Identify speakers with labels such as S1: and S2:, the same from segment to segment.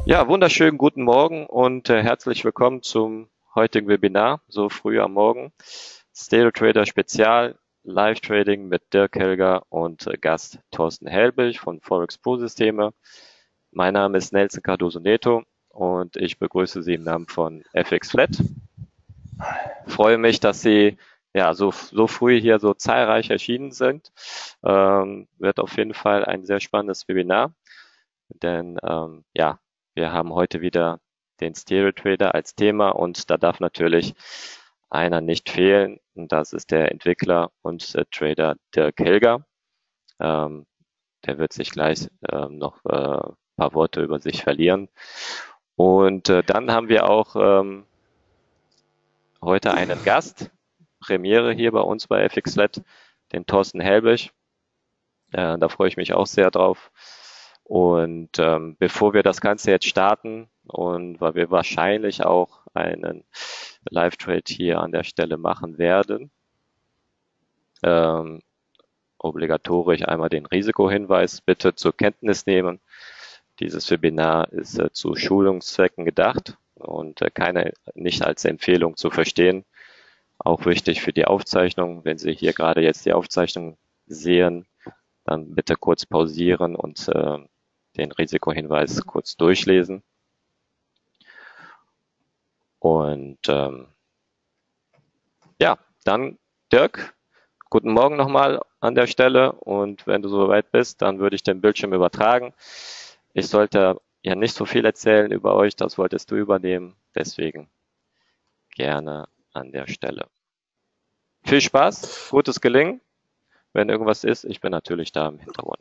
S1: Ja, wunderschönen guten Morgen und herzlich willkommen zum heutigen Webinar, so früh am Morgen. Stereo Trader Spezial, Live Trading mit Dirk Helger und Gast Thorsten Helbig von Forex Pro Systeme. Mein Name ist Nelson Cardoso Neto und ich begrüße Sie im Namen von FX Flat. Freue mich, dass Sie ja so früh hier so zahlreich erschienen sind. Wird auf jeden Fall ein sehr spannendes Webinar, denn ja, wir haben heute wieder den Stereo Trader als Thema und da darf natürlich einer nicht fehlen und das ist der Entwickler und Trader Dirk Helger. Ähm, Der wird sich gleich noch ein paar Worte über sich verlieren. Und dann haben wir auch heute einen Gast, Premiere hier bei uns bei FXLET, den Thorsten Helbig. Da freue ich mich auch sehr drauf. Und bevor wir das Ganze jetzt starten und weil wir wahrscheinlich auch einen Live-Trade hier an der Stelle machen werden, ähm, obligatorisch einmal den Risikohinweis bitte zur Kenntnis nehmen. Dieses Webinar ist zu Schulungszwecken gedacht und nicht als Empfehlung zu verstehen. Auch wichtig für die Aufzeichnung, wenn Sie hier gerade jetzt die Aufzeichnung sehen, dann bitte kurz pausieren und den Risikohinweis kurz durchlesen. Und ja, dann Dirk, guten Morgen nochmal an der Stelle und wenn du soweit bist, dann würde ich den Bildschirm übertragen. Ich sollte ja nicht so viel erzählen über euch, das wolltest du übernehmen, deswegen gerne an der Stelle. Viel Spaß, gutes Gelingen. Wenn irgendwas ist, ich bin natürlich da im Hintergrund.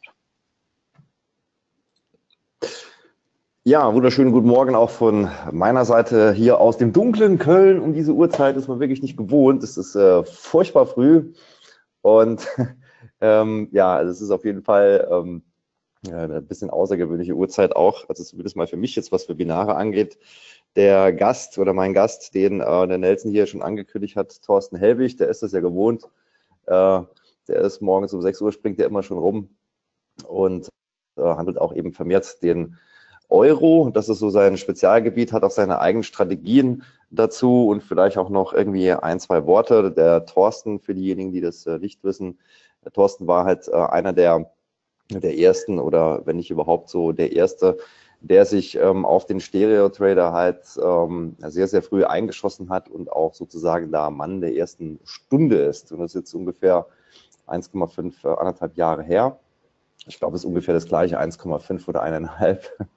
S2: Ja, wunderschönen guten Morgen auch von meiner Seite hier aus dem dunklen Köln. Um diese Uhrzeit ist man wirklich nicht gewohnt. Es ist furchtbar früh und ja, also es ist auf jeden Fall ja, eine bisschen außergewöhnliche Uhrzeit auch, also zumindest mal für mich jetzt, was Webinare angeht. Der Gast oder mein Gast, den der Nelson hier schon angekündigt hat, Thorsten Helbig, der ist das ja gewohnt. Der ist morgens um 6 Uhr, springt der immer schon rum und handelt auch eben vermehrt den Euro. Das ist so sein Spezialgebiet, hat auch seine eigenen Strategien dazu und vielleicht auch noch irgendwie ein, zwei Worte. Der Thorsten, für diejenigen, die das nicht wissen, der Thorsten war halt einer der ersten oder wenn nicht überhaupt so der erste, der sich auf den Stereo-Trader halt sehr, sehr früh eingeschossen hat und auch sozusagen da Mann der ersten Stunde ist. Und das ist jetzt ungefähr 1,5, anderthalb Jahre her. Ich glaube, es ist ungefähr das gleiche, 1,5 oder 1,5.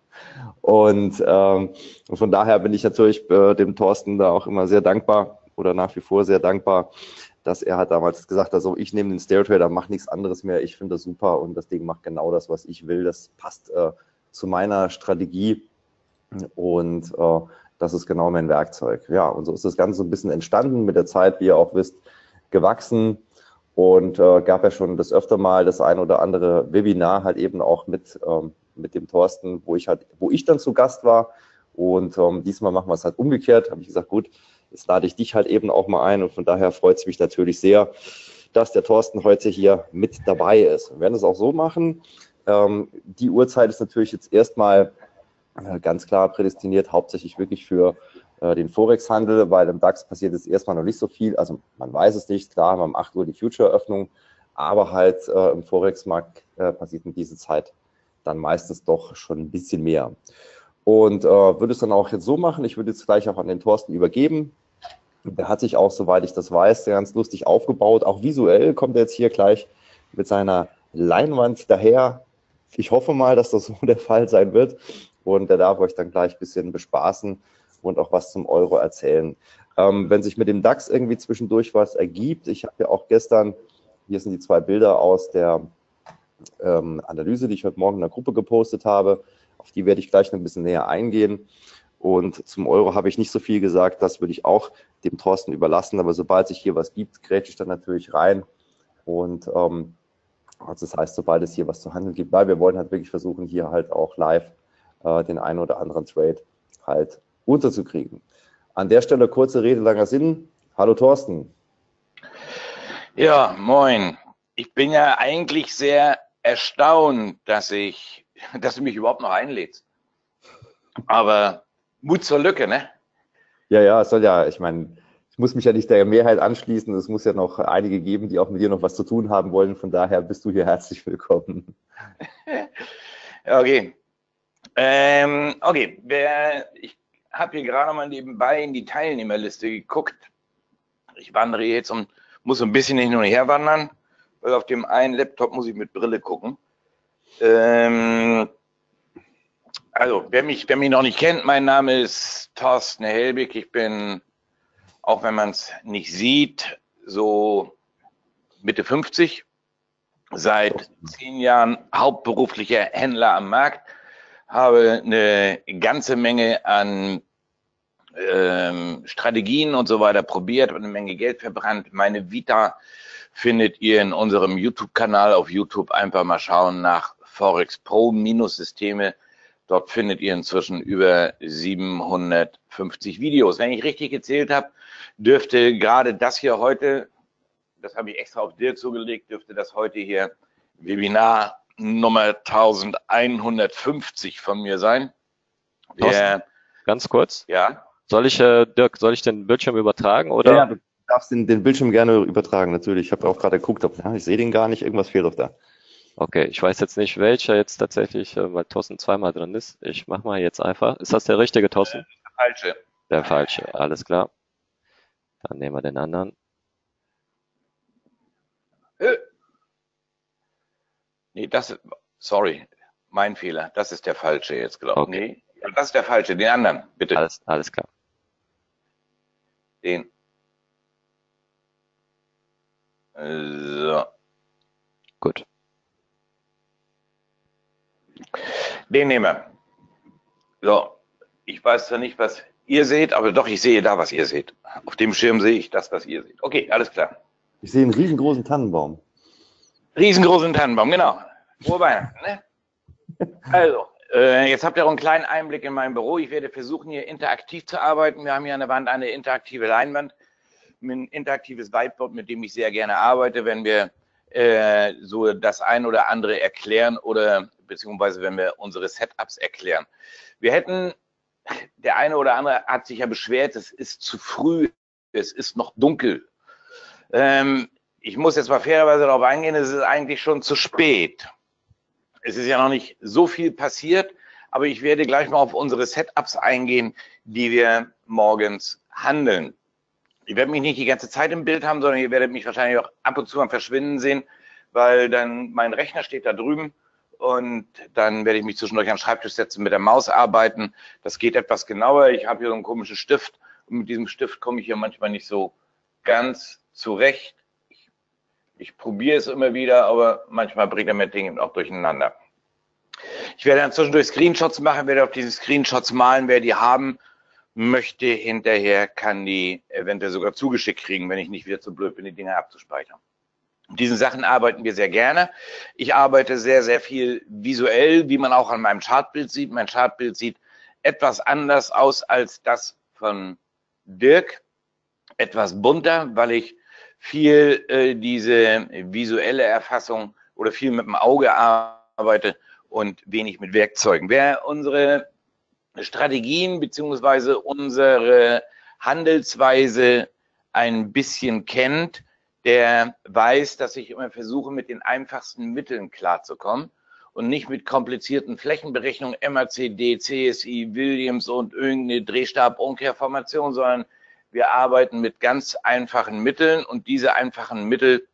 S2: Und von daher bin ich natürlich dem Thorsten da auch immer sehr dankbar oder nach wie vor sehr dankbar, dass er hat damals gesagt, also ich nehme den Stereo Trader, mache nichts anderes mehr, ich finde das super und das Ding macht genau das, was ich will, das passt zu meiner Strategie und das ist genau mein Werkzeug. Ja, und so ist das Ganze so ein bisschen entstanden, mit der Zeit, wie ihr auch wisst, gewachsen und gab ja schon das öfter mal das ein oder andere Webinar halt eben auch mit dem Thorsten, wo ich dann zu Gast war. Und diesmal machen wir es halt umgekehrt. Habe ich gesagt, gut, jetzt lade ich dich halt eben auch mal ein. Und von daher freut es mich natürlich sehr, dass der Thorsten heute hier mit dabei ist. Wir werden es auch so machen. Die Uhrzeit ist natürlich jetzt erstmal ganz klar prädestiniert, hauptsächlich wirklich für den Forex-Handel, weil im DAX passiert jetzt erstmal noch nicht so viel. Also man weiß es nicht. Klar haben wir um 8 Uhr die Future-Öffnung, aber halt im Forex-Markt passiert in dieser Zeit dann meistens doch schon ein bisschen mehr. Und würde es dann auch jetzt so machen, ich würde jetzt gleich auch an den Thorsten übergeben. Der hat sich auch, soweit ich das weiß, ganz lustig aufgebaut. Auch visuell kommt er jetzt hier gleich mit seiner Leinwand daher. Ich hoffe mal, dass das so der Fall sein wird. Und der darf euch dann gleich ein bisschen bespaßen und auch was zum Euro erzählen. Wenn sich mit dem DAX irgendwie zwischendurch was ergibt, ich habe ja auch gestern, hier sind die zwei Bilder aus der Analyse, die ich heute Morgen in der Gruppe gepostet habe. Auf die werde ich gleich noch ein bisschen näher eingehen. Und zum Euro habe ich nicht so viel gesagt, das würde ich auch dem Thorsten überlassen. Aber sobald sich hier was gibt, grätsche ich dann natürlich rein. Und also das heißt, sobald es hier was zu handeln gibt, weil wir wollen halt wirklich versuchen, hier halt auch live den einen oder anderen Trade halt unterzukriegen. An der Stelle kurze Rede, langer Sinn. Hallo Thorsten.
S3: Ja, moin. Ich bin ja eigentlich sehr erstaunt, dass du mich überhaupt noch einlädst. Aber Mut zur Lücke, ne?
S2: Ja, es soll ja, ich meine, ich muss mich ja nicht der Mehrheit anschließen. Es muss ja noch einige geben, die auch mit dir noch was zu tun haben wollen. Von daher bist du hier herzlich willkommen.
S3: Okay. Okay, ich habe hier gerade mal nebenbei in die Teilnehmerliste geguckt. Ich wandere jetzt und muss so ein bisschen hin und her wandern, weil auf dem einen Laptop muss ich mit Brille gucken. Also, wer mich noch nicht kennt, mein Name ist Thorsten Helbig. Ich bin, auch wenn man es nicht sieht, so Mitte 50, seit 10 Jahren hauptberuflicher Händler am Markt, habe eine ganze Menge an Strategien und so weiter probiert und eine Menge Geld verbrannt. Meine Vita findet ihr in unserem YouTube-Kanal auf YouTube. Einfach mal schauen nach Forex Pro Minus-Systeme. Dort findet ihr inzwischen über 750 Videos. Wenn ich richtig gezählt habe, dürfte gerade das hier heute, das habe ich extra auf Dirk zugelegt, dürfte das heute hier Webinar Nummer 1150 von mir sein.
S1: Ganz kurz.
S3: Ja.
S1: Dirk, soll ich den Bildschirm übertragen? Oder?
S2: Ja, du darfst den Bildschirm gerne übertragen, natürlich. Ich habe auch gerade geguckt, ich sehe den gar nicht, irgendwas fehlt doch da.
S1: Okay, ich weiß jetzt nicht, welcher jetzt tatsächlich, weil Thorsten zweimal drin ist. Ich mache mal jetzt einfach. Ist das der richtige, Thorsten?
S3: Der falsche.
S1: Der falsche, alles klar. Dann nehmen wir den anderen.
S3: Nee, sorry, mein Fehler. Das ist der falsche jetzt, glaube ich.
S1: Okay.
S3: Nee, das ist der falsche. Den anderen, bitte.
S1: Alles klar.
S3: Den. So.
S1: Gut.
S3: Den nehmen wir. So. Ich weiß zwar nicht, was ihr seht, aber doch, ich sehe da, was ihr seht. Auf dem Schirm sehe ich das, was ihr seht. Okay, alles klar.
S2: Ich sehe einen riesengroßen Tannenbaum.
S3: Riesengroßen Tannenbaum, genau. Frohe Weihnachten, ne? Also, jetzt habt ihr auch einen kleinen Einblick in mein Büro. Ich werde versuchen, hier interaktiv zu arbeiten. Wir haben hier an der Wand eine interaktive Leinwand, ein interaktives Whiteboard, mit dem ich sehr gerne arbeite, wenn wir so das ein oder andere erklären oder beziehungsweise wenn wir unsere Setups erklären. Der eine oder andere hat sich ja beschwert, es ist zu früh, es ist noch dunkel. Ich muss jetzt mal fairerweise darauf eingehen, es ist eigentlich schon zu spät. Es ist ja noch nicht so viel passiert, aber ich werde gleich mal auf unsere Setups eingehen, die wir morgens handeln. Ich werde mich nicht die ganze Zeit im Bild haben, sondern ihr werdet mich wahrscheinlich auch ab und zu am Verschwinden sehen, weil dann mein Rechner steht da drüben und dann werde ich mich zwischendurch an den Schreibtisch setzen, mit der Maus arbeiten. Das geht etwas genauer. Ich habe hier so einen komischen Stift und mit diesem Stift komme ich hier manchmal nicht so ganz zurecht. Ich probiere es immer wieder, aber manchmal bringt er mir Dinge auch durcheinander. Ich werde dann zwischendurch Screenshots machen, werde auf diesen Screenshots malen, wer die haben möchte. Hinterher kann die eventuell sogar zugeschickt kriegen, wenn ich nicht wieder zu blöd bin, die Dinge abzuspeichern. Mit diesen Sachen arbeiten wir sehr gerne. Ich arbeite sehr, sehr viel visuell, wie man auch an meinem Chartbild sieht. Mein Chartbild sieht etwas anders aus als das von Dirk. Etwas bunter, weil ich viel diese visuelle Erfassung oder viel mit dem Auge arbeite und wenig mit Werkzeugen. Wer unsere Strategien beziehungsweise unsere Handelsweise ein bisschen kennt, der weiß, dass ich immer versuche, mit den einfachsten Mitteln klarzukommen und nicht mit komplizierten Flächenberechnungen, MACD, CSI, Williams und irgendeine Drehstab-Umkehrformation, sondern wir arbeiten mit ganz einfachen Mitteln und diese einfachen Mittel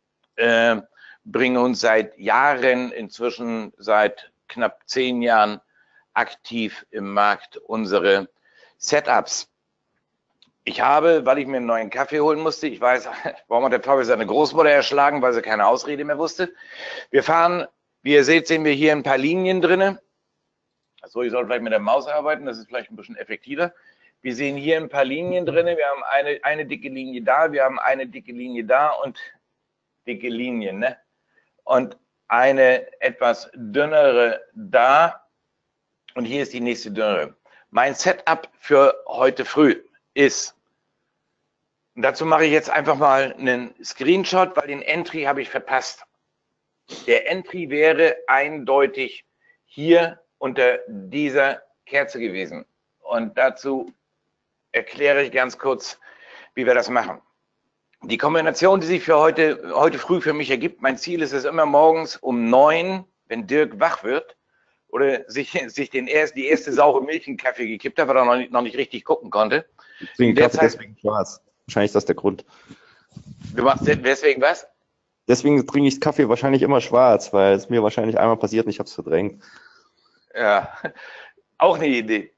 S3: bringen uns seit Jahren, inzwischen seit knapp 10 Jahren, aktiv im Markt unsere Setups. Ich habe, weil ich mir einen neuen Kaffee holen musste, ich weiß, warum hat der Teufel seine Großmutter erschlagen, weil sie keine Ausrede mehr wusste. Wir fahren, wie ihr seht, sehen wir hier ein paar Linien drin. So, ich soll vielleicht mit der Maus arbeiten, das ist vielleicht ein bisschen effektiver. Wir sehen hier ein paar Linien drin. Wir haben eine dicke Linie da, wir haben eine dicke Linie da und dicke Linien, ne? Und eine etwas dünnere da. Und hier ist die nächste dünnere. Mein Setup für heute früh ist, und dazu mache ich jetzt einfach mal einen Screenshot, weil den Entry habe ich verpasst. Der Entry wäre eindeutig hier unter dieser Kerze gewesen. Und dazu erkläre ich ganz kurz, wie wir das machen. Die Kombination, die sich für heute früh für mich ergibt, mein Ziel ist es immer morgens um 9, wenn Dirk wach wird, oder sich die erste saure Milch in den Kaffee gekippt hat, weil er noch nicht richtig gucken konnte.
S2: Deswegen schwarz. Wahrscheinlich ist das der Grund.
S3: Du machst deswegen was?
S2: Deswegen trinke ich Kaffee wahrscheinlich immer schwarz, weil es mir wahrscheinlich einmal passiert und ich habe es verdrängt.
S3: Ja, auch eine Idee.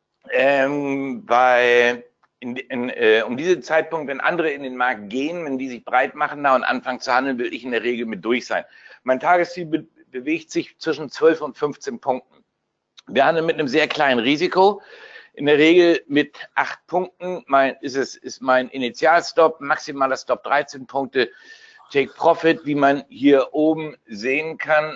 S3: Weil um diesen Zeitpunkt, wenn andere in den Markt gehen, wenn die sich breit machen und anfangen zu handeln, will ich in der Regel mit durch sein. Mein Tagesziel bewegt sich zwischen 12 und 15 Punkten. Wir handeln mit einem sehr kleinen Risiko. In der Regel mit 8 Punkten ist mein Initialstop, maximaler Stop 13 Punkte, Take Profit, wie man hier oben sehen kann.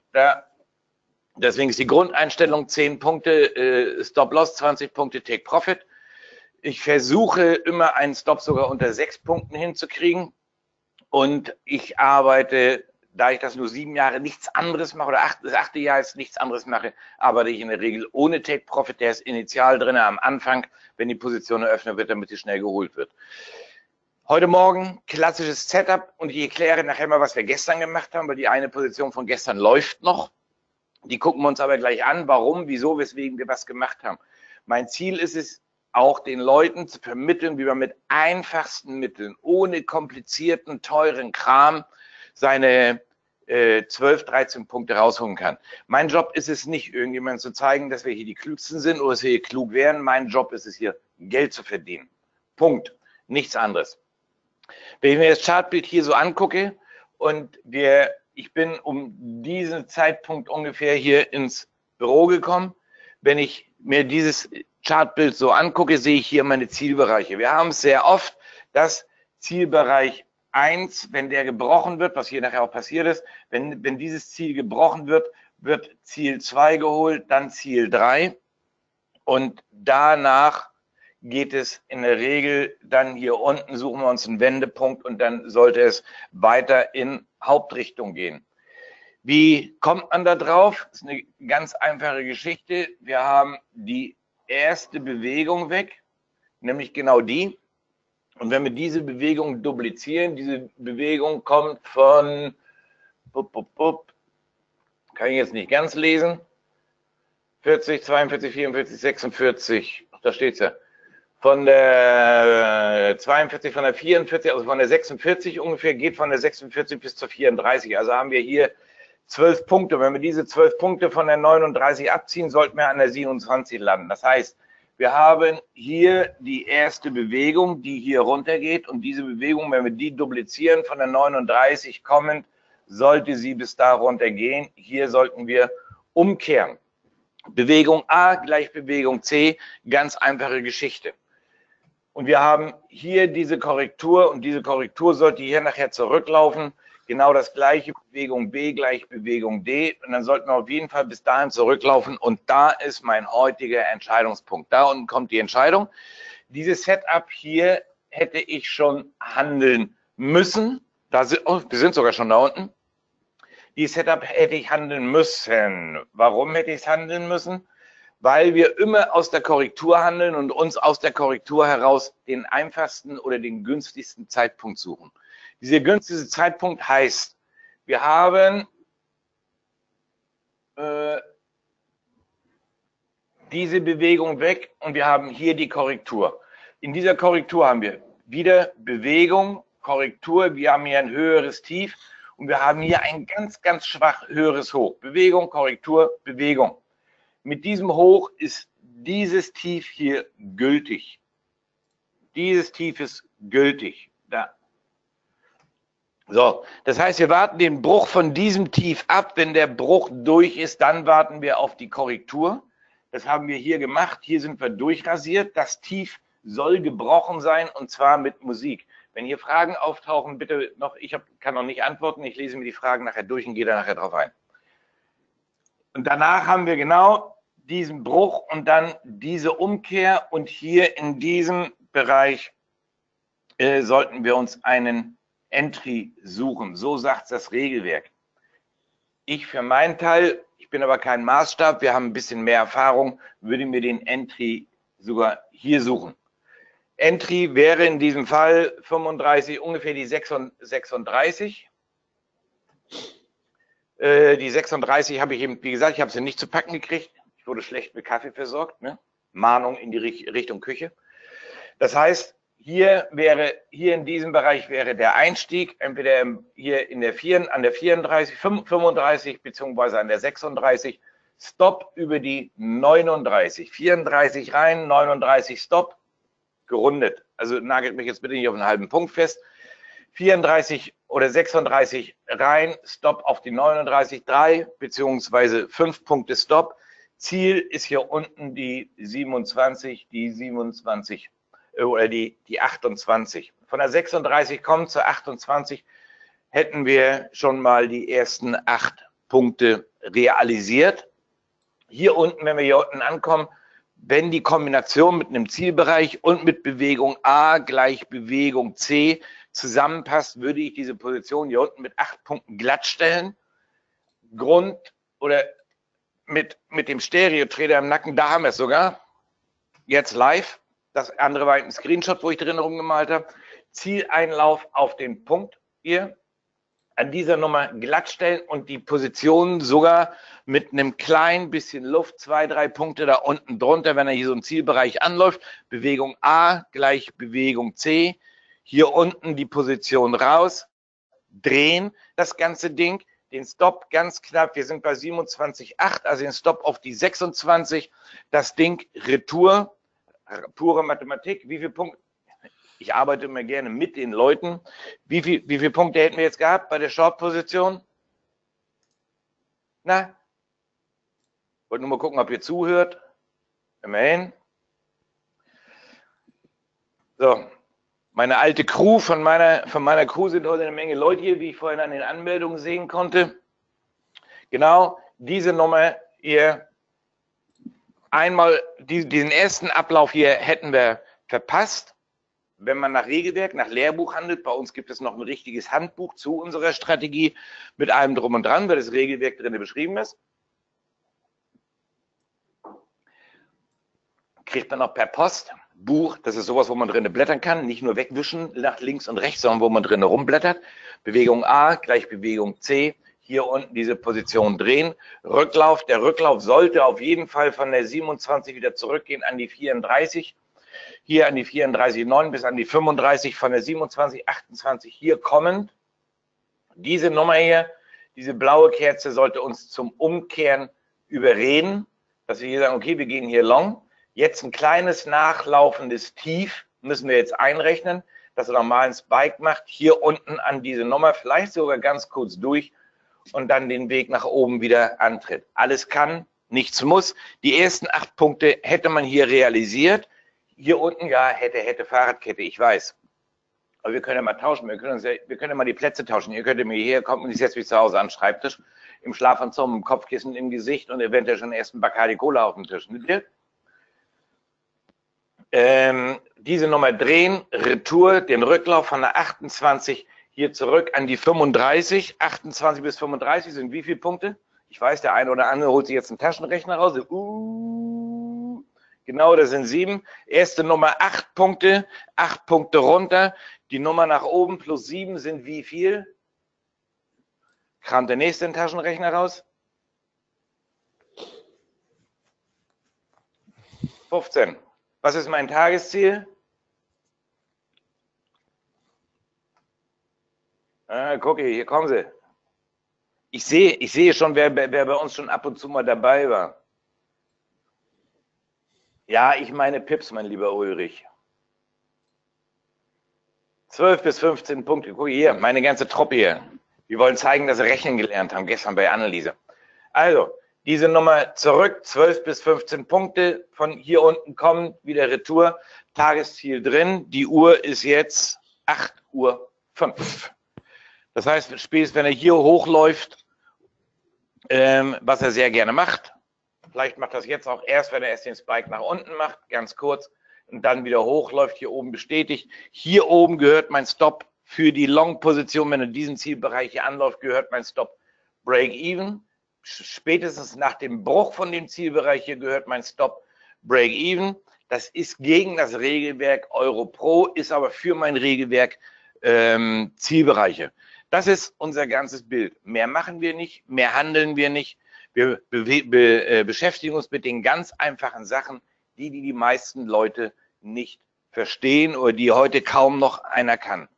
S3: Deswegen ist die Grundeinstellung 10 Punkte, Stop Loss 20 Punkte, Take Profit. Ich versuche immer einen Stop sogar unter 6 Punkten hinzukriegen und ich arbeite, da ich das nur 7 Jahre nichts anderes mache oder das 8. Jahr jetzt nichts anderes mache, arbeite ich in der Regel ohne Take Profit. Der ist initial drin am Anfang, wenn die Position eröffnet wird, damit sie schnell geholt wird. Heute Morgen klassisches Setup und ich erkläre nachher mal, was wir gestern gemacht haben, weil die eine Position von gestern läuft noch. Die gucken wir uns aber gleich an, warum, wieso, weswegen wir was gemacht haben. Mein Ziel ist es, auch den Leuten zu vermitteln, wie man mit einfachsten Mitteln, ohne komplizierten, teuren Kram, seine 12, 13 Punkte rausholen kann. Mein Job ist es nicht, irgendjemandem zu zeigen, dass wir hier die Klügsten sind oder dass wir hier klug wären. Mein Job ist es hier, Geld zu verdienen. Punkt. Nichts anderes. Wenn ich mir das Chartbild hier so angucke und ich bin um diesen Zeitpunkt ungefähr hier ins Büro gekommen, wenn ich mir dieses Chartbild so angucke, sehe ich hier meine Zielbereiche. Wir haben es sehr oft, dass Zielbereich 1, wenn der gebrochen wird, was hier nachher auch passiert ist, wenn dieses Ziel gebrochen wird, wird Ziel 2 geholt, dann Ziel 3 und danach geht es in der Regel dann hier unten, suchen wir uns einen Wendepunkt und dann sollte es weiter in Hauptrichtung gehen. Wie kommt man da drauf? Das ist eine ganz einfache Geschichte. Wir haben die erste Bewegung weg, nämlich genau die. Und wenn wir diese Bewegung duplizieren, diese Bewegung kommt von, kann ich jetzt nicht ganz lesen, 40, 42, 44, 46, da steht's ja. Von der 42, von der 44, also von der 46 ungefähr, geht von der 46 bis zur 34. Also haben wir hier 12 Punkte. Wenn wir diese 12 Punkte von der 39 abziehen, sollten wir an der 27 landen. Das heißt, wir haben hier die erste Bewegung, die hier runtergeht. Und diese Bewegung, wenn wir die duplizieren, von der 39 kommend, sollte sie bis da runter gehen. Hier sollten wir umkehren. Bewegung A gleich Bewegung C, ganz einfache Geschichte. Und wir haben hier diese Korrektur und diese Korrektur sollte hier nachher zurücklaufen. Genau das gleiche, Bewegung B gleich Bewegung D. Und dann sollten wir auf jeden Fall bis dahin zurücklaufen. Und da ist mein heutiger Entscheidungspunkt. Da unten kommt die Entscheidung. Dieses Setup hier hätte ich schon handeln müssen. Wir sind sogar schon da unten. Dieses Setup hätte ich handeln müssen. Warum hätte ich es handeln müssen? Weil wir immer aus der Korrektur handeln und uns aus der Korrektur heraus den einfachsten oder den günstigsten Zeitpunkt suchen. Dieser günstigste Zeitpunkt heißt, wir haben diese Bewegung weg und wir haben hier die Korrektur. In dieser Korrektur haben wir wieder Bewegung, Korrektur, wir haben hier ein höheres Tief und wir haben hier ein ganz, ganz schwach höheres Hoch. Bewegung, Korrektur, Bewegung. Mit diesem Hoch ist dieses Tief hier gültig. Dieses Tief ist gültig. Da. So, das heißt, wir warten den Bruch von diesem Tief ab. Wenn der Bruch durch ist, dann warten wir auf die Korrektur. Das haben wir hier gemacht. Hier sind wir durchrasiert. Das Tief soll gebrochen sein und zwar mit Musik. Wenn hier Fragen auftauchen, bitte noch, kann noch nicht antworten. Ich lese mir die Fragen nachher durch und gehe da nachher drauf ein. Und danach haben wir genau diesen Bruch und dann diese Umkehr und hier in diesem Bereich sollten wir uns einen Entry suchen. So sagt das Regelwerk. Ich für meinen Teil, ich bin aber kein Maßstab, wir haben ein bisschen mehr Erfahrung, würde mir den Entry sogar hier suchen. Entry wäre in diesem Fall 35, ungefähr die 36. Die 36 habe ich eben, wie gesagt, ich habe sie nicht zu packen gekriegt. Ich wurde schlecht mit Kaffee versorgt. Ne? Mahnung in die Richtung Küche. Das heißt, hier in diesem Bereich wäre der Einstieg, entweder hier an der 34, 35 beziehungsweise an der 36, Stop über die 39, 34 rein, 39 Stop, gerundet. Also nagelt mich jetzt bitte nicht auf einen halben Punkt fest. 34 oder 36 rein, Stop auf die 39, 3 beziehungsweise 5 Punkte Stop. Ziel ist hier unten die 27, oder die 28. Von der 36 kommen zur 28, hätten wir schon mal die ersten 8 Punkte realisiert. Hier unten, wenn wir hier unten ankommen, wenn die Kombination mit einem Zielbereich und mit Bewegung A gleich Bewegung C zusammenpasst, würde ich diese Position hier unten mit 8 Punkten glatt stellen. Grund oder mit dem Stereo-Trader im Nacken, da haben wir es sogar. Jetzt live. Das andere war ein Screenshot, wo ich drin rumgemalt habe. Zieleinlauf auf den Punkt hier. An dieser Nummer glatt stellen und die Position sogar mit einem kleinen bisschen Luft, 2, 3 Punkte da unten drunter, wenn er hier so einen Zielbereich anläuft. Bewegung A gleich Bewegung C. Hier unten die Position raus. Drehen das ganze Ding. Den Stop ganz knapp. Wir sind bei 27,8, also den Stop auf die 26. Das Ding Retour. Pure Mathematik. Wie viele Punkte? Ich arbeite immer gerne mit den Leuten. Wie viele Punkte hätten wir jetzt gehabt bei der Short-Position? Na? Wollte nur mal gucken, ob ihr zuhört. Immerhin. So. Meine alte Crew, von meiner Crew sind heute eine Menge Leute hier, wie ich vorhin an den Anmeldungen sehen konnte. Genau diese Nummer hier. Einmal diesen ersten Ablauf hier hätten wir verpasst. Wenn man nach Regelwerk, nach Lehrbuch handelt, bei uns gibt es noch ein richtiges Handbuch zu unserer Strategie mit allem drum und dran, weil das Regelwerk drin beschrieben ist. Kriegt man noch per Post. Buch, das ist sowas, wo man drin blättern kann, nicht nur wegwischen nach links und rechts, sondern wo man drin rumblättert. Bewegung A gleich Bewegung C. Hier unten diese Position drehen. Rücklauf, der Rücklauf sollte auf jeden Fall von der 27 wieder zurückgehen an die 34. Hier an die 34,9 bis an die 35, von der 27, 28 hier kommend. Diese Nummer hier, diese blaue Kerze sollte uns zum Umkehren überreden, dass wir hier sagen, okay, wir gehen hier long. Jetzt ein kleines nachlaufendes Tief müssen wir jetzt einrechnen, dass er nochmal einen Spike macht, hier unten an diese Nummer, vielleicht sogar ganz kurz durch und dann den Weg nach oben wieder antritt. Alles kann, nichts muss. Die ersten 8 Punkte hätte man hier realisiert. Hier unten, ja, hätte Fahrradkette, ich weiß. Aber wir können ja mal tauschen, wir können ja mal die Plätze tauschen. Ihr könnt mir hier, kommt und ich setze mich zu Hause an den Schreibtisch, im Schlafanzug, im Kopfkissen im Gesicht und eventuell schon erst einen Bacardi Cola auf dem Tisch. Diese Nummer drehen, Retour, den Rücklauf von der 28 hier zurück an die 35. 28 bis 35 sind wie viele Punkte? Ich weiß, der eine oder andere holt sich jetzt einen Taschenrechner raus. Genau, das sind 7. Erste Nummer 8 Punkte, 8 Punkte runter. Die Nummer nach oben plus 7 sind wie viel? Kramt der nächste den Taschenrechner raus? 15. Was ist mein Tagesziel? Gucke, hier kommen sie. Ich sehe schon, wer bei uns schon ab und zu mal dabei war. Ja, ich meine Pips, mein lieber Ulrich. 12 bis 15 Punkte. Guck hier, meine ganze Truppe hier. Wir wollen zeigen, dass sie rechnen gelernt haben, gestern bei Anneliese. Also, diese Nummer zurück, 12 bis 15 Punkte. Von hier unten kommen wieder Retour. Tagesziel drin. Die Uhr ist jetzt 8:05 Uhr. Das heißt, spätestens wenn er hier hochläuft, was er sehr gerne macht, vielleicht macht das jetzt auch erst, wenn er erst den Spike nach unten macht, ganz kurz, und dann wieder hochläuft, hier oben bestätigt. Hier oben gehört mein Stop für die Long-Position. Wenn er diesen Zielbereich hier anläuft, gehört mein Stop Break-Even. Spätestens nach dem Bruch von dem Zielbereich hier gehört mein Stop Break-Even. Das ist gegen das Regelwerk Euro-Pro, ist aber für mein Regelwerk Zielbereiche. Das ist unser ganzes Bild. Mehr machen wir nicht, mehr handeln wir nicht. Wir beschäftigen uns mit den ganz einfachen Sachen, die meisten Leute nicht verstehen oder die heute kaum noch einer kann.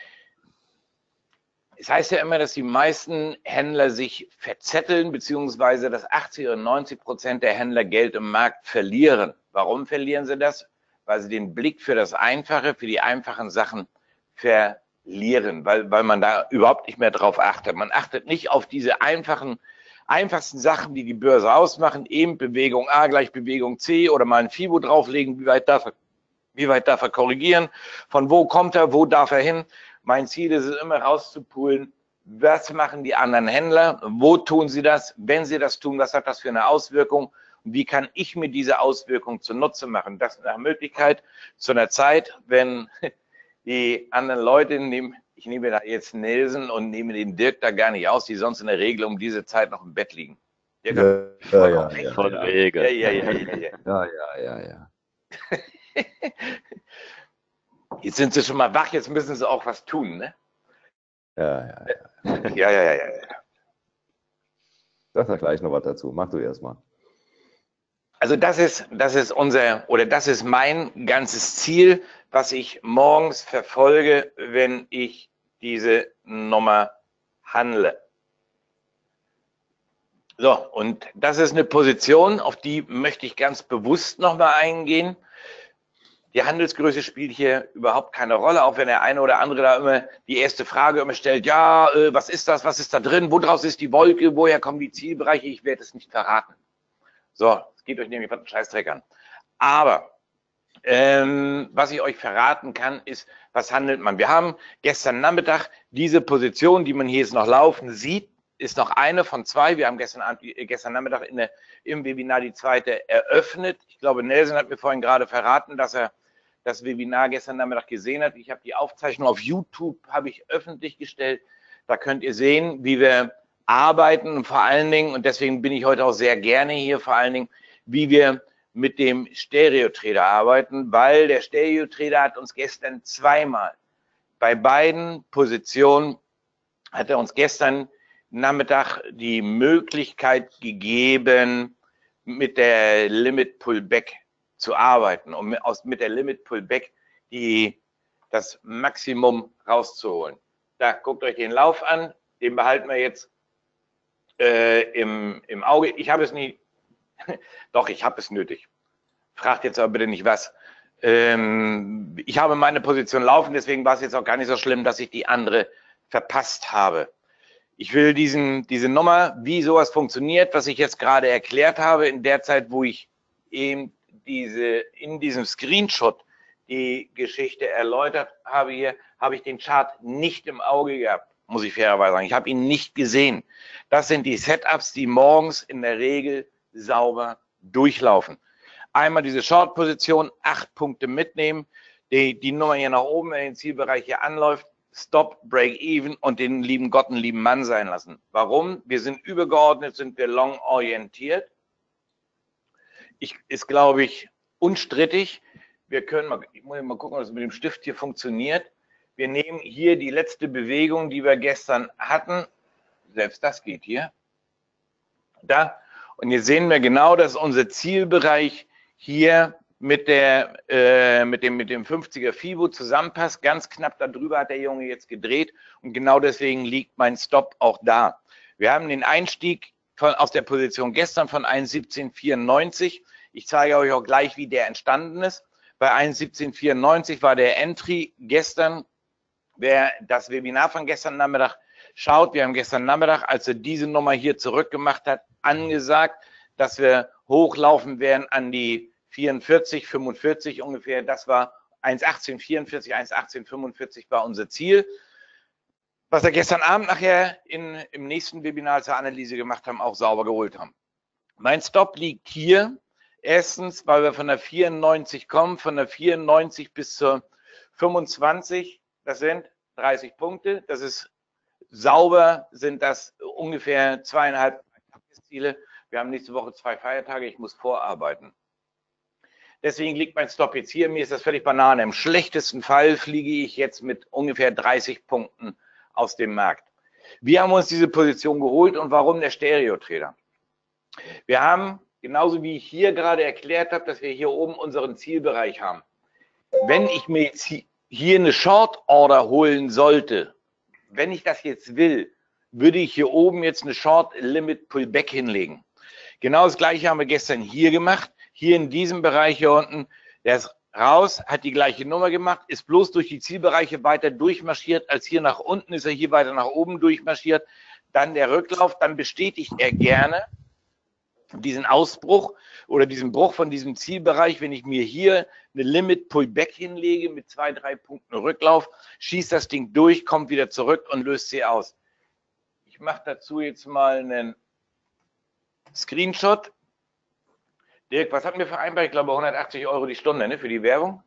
S3: Es heißt ja immer, dass die meisten Händler sich verzetteln, beziehungsweise dass 80 oder 90% der Händler Geld im Markt verlieren. Warum verlieren sie das? Weil sie den Blick für das Einfache, für die einfachen Sachen verlieren, weil man da überhaupt nicht mehr drauf achtet. Man achtet nicht auf diese einfachsten Sachen, die die Börse ausmachen, eben Bewegung A gleich Bewegung C oder mal ein FIBO drauflegen, wie weit darf er korrigieren, von wo kommt er, wo darf er hin. Mein Ziel ist es immer rauszupulen, was machen die anderen Händler, wo tun sie das, wenn sie das tun, was hat das für eine Auswirkung und wie kann ich mir diese Auswirkung zunutze machen. Das nach Möglichkeit zu einer Zeit, wenn die anderen Leute nehmen, ich nehme da jetzt Nelson und nehme den Dirk da gar nicht aus, die sonst in der Regel um diese Zeit noch im Bett liegen.
S2: Ja.
S1: Von Regel.
S2: Ja.
S3: Jetzt sind sie schon mal wach, jetzt müssen sie auch was tun, ne?
S2: Ja.
S3: Ja.
S2: Sag da gleich noch was dazu. Mach du erst mal.
S3: Also das ist mein ganzes Ziel, was ich morgens verfolge, wenn ich diese Nummer handle. So, und das ist eine Position, auf die möchte ich ganz bewusst nochmal eingehen. Die Handelsgröße spielt hier überhaupt keine Rolle, auch wenn der eine oder andere da immer die erste Frage immer stellt, ja, was ist das, was ist da drin, wo draus ist die Wolke, woher kommen die Zielbereiche, ich werde es nicht verraten. So, es geht euch nämlich einen Scheißdreck an. Aber was ich euch verraten kann, ist, was handelt man? Wir haben gestern Nachmittag diese Position, die man hier jetzt noch laufen sieht, ist noch eine von zwei. Wir haben gestern Nachmittag im Webinar die zweite eröffnet. Ich glaube, Nelson hat mir vorhin gerade verraten, dass er das Webinar gestern Nachmittag gesehen hat. Ich habe die Aufzeichnung auf YouTube, habe ich öffentlich gestellt. Da könnt ihr sehen, wie wir arbeiten und vor allen Dingen, und deswegen bin ich heute auch sehr gerne hier, vor allen Dingen, wie wir mit dem Stereo-Trader arbeiten, weil der Stereo-Trader hat uns gestern zweimal bei beiden Positionen, hat er uns gestern Nachmittag die Möglichkeit gegeben, mit der Limit Pullback zu arbeiten, um mit der Limit Pullback das Maximum rauszuholen. Da guckt euch den Lauf an, den behalten wir jetzt im Auge. Ich habe es nie, doch, ich habe es nötig. Fragt jetzt aber bitte nicht was. Ich habe meine Position laufen, deswegen war es jetzt auch gar nicht so schlimm, dass ich die andere verpasst habe. Ich will diese Nummer, wie sowas funktioniert, was ich jetzt gerade erklärt habe, in der Zeit, wo ich eben in diesem Screenshot die Geschichte erläutert habe hier, habe ich den Chart nicht im Auge gehabt, muss ich fairerweise sagen. Ich habe ihn nicht gesehen. Das sind die Setups, die morgens in der Regel sauber durchlaufen. Einmal diese Short-Position, 8 Punkte mitnehmen, die Nummer hier nach oben in den Zielbereich hier anläuft, Stop, Break Even und den lieben Gott einen lieben Mann sein lassen. Warum? Wir sind übergeordnet, sind wir long orientiert. Ist, glaube ich, unstrittig. Wir können mal, ich muss mal gucken, ob das mit dem Stift hier funktioniert. Wir nehmen hier die letzte Bewegung, die wir gestern hatten. Selbst das geht hier. Da. Und jetzt sehen wir genau, dass unser Zielbereich hier mit dem 50er FIBO zusammenpasst. Ganz knapp darüber hat der Junge jetzt gedreht und genau deswegen liegt mein Stop auch da. Wir haben den Einstieg aus der Position gestern von 1,1794. Ich zeige euch auch gleich, wie der entstanden ist. Bei 1,1794 war der Entry gestern. Wer das Webinar von gestern Nachmittag schaut, wir haben gestern Nachmittag, als er diese Nummer hier zurückgemacht hat, angesagt, dass wir hochlaufen werden an die 44, 45 ungefähr. Das war 1,1844, 1,1845 war unser Ziel. Was wir gestern Abend nachher im nächsten Webinar zur Analyse gemacht haben, auch sauber geholt haben. Mein Stop liegt hier. Erstens, weil wir von der 94 kommen, von der 94 bis zur 25. Das sind 30 Punkte. Das ist sauber, sind das ungefähr 2,5 Tagesziele. Wir haben nächste Woche 2 Feiertage, ich muss vorarbeiten. Deswegen liegt mein Stop jetzt hier. Mir ist das völlig Banane. Im schlechtesten Fall fliege ich jetzt mit ungefähr 30 Punkten aus dem Markt. Wir haben uns diese Position geholt und warum der Stereo-Trader? Wir haben, genauso wie ich hier gerade erklärt habe, dass wir hier oben unseren Zielbereich haben. Wenn ich mir jetzt hier eine Short-Order holen sollte, wenn ich das jetzt will, würde ich hier oben jetzt eine Short-Limit-Pullback hinlegen. Genau das Gleiche haben wir gestern hier gemacht. Hier in diesem Bereich hier unten, der ist raus, hat die gleiche Nummer gemacht, ist bloß durch die Zielbereiche weiter durchmarschiert, als hier nach unten ist er hier weiter nach oben durchmarschiert. Dann der Rücklauf, dann bestätigt er gerne diesen Ausbruch oder diesen Bruch von diesem Zielbereich, wenn ich mir hier eine Limit Pullback hinlege mit 2, 3 Punkten Rücklauf, schießt das Ding durch, kommt wieder zurück und löst sie aus. Ich mache dazu jetzt mal einen Screenshot. Dirk, was hatten wir vereinbart? Ich glaube 180 € die Stunde, ne, für die Werbung.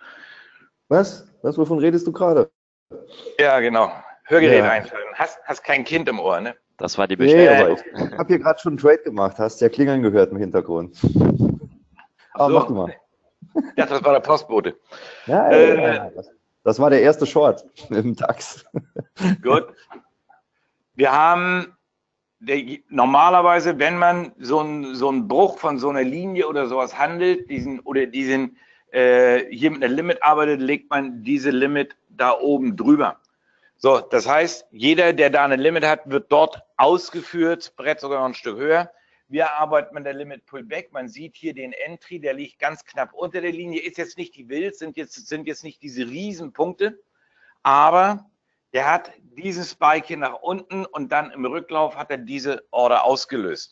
S2: Was? Wovon redest du gerade?
S3: Ja, genau. Hörgerät einschalten. Hast kein Kind im Ohr, ne?
S1: Das war die
S2: Nee,
S1: Bestellung.
S2: aber ich habe hier gerade schon einen Trade gemacht. Hast ja Klingeln gehört im Hintergrund. Aber
S3: So.
S2: mach du mal.
S3: Ich dachte, das war der Postbote.
S2: Ja, das war der erste Short im DAX.
S3: Gut. Wir haben normalerweise, wenn man so einen Bruch von so einer Linie oder sowas handelt, hier mit einer Limit arbeitet, legt man diese Limit da oben drüber. So, das heißt, jeder, der da eine Limit hat, wird dort ausgeführt, Brett sogar noch ein Stück höher. Wir arbeiten mit der Limit Pullback. Man sieht hier den Entry, der liegt ganz knapp unter der Linie, ist jetzt nicht die Wild, sind jetzt nicht diese Riesenpunkte, aber der hat diesen Spike hier nach unten und dann im Rücklauf hat er diese Order ausgelöst.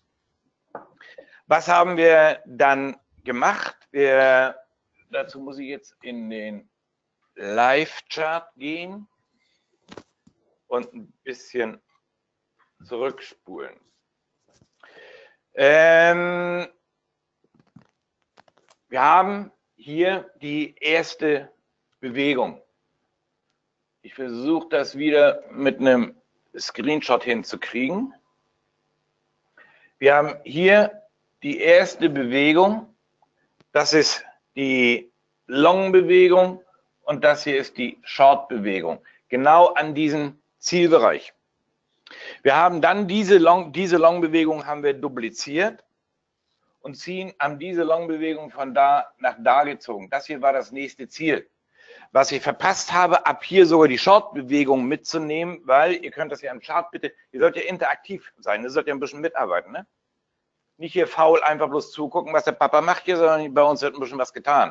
S3: Was haben wir dann gemacht? Dazu muss ich jetzt in den Live-Chart gehen und ein bisschen zurückspulen. Wir haben hier die erste Bewegung. Ich versuche das wieder mit einem Screenshot hinzukriegen. Wir haben hier die erste Bewegung. Das ist die Long-Bewegung und das hier ist die Short-Bewegung. Genau an diesem Zielbereich. Wir haben dann diese Long-Bewegung haben wir dupliziert und haben diese Long-Bewegung von da nach da gezogen. Das hier war das nächste Ziel. Was ich verpasst habe, ab hier sogar die Short-Bewegung mitzunehmen, weil ihr könnt das ja im Chart bitte, ihr sollt ja interaktiv sein, ihr sollt ja ein bisschen mitarbeiten, ne? Nicht hier faul einfach bloß zugucken, was der Papa macht hier, sondern bei uns wird ein bisschen was getan.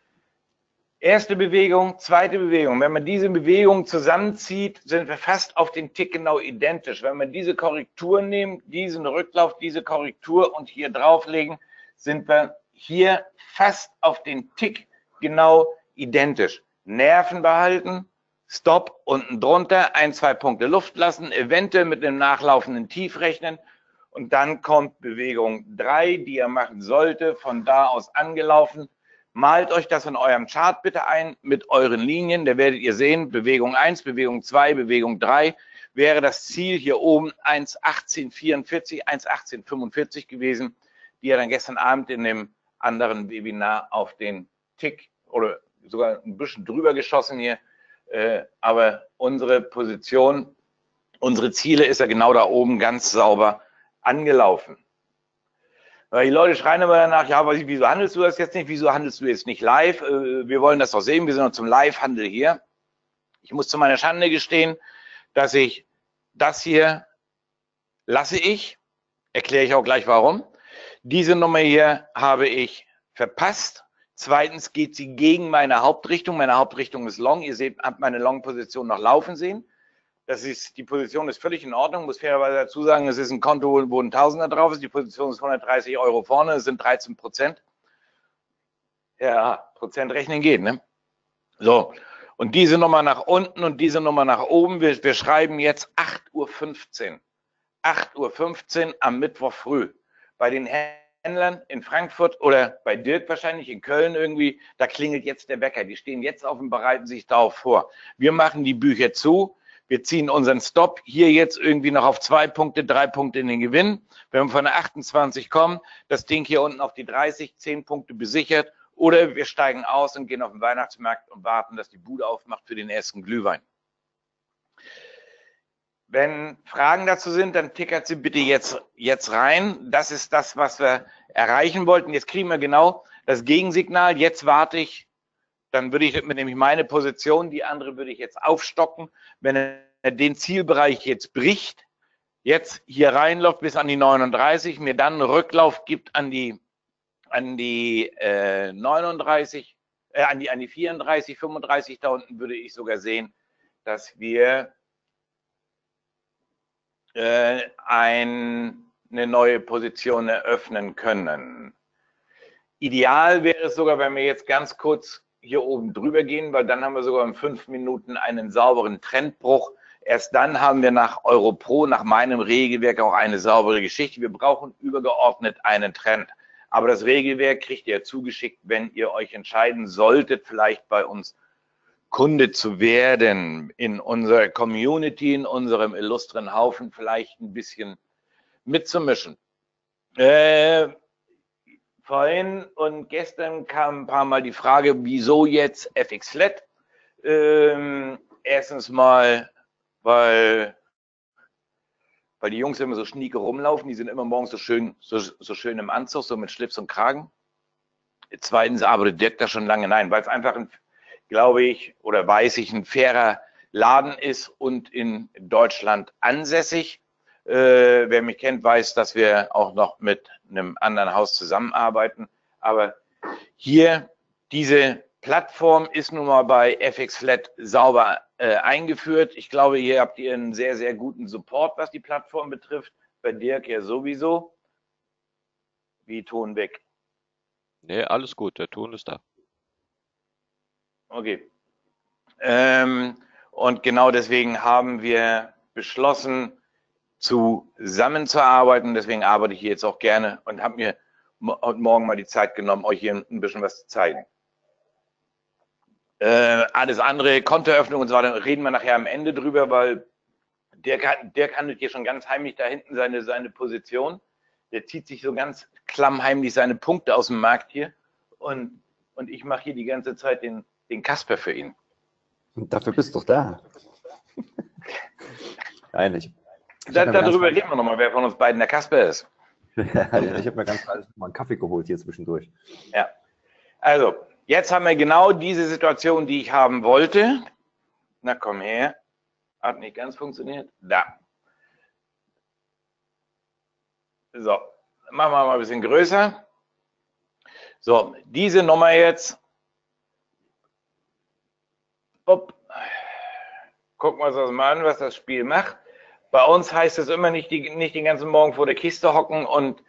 S3: Erste Bewegung, zweite Bewegung. Wenn man diese Bewegung zusammenzieht, sind wir fast auf den Tick genau identisch. Wenn wir diese Korrektur nehmen, diesen Rücklauf, diese Korrektur und hier drauflegen, sind wir hier fast auf den Tick genau identisch. Nerven behalten, Stop unten drunter, 1, 2 Punkte Luft lassen, eventuell mit einem nachlaufenden Tief rechnen und dann kommt Bewegung 3, die ihr machen sollte, von da aus angelaufen. Malt euch das in eurem Chart bitte ein mit euren Linien, da werdet ihr sehen, Bewegung 1, Bewegung 2, Bewegung 3 wäre das Ziel hier oben 1,1844, 1,1845 gewesen, die ja dann gestern Abend in dem anderen Webinar auf den Tick oder sogar ein bisschen drüber geschossen hier, aber unsere Position, unsere Ziele ist ja genau da oben ganz sauber angelaufen. Weil die Leute schreien immer danach, ja, wieso handelst du das jetzt nicht, wieso handelst du jetzt nicht live, wir wollen das doch sehen, wir sind noch zum Live-Handel hier. Ich muss zu meiner Schande gestehen, dass ich das hier lasse erkläre ich auch gleich warum. Diese Nummer hier habe ich verpasst. Zweitens geht sie gegen meine Hauptrichtung. Meine Hauptrichtung ist Long. Ihr seht, habt meine Long-Position noch laufen sehen. Die Position ist völlig in Ordnung. Muss fairerweise dazu sagen, es ist ein Konto, wo ein Tausender drauf ist. Die Position ist 130 € vorne. Es sind 13%. Ja, Prozent rechnen geht, ne? So. Und diese Nummer nach unten und diese Nummer nach oben. Wir schreiben jetzt 8:15 Uhr. 8:15 Uhr am Mittwoch früh. Bei den Händlern in Frankfurt oder bei Dirk wahrscheinlich in Köln irgendwie, da klingelt jetzt der Wecker. Die stehen jetzt auf und bereiten sich darauf vor. Wir machen die Bücher zu. Wir ziehen unseren Stop hier jetzt irgendwie noch auf 2 Punkte, 3 Punkte in den Gewinn. Wenn wir von der 28 kommen, das Ding hier unten auf die 30, 10 Punkte besichert. Oder wir steigen aus und gehen auf den Weihnachtsmarkt und warten, dass die Bude aufmacht für den ersten Glühwein. Wenn Fragen dazu sind, dann tickert sie bitte jetzt rein. Das ist das, was wir erreichen wollten. Jetzt kriegen wir genau das Gegensignal. Jetzt warte ich. Dann würde ich nämlich meine Position, die andere würde ich jetzt aufstocken. Wenn er den Zielbereich jetzt bricht, jetzt hier reinläuft bis an die 39, mir dann einen Rücklauf gibt an die 39, an die 34, 35, da unten würde ich sogar sehen, dass wir eine neue Position eröffnen können. Ideal wäre es sogar, wenn wir jetzt ganz kurz hier oben drüber gehen, weil dann haben wir sogar in 5 Minuten einen sauberen Trendbruch. Erst dann haben wir nach Europro, nach meinem Regelwerk auch eine saubere Geschichte. Wir brauchen übergeordnet einen Trend. Aber das Regelwerk kriegt ihr zugeschickt, wenn ihr euch entscheiden solltet, vielleicht bei uns Kunde zu werden, in unserer Community, in unserem illustren Haufen vielleicht ein bisschen mitzumischen. Vorhin und gestern kam ein paar Mal die Frage, wieso jetzt FX-Flat? Erstens mal, weil die Jungs immer so schnieke rumlaufen, die sind immer morgens so schön im Anzug, so mit Schlips und Kragen. Zweitens arbeitet Dirk da schon lange, nein, weil es einfach, glaube ich, oder weiß ich, ein fairer Laden ist und in Deutschland ansässig. Wer mich kennt, weiß, dass wir auch noch mit einem anderen Haus zusammenarbeiten. Aber hier, diese Plattform ist nun mal bei FX-Flat sauber eingeführt. Ich glaube, hier habt ihr einen sehr, sehr guten Support, was die Plattform betrifft. Bei Dirk ja sowieso. Wie Ton weg?
S1: Nee, alles gut, der Ton ist da.
S3: Okay. Und genau deswegen haben wir beschlossen, zusammenzuarbeiten. Deswegen arbeite ich hier jetzt auch gerne und habe mir heute Morgen mal die Zeit genommen, euch hier ein bisschen was zu zeigen. Alles andere, Kontoeröffnung und so weiter, reden wir nachher am Ende drüber, weil Dirk handelt hier schon ganz heimlich da hinten seine Position. Der zieht sich so ganz klammheimlich seine Punkte aus dem Markt hier und ich mache hier die ganze Zeit den Kasper für ihn.
S2: Und dafür bist du doch da. Nein,
S3: darüber reden wir nochmal, wer von uns beiden der Kasper ist.
S2: Ja, ich habe mir ganz alles mal einen Kaffee geholt hier zwischendurch.
S3: Ja, also jetzt haben wir genau diese Situation, die ich haben wollte. Na komm her, hat nicht ganz funktioniert. Da. So, machen wir mal ein bisschen größer. So, diese Nummer jetzt. Upp. Gucken wir uns das mal an, was das Spiel macht. Bei uns heißt es immer nicht den ganzen Morgen vor der Kiste hocken und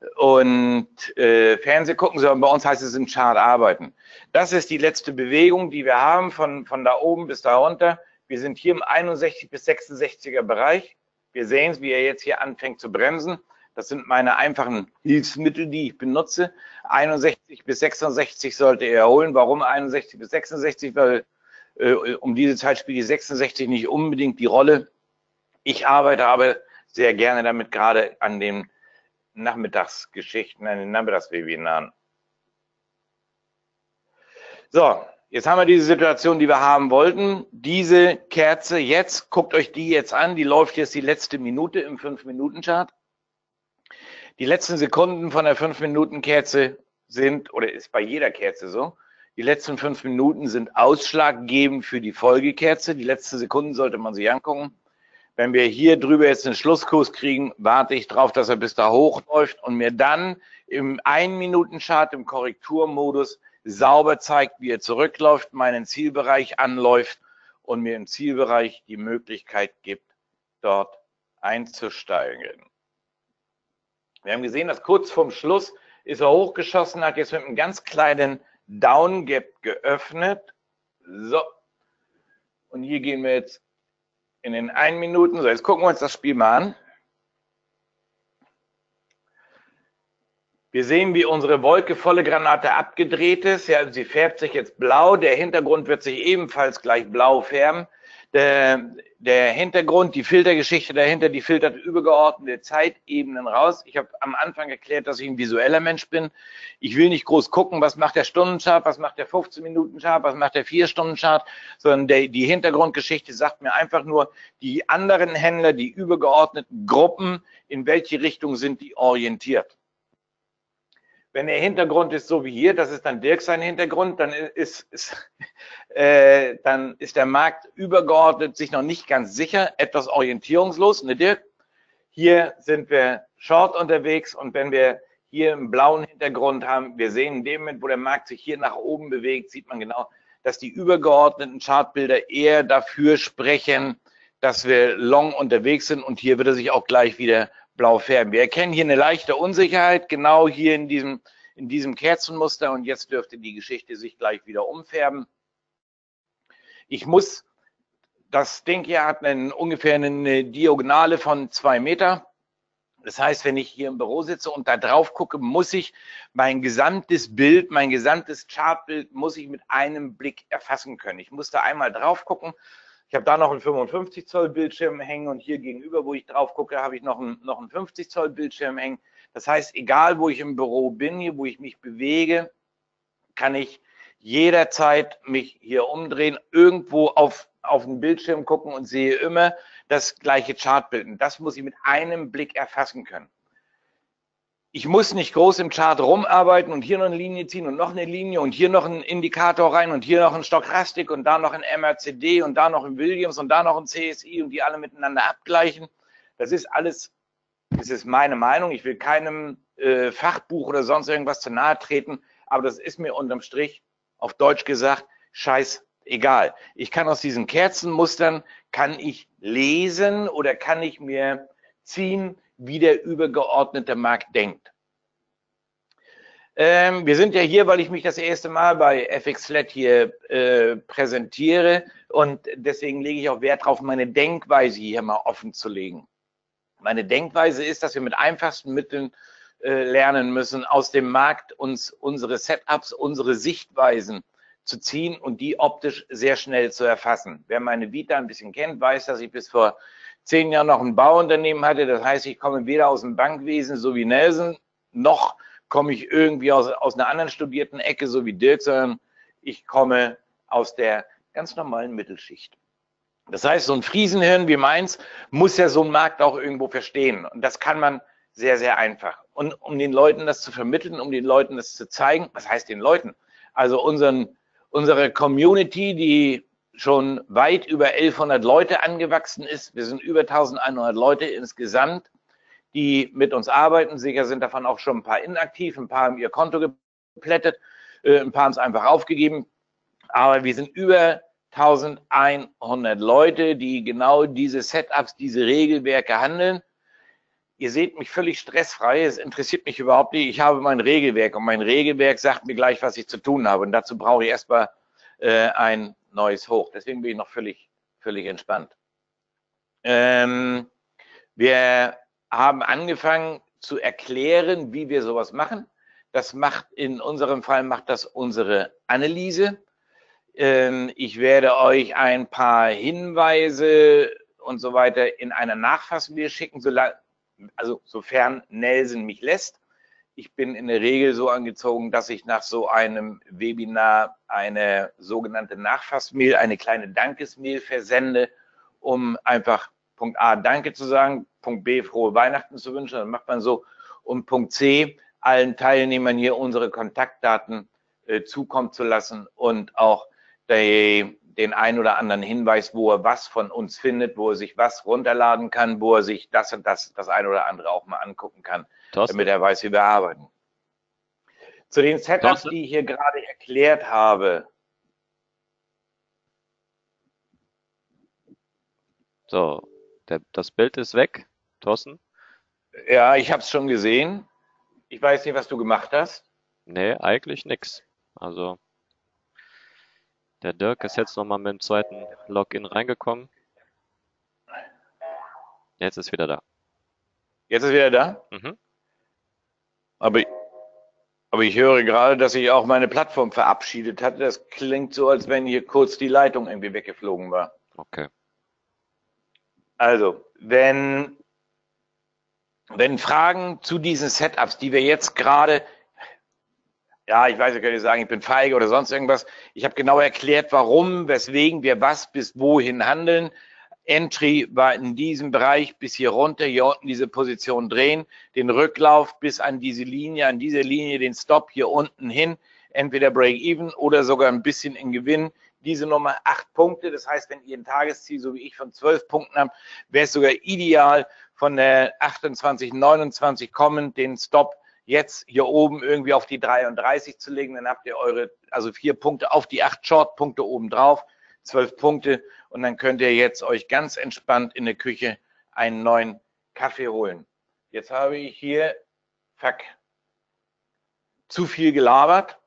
S3: Fernseh gucken, sondern bei uns heißt es im Chart arbeiten. Das ist die letzte Bewegung, die wir haben, von da oben bis da runter. Wir sind hier im 61 bis 66er Bereich. Wir sehen es, wie er jetzt hier anfängt zu bremsen. Das sind meine einfachen Hilfsmittel, die ich benutze. 61 bis 66 sollte er holen. Warum 61 bis 66? Weil um diese Zeit spielt die 66 nicht unbedingt die Rolle. Ich arbeite aber sehr gerne damit, gerade an den Nachmittagsgeschichten, an den Nachmittagswebinaren. So, jetzt haben wir diese Situation, die wir haben wollten. Diese Kerze jetzt, guckt euch die jetzt an, die läuft jetzt die letzte Minute im 5-Minuten-Chart. Die letzten Sekunden von der 5-Minuten-Kerze sind, oder ist bei jeder Kerze so, die letzten 5 Minuten sind ausschlaggebend für die Folgekerze. Die letzten Sekunden sollte man sich angucken. Wenn wir hier drüber jetzt einen Schlusskurs kriegen, warte ich drauf, dass er bis da hochläuft und mir dann im 1-Minuten-Chart im Korrekturmodus sauber zeigt, wie er zurückläuft, meinen Zielbereich anläuft und mir im Zielbereich die Möglichkeit gibt, dort einzusteigen. Wir haben gesehen, dass kurz vorm Schluss ist er hochgeschossen, hat jetzt mit einem ganz kleinen Down Gap geöffnet. So. Und hier gehen wir jetzt in den 1 Minuten. So, jetzt gucken wir uns das Spiel mal an. Wir sehen, wie unsere wolkevolle Granate abgedreht ist. Ja, sie färbt sich jetzt blau. Der Hintergrund wird sich ebenfalls gleich blau färben. Der Hintergrund, die Filtergeschichte dahinter, die filtert übergeordnete Zeitebenen raus. Ich habe am Anfang erklärt, dass ich ein visueller Mensch bin. Ich will nicht groß gucken, was macht der Stundenchart, was macht der 15-Minuten-Chart, was macht der 4-Stunden-Chart, sondern die Hintergrundgeschichte sagt mir einfach nur, die anderen Händler, die übergeordneten Gruppen, in welche Richtung sind die orientiert. Wenn der Hintergrund ist so wie hier, das ist dann Dirk sein Hintergrund, dann ist der Markt übergeordnet sich noch nicht ganz sicher, etwas orientierungslos. Ne, Dirk? Hier sind wir short unterwegs und wenn wir hier einen blauen Hintergrund haben, wir sehen in dem Moment, wo der Markt sich hier nach oben bewegt, sieht man genau, dass die übergeordneten Chartbilder eher dafür sprechen, dass wir long unterwegs sind und hier wird er sich auch gleich wieder blau färben. Wir erkennen hier eine leichte Unsicherheit, genau hier in diesem Kerzenmuster und jetzt dürfte die Geschichte sich gleich wieder umfärben. Das Ding hier hat ungefähr eine Diagonale von 2 Meter. Das heißt, wenn ich hier im Büro sitze und da drauf gucke, muss ich mein gesamtes Bild, mein gesamtes Chartbild, muss ich mit einem Blick erfassen können. Ich muss da einmal drauf gucken. Ich habe da noch einen 55 Zoll Bildschirm hängen und hier gegenüber, wo ich drauf gucke, habe ich noch einen 50 Zoll Bildschirm hängen. Das heißt, egal wo ich im Büro bin, hier, wo ich mich bewege, kann ich jederzeit mich hier umdrehen, irgendwo auf den Bildschirm gucken und sehe immer das gleiche Chartbild. Und das muss ich mit einem Blick erfassen können. Ich muss nicht groß im Chart rumarbeiten und hier noch eine Linie ziehen und noch eine Linie und hier noch einen Indikator rein und hier noch ein Stochastik und da noch ein MRCD und da noch ein Williams und da noch ein CSI und die alle miteinander abgleichen. Das ist alles, das ist meine Meinung. Ich will keinem Fachbuch oder sonst irgendwas zu nahe treten, aber das ist mir unterm Strich, auf Deutsch gesagt, scheißegal. Ich kann aus diesen Kerzenmustern, kann ich lesen oder kann ich mir ziehen, wie der übergeordnete Markt denkt. Wir sind ja hier, weil ich mich das erste Mal bei FXFlat hier präsentiere und deswegen lege ich auch Wert darauf, meine Denkweise hier mal offen zu legen. Meine Denkweise ist, dass wir mit einfachsten Mitteln lernen müssen, aus dem Markt uns unsere Setups, unsere Sichtweisen zu ziehen und die optisch sehr schnell zu erfassen. Wer meine Vita ein bisschen kennt, weiß, dass ich bis vor 10 Jahren noch ein Bauunternehmen hatte. Das heißt, ich komme weder aus dem Bankwesen, so wie Nelson, noch komme ich irgendwie aus einer anderen studierten Ecke, so wie Dirk, sondern ich komme aus der ganz normalen Mittelschicht. Das heißt, so ein Friesenhirn wie meins muss ja so einen Markt auch irgendwo verstehen. Und das kann man sehr, sehr einfach. Und um den Leuten das zu vermitteln, um den Leuten das zu zeigen, was heißt den Leuten? Also unsere Community, die schon weit über 1100 Leute angewachsen ist. Wir sind über 1100 Leute insgesamt, die mit uns arbeiten. Sicher sind davon auch schon ein paar inaktiv, ein paar haben ihr Konto geplättet, ein paar haben es einfach aufgegeben. Aber wir sind über 1100 Leute, die genau diese Setups, diese Regelwerke handeln. Ihr seht mich völlig stressfrei, es interessiert mich überhaupt nicht. Ich habe mein Regelwerk und mein Regelwerk sagt mir gleich, was ich zu tun habe. Und dazu brauche ich erstmal ein neues Hoch. Deswegen bin ich noch völlig entspannt. Wir haben angefangen zu erklären, wie wir sowas machen. Das macht in unserem Fall das unsere Anneliese. Ich werde euch ein paar Hinweise und so weiter in einer Nachfassmail schicken, sofern Nelson mich lässt. Ich bin in der Regel so angezogen, dass ich nach so einem Webinar eine sogenannte Nachfassmail, eine kleine Dankesmail versende, um einfach Punkt A, Danke zu sagen, Punkt B, frohe Weihnachten zu wünschen, dann macht man so, und Punkt C, allen Teilnehmern hier unsere Kontaktdaten zukommen zu lassen und auch den ein oder anderen Hinweis, wo er was von uns findet, wo er sich was runterladen kann, wo er sich das und das ein oder andere auch mal angucken kann, damit er weiß, wie wir arbeiten. Zu den Setups, die ich hier gerade erklärt habe.
S1: So, das Bild ist weg, Thorsten.
S3: Ja, ich habe es schon gesehen. Ich weiß nicht, was du gemacht hast.
S1: Nee, eigentlich nix. Also der Dirk ist jetzt nochmal mit dem zweiten Login reingekommen. Jetzt ist wieder da.
S3: Jetzt ist wieder da?
S1: Mhm.
S3: Aber Aber ich höre gerade, dass sich auch meine Plattform verabschiedet hatte. Das klingt so, als wenn hier kurz die Leitung irgendwie weggeflogen war.
S1: Okay.
S3: Also, wenn Fragen zu diesen Setups, die wir jetzt gerade, ja, ich weiß, ihr könnt ja sagen, ich bin feige oder sonst irgendwas. Ich habe genau erklärt, warum, weswegen wir was bis wohin handeln. Entry war in diesem Bereich bis hier runter, hier unten diese Position drehen, den Rücklauf bis an diese Linie, den Stop hier unten hin, entweder Break-Even oder sogar ein bisschen in Gewinn. Diese Nummer 8 Punkte, das heißt, wenn ihr ein Tagesziel, so wie ich, von 12 Punkten habt, wäre es sogar ideal, von der 28, 29 kommend den Stop jetzt hier oben irgendwie auf die 33 zu legen, dann habt ihr also 4 Punkte auf die 8 Short-Punkte oben drauf, 12 Punkte, und dann könnt ihr jetzt euch ganz entspannt in der Küche einen neuen Kaffee holen. Jetzt habe ich hier, zu viel gelabert.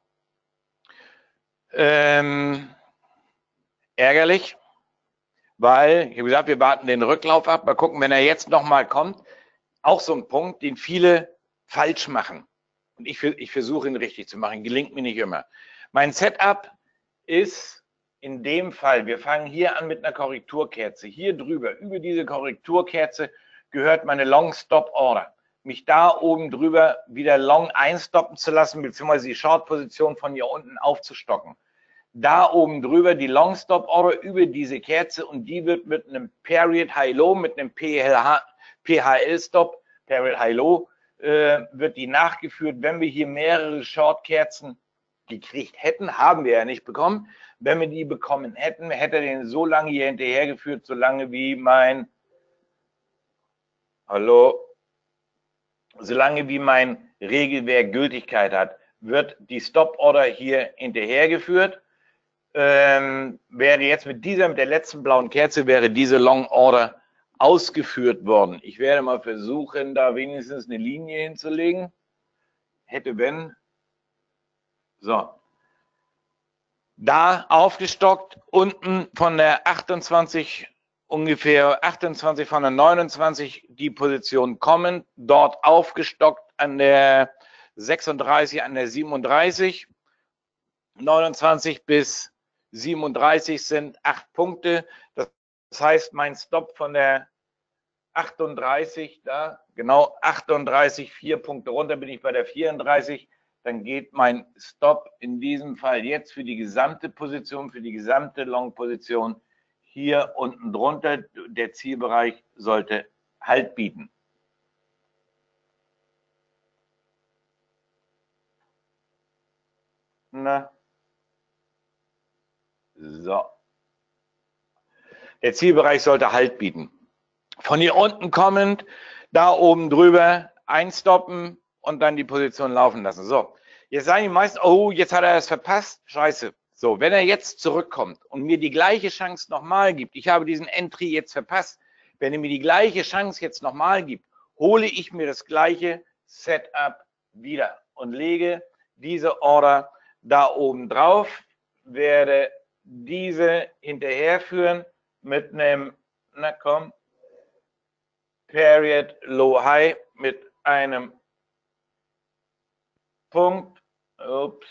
S3: Ärgerlich, weil, ich habe gesagt, wir warten den Rücklauf ab, mal gucken, wenn er jetzt nochmal kommt. Auch so ein Punkt, den viele falsch machen. Und ich versuche ihn richtig zu machen, gelingt mir nicht immer. Mein Setup ist in dem Fall, wir fangen hier an mit einer Korrekturkerze. Hier drüber, über diese Korrekturkerze gehört meine Long Stop Order. Mich da oben drüber wieder long einstoppen zu lassen, beziehungsweise die Short-Position von hier unten aufzustocken. Da oben drüber die Long Stop Order über diese Kerze, und die wird mit einem Period High Low, mit einem PHL Stop, Period High Low, wird die nachgeführt. Wenn wir hier mehrere Short-Kerzen gekriegt hätten, haben wir ja nicht bekommen. Wenn wir die bekommen hätten, hätte er den so lange hier hinterhergeführt, solange wie mein Regelwerk Gültigkeit hat, wird die Stop-Order hier hinterhergeführt. Wäre jetzt mit der letzten blauen Kerze, wäre diese Long Order ausgeführt worden. Ich werde mal versuchen, da wenigstens eine Linie hinzulegen. Hätte, wenn. So. Da aufgestockt, unten von der 28, ungefähr 28 von der 29 die Position kommen, dort aufgestockt an der 36, an der 37, 29 bis 37 sind 8 Punkte. Das heißt, mein Stop von der 38, da, genau, 38, 4 Punkte runter bin ich bei der 34. Dann geht mein Stop in diesem Fall jetzt für die gesamte Position, für die gesamte Long-Position hier unten drunter. Der Zielbereich sollte Halt bieten. Na. So. Der Zielbereich sollte Halt bieten. Von hier unten kommend, da oben drüber einstoppen und dann die Position laufen lassen. So, jetzt sagen die meisten, oh, jetzt hat er es verpasst. Scheiße. So, wenn er jetzt zurückkommt und mir die gleiche Chance nochmal gibt, ich habe diesen Entry jetzt verpasst, wenn er mir die gleiche Chance jetzt nochmal gibt, hole ich mir das gleiche Setup wieder und lege diese Order da oben drauf, werde diese hinterherführen mit einem, na komm, Period Low High mit einem Punkt. Ups.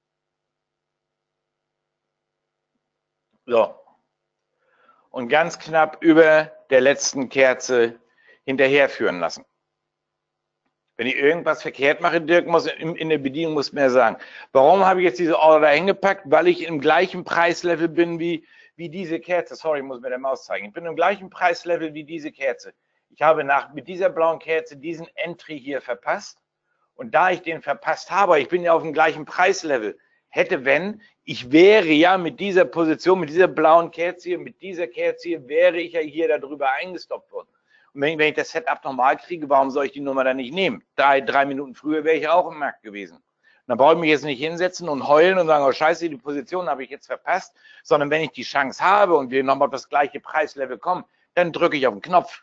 S3: So. Und ganz knapp über der letzten Kerze hinterherführen lassen. Wenn ich irgendwas verkehrt mache, Dirk, in der Bedienung muss mir sagen, warum habe ich jetzt diese Order da hingepackt? Weil ich im gleichen Preislevel bin wie diese Kerze. Sorry, ich muss mir der Maus zeigen. Ich bin im gleichen Preislevel wie diese Kerze. Ich habe mit dieser blauen Kerze diesen Entry hier verpasst. Und da ich den verpasst habe, ich bin ja auf dem gleichen Preislevel, ich wäre ja mit dieser Position, mit dieser blauen Kerze hier, mit dieser Kerze hier, wäre ich ja hier darüber eingestoppt worden. Und wenn ich das Setup nochmal kriege, warum soll ich die Nummer dann nicht nehmen? Drei Minuten früher wäre ich ja auch im Markt gewesen. Und dann brauche ich mich jetzt nicht hinsetzen und heulen und sagen, oh scheiße, die Position habe ich jetzt verpasst, sondern wenn ich die Chance habe und wir nochmal auf das gleiche Preislevel kommen, dann drücke ich auf den Knopf.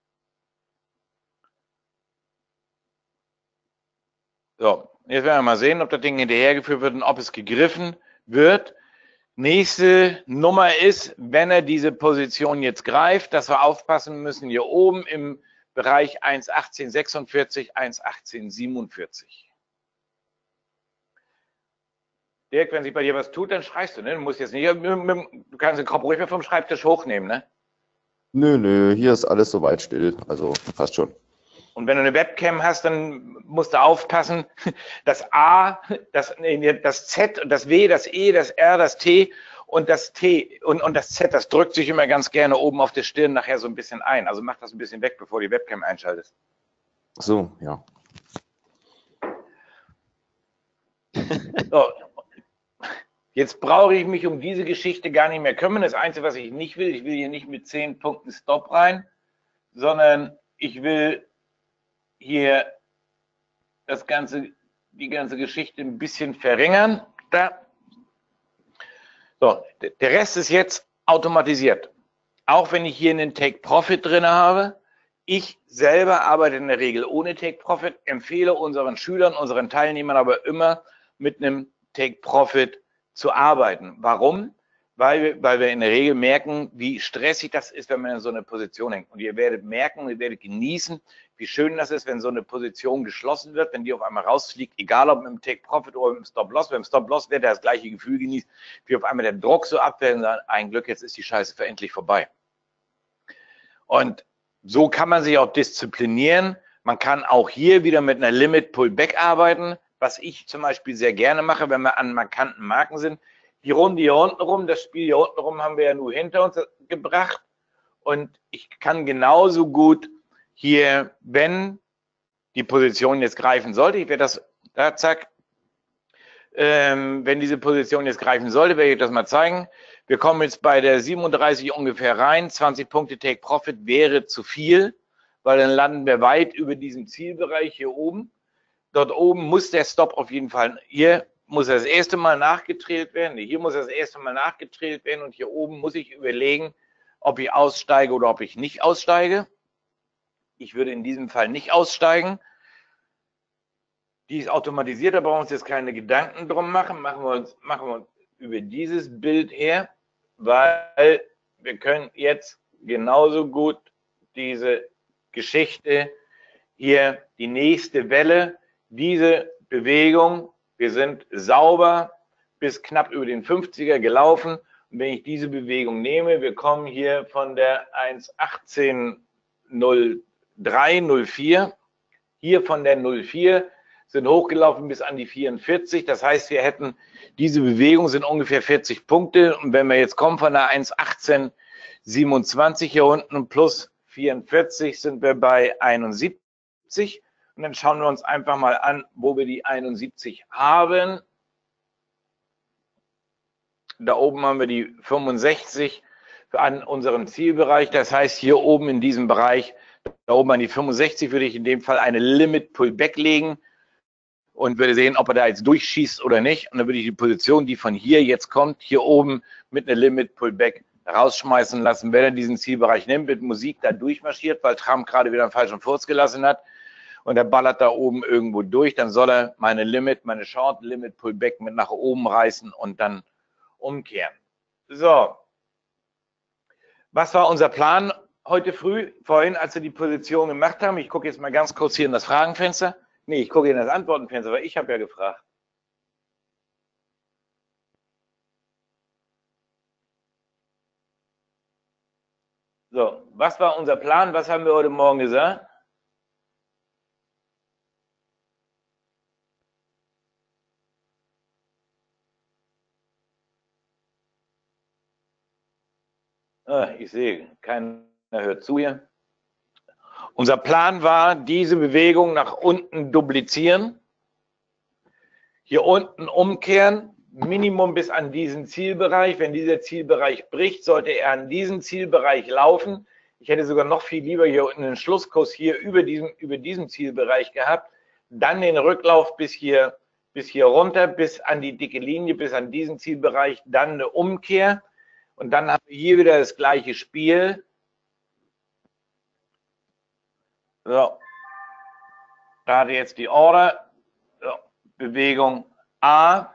S3: So, jetzt werden wir mal sehen, ob das Ding hinterhergeführt wird und ob es gegriffen wird. Nächste Nummer ist, wenn er diese Position jetzt greift, dass wir aufpassen müssen, hier oben im Bereich 1,1846, 1,1847. Dirk, wenn sich bei dir was tut, dann schreist du, ne? Du musst jetzt nicht, du kannst den Kopf ruhig mal vom Schreibtisch hochnehmen, ne?
S2: Nö, hier ist alles soweit still. Also passt schon.
S3: Und wenn du eine Webcam hast, dann musst du aufpassen, das A, das Z, das W, das E, das R, das T und das T und das Z, das drückt sich immer ganz gerne oben auf der Stirn nachher so ein bisschen ein. Also mach das ein bisschen weg, bevor du die Webcam einschaltest.
S2: Ach so, ja.
S3: So. Jetzt brauche ich mich um diese Geschichte gar nicht mehr kümmern. Das Einzige, was ich will hier nicht mit 10 Punkten Stop rein, sondern ich will hier die ganze Geschichte ein bisschen verringern. Da. So, der Rest ist jetzt automatisiert. Auch wenn ich hier einen Take Profit drin habe. Ich selber arbeite in der Regel ohne Take Profit, empfehle unseren Schülern, unseren Teilnehmern aber immer mit einem Take Profit zu arbeiten. Warum? Weil wir in der Regel merken, wie stressig das ist, wenn man in so eine Position hängt. Und ihr werdet merken, ihr werdet genießen, wie schön das ist, wenn so eine Position geschlossen wird, wenn die auf einmal rausfliegt, egal ob mit dem Take Profit oder mit dem Stop Loss. Beim Stop Loss wird er das gleiche Gefühl genießt, wie auf einmal der Druck so abfällt und sagt, ein Glück, jetzt ist die Scheiße endlich vorbei. Und so kann man sich auch disziplinieren. Man kann auch hier wieder mit einer Limit Pullback arbeiten, was ich zum Beispiel sehr gerne mache, wenn wir an markanten Marken sind. Die Runde hier unten rum, das Spiel hier unten rum haben wir ja nur hinter uns gebracht. Und ich kann genauso gut hier, wenn die Position jetzt greifen sollte, ich werde das, da zack, wenn diese Position jetzt greifen sollte, werde ich das mal zeigen. Wir kommen jetzt bei der 37 ungefähr rein. 20 Punkte Take Profit wäre zu viel, weil dann landen wir weit über diesem Zielbereich hier oben. Dort oben muss der Stop auf jeden Fall, hier muss das erste Mal nachgedreht werden, hier muss das erste Mal nachgedreht werden und hier oben muss ich überlegen, ob ich aussteige oder ob ich nicht aussteige. Ich würde in diesem Fall nicht aussteigen. Die ist automatisiert, da brauchen wir uns jetzt keine Gedanken drum machen. Machen wir uns über dieses Bild her, weil wir können jetzt genauso gut diese Geschichte hier, die nächste Welle, diese Bewegung, wir sind sauber bis knapp über den 50er gelaufen. Und wenn ich diese Bewegung nehme, wir kommen hier von der 1,1803,04, hier von der 04, sind hochgelaufen bis an die 44. Das heißt, wir hätten diese Bewegung sind ungefähr 40 Punkte. Und wenn wir jetzt kommen von der 1,1827 hier unten plus 44 sind wir bei 71. Und dann schauen wir uns einfach mal an, wo wir die 71 haben. Da oben haben wir die 65 an unserem Zielbereich. Das heißt, hier oben in diesem Bereich, da oben an die 65 würde ich in dem Fall eine Limit Pullback legen und würde sehen, ob er da jetzt durchschießt oder nicht. Und dann würde ich die Position, die von hier jetzt kommt, hier oben mit einer Limit Pullback rausschmeißen lassen. Wenn er diesen Zielbereich nimmt, mit Musik da durchmarschiert, weil Trump gerade wieder einen falschen Furz gelassen hat und er ballert da oben irgendwo durch, dann soll er meine Short Limit Pullback mit nach oben reißen und dann umkehren. So. Was war unser Plan heute früh, vorhin, als wir die Position gemacht haben? Ich gucke jetzt mal ganz kurz hier in das Fragenfenster. Nee, ich gucke in das Antwortenfenster, weil ich habe ja gefragt. So, was war unser Plan? Was haben wir heute Morgen gesagt? Ah, ich sehe, keiner hört zu hier. Unser Plan war, diese Bewegung nach unten duplizieren, hier unten umkehren, Minimum bis an diesen Zielbereich. Wenn dieser Zielbereich bricht, sollte er an diesen Zielbereich laufen. Ich hätte sogar noch viel lieber hier unten einen Schlusskurs hier über diesem Zielbereich gehabt. Dann den Rücklauf bis hier runter, bis an die dicke Linie, bis an diesen Zielbereich. Dann eine Umkehr. Und dann haben wir hier wieder das gleiche Spiel. So. Da hatte jetzt die Order. So. Bewegung A.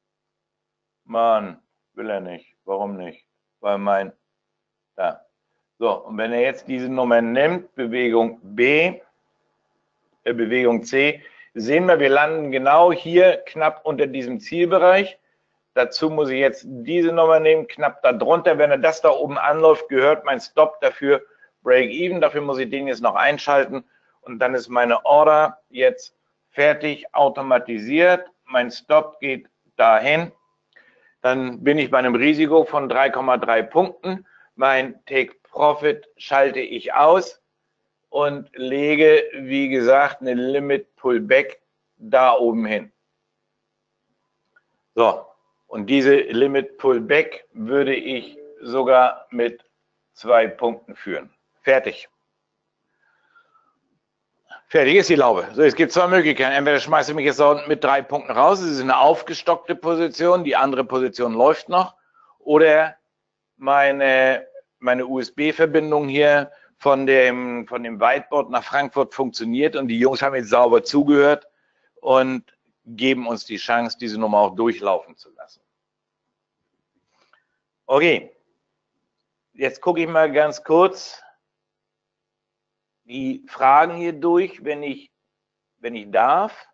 S3: Mann, will er nicht. Warum nicht? Weil da. So, und wenn er jetzt diese Nummer nimmt, Bewegung B, Bewegung C, sehen wir landen genau hier knapp unter diesem Zielbereich. Dazu muss ich jetzt diese Nummer nehmen, knapp darunter. Wenn er das da oben anläuft, gehört mein Stop dafür Break-Even. Dafür muss ich den jetzt noch einschalten. Und dann ist meine Order jetzt fertig, automatisiert. Mein Stop geht dahin. Dann bin ich bei einem Risiko von 3,3 Punkten. Mein Take Profit schalte ich aus und lege, wie gesagt, eine Limit Pullback da oben hin. So, und diese Limit Pullback würde ich sogar mit 2 Punkten führen. Fertig. Fertig ist die Laube. So, es gibt zwei Möglichkeiten. Entweder schmeiße ich mich jetzt mit 3 Punkten raus, das ist eine aufgestockte Position, die andere Position läuft noch, oder meine USB-Verbindung hier von dem Whiteboard nach Frankfurt funktioniert und die Jungs haben jetzt sauber zugehört und geben uns die Chance, diese Nummer auch durchlaufen zu lassen. Okay, jetzt gucke ich mal ganz kurz die Fragen hier durch, wenn ich darf.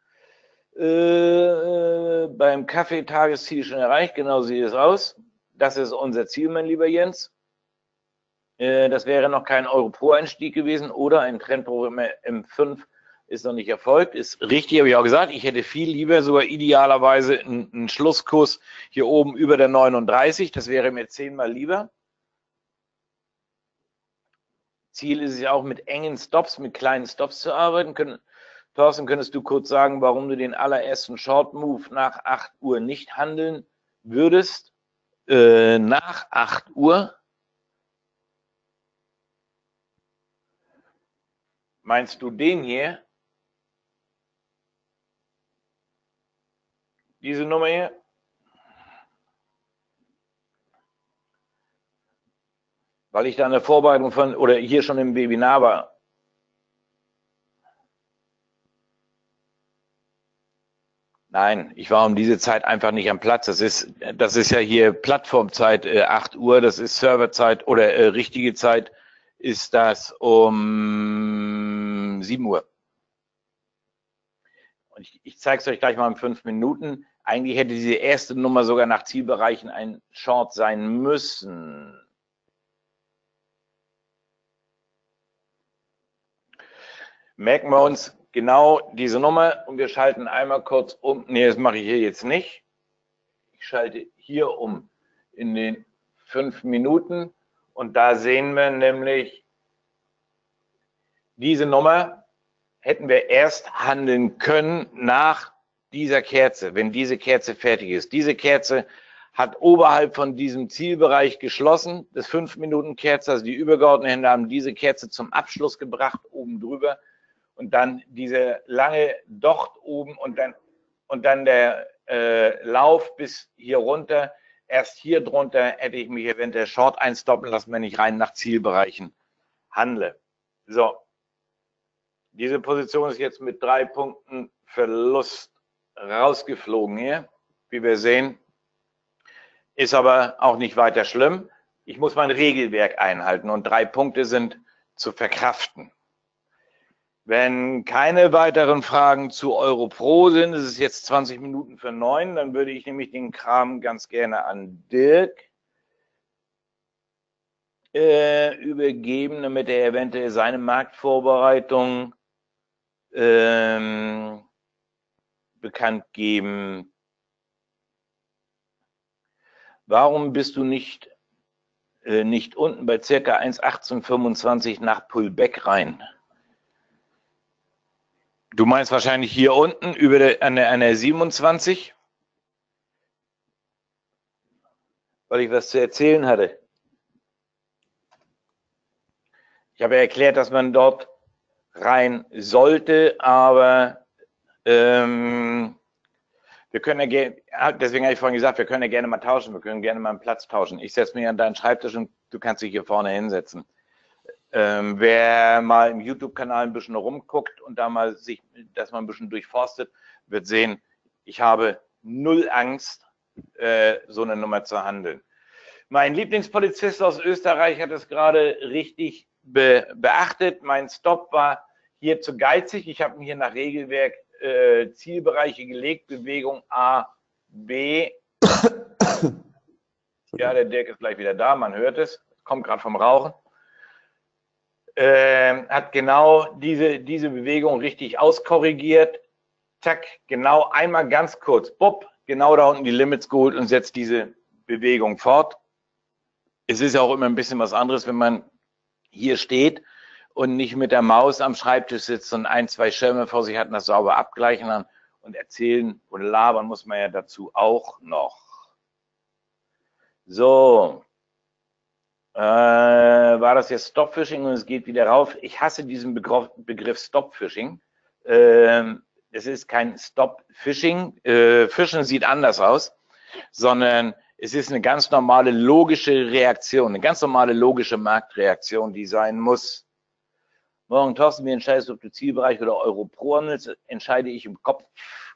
S3: Beim Kaffeetagesziel schon erreicht, genau sieht es aus. Das ist unser Ziel, mein lieber Jens. Das wäre noch kein Euro-Pro-Einstieg gewesen oder ein Trendbruch im M5 ist noch nicht erfolgt. Ist richtig, habe ich auch gesagt. Ich hätte viel lieber, sogar idealerweise einen Schlusskurs hier oben über der 39. Das wäre mir 10-mal lieber. Ziel ist es ja auch mit engen Stops, mit kleinen Stops zu arbeiten. Thorsten, könntest du kurz sagen, warum du den allerersten Short Move nach 8 Uhr nicht handeln würdest? Nach 8 Uhr? Meinst du den hier? Diese Nummer hier? Weil ich da in der Vorbereitung oder hier schon im Webinar war. Nein, ich war um diese Zeit einfach nicht am Platz. Das ist ja hier Plattformzeit 8 Uhr, das ist Serverzeit oder richtige Zeit ist das um 7 Uhr. Und ich zeige es euch gleich mal in 5 Minuten. Eigentlich hätte diese erste Nummer sogar nach Zielbereichen ein Short sein müssen. Merken wir uns genau diese Nummer und wir schalten einmal kurz um. Nee, das mache ich hier jetzt nicht. Ich schalte hier um in den 5 Minuten und da sehen wir nämlich diese Nummer hätten wir erst handeln können nach dieser Kerze, wenn diese Kerze fertig ist. Diese Kerze hat oberhalb von diesem Zielbereich geschlossen, das 5-Minuten-Kerze, also die übergeordneten Hände haben diese Kerze zum Abschluss gebracht, oben drüber und dann diese lange Docht oben und dann der Lauf bis hier runter. Erst hier drunter hätte ich mich eventuell Short einstoppen lassen, wenn ich rein nach Zielbereichen handle. So. Diese Position ist jetzt mit 3 Punkten Verlust rausgeflogen hier, wie wir sehen. Ist aber auch nicht weiter schlimm. Ich muss mein Regelwerk einhalten und 3 Punkte sind zu verkraften. Wenn keine weiteren Fragen zu Euro-Pro sind, es ist jetzt 20 Minuten für 9, dann würde ich nämlich den Kram ganz gerne an Dirk übergeben, damit er eventuell seine Marktvorbereitung bekannt geben. Warum bist du nicht unten bei ca. 1,1825 nach Pullback rein? Du meinst wahrscheinlich hier unten an der 27, weil ich was zu erzählen hatte. Ich habe erklärt, dass man dort rein sollte, aber wir können ja gerne, deswegen habe ich vorhin gesagt, wir können ja gerne mal tauschen, wir können gerne mal einen Platz tauschen. Ich setze mich an deinen Schreibtisch und du kannst dich hier vorne hinsetzen. Wer mal im YouTube-Kanal ein bisschen rumguckt und da mal das mal ein bisschen durchforstet, wird sehen, ich habe null Angst, so eine Nummer zu handeln. Mein Lieblingspolizist aus Österreich hat es gerade richtig beachtet. Mein Stop war hier zu geizig. Ich habe mir hier nach Regelwerk Zielbereiche gelegt, Bewegung A, B. Ja, der Dirk ist gleich wieder da, man hört es, kommt gerade vom Rauchen. Hat genau diese Bewegung richtig auskorrigiert. Zack, genau einmal ganz kurz, bob, genau da unten die Limits geholt und setzt diese Bewegung fort. Es ist ja auch immer ein bisschen was anderes, wenn man hier steht und nicht mit der Maus am Schreibtisch sitzt und ein, zwei Schirme vor sich hat und das sauber abgleichen kann. Und erzählen und labern muss man ja dazu auch noch. So, war das jetzt Stop-Fishing und es geht wieder rauf. Ich hasse diesen Begriff Stop-Fishing. Es ist kein Stop-Fishing. Fischen sieht anders aus, sondern es ist eine ganz normale logische Reaktion, eine ganz normale logische Marktreaktion, die sein muss. Morgen, Thorsten, wie entscheidest du, ob du Zielbereich oder Euro Pro handelst? Entscheide ich im Kopf.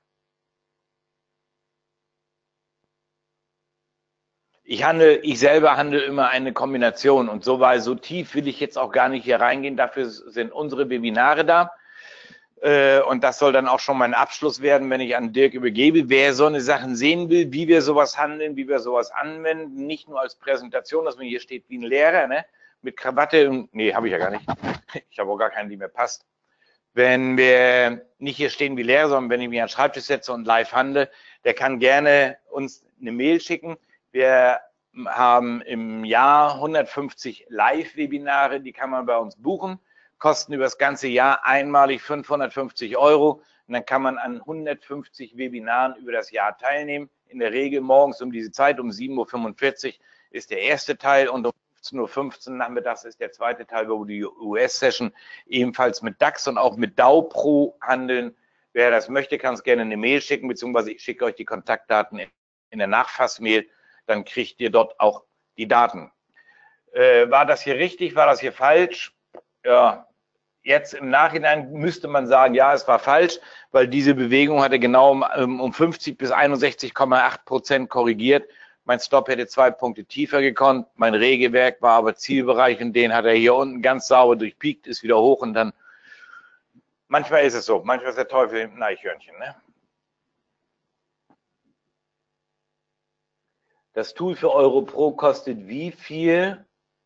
S3: Ich selber handle immer eine Kombination und so tief will ich jetzt auch gar nicht hier reingehen. Dafür sind unsere Webinare da. Und das soll dann auch schon mein Abschluss werden, wenn ich an Dirk übergebe. Wer so eine Sachen sehen will, wie wir sowas handeln, wie wir sowas anwenden, nicht nur als Präsentation, dass man hier steht wie ein Lehrer, ne? Mit Krawatte und, nee, habe ich ja gar nicht. Ich habe auch gar keinen, die mir passt. Wenn wir nicht hier stehen wie Lehrer, sondern wenn ich mich an den Schreibtisch setze und live handle, der kann gerne uns eine Mail schicken. Wir haben im Jahr 150 Live-Webinare, die kann man bei uns buchen, kosten über das ganze Jahr einmalig 550 € und dann kann man an 150 Webinaren über das Jahr teilnehmen. In der Regel morgens um diese Zeit, um 7:45 Uhr ist der erste Teil und um 15:15 Uhr nachmittags ist der zweite Teil, wo die US-Session ebenfalls mit DAX und auch mit DAO Pro handeln. Wer das möchte, kann es gerne eine Mail schicken, beziehungsweise ich schicke euch die Kontaktdaten in der Nachfassmail. Dann kriegt ihr dort auch die Daten. War das hier richtig? War das hier falsch? Ja, jetzt im Nachhinein müsste man sagen, ja, es war falsch, weil diese Bewegung hatte genau um 50 bis 61,8% korrigiert. Mein Stop hätte 2 Punkte tiefer gekonnt. Mein Regelwerk war aber Zielbereich und den hat er hier unten ganz sauber durchpiekt, ist wieder hoch und dann, manchmal ist es so, manchmal ist der Teufel im Eichhörnchen, ne? Das Tool für Euro Pro kostet wie viel?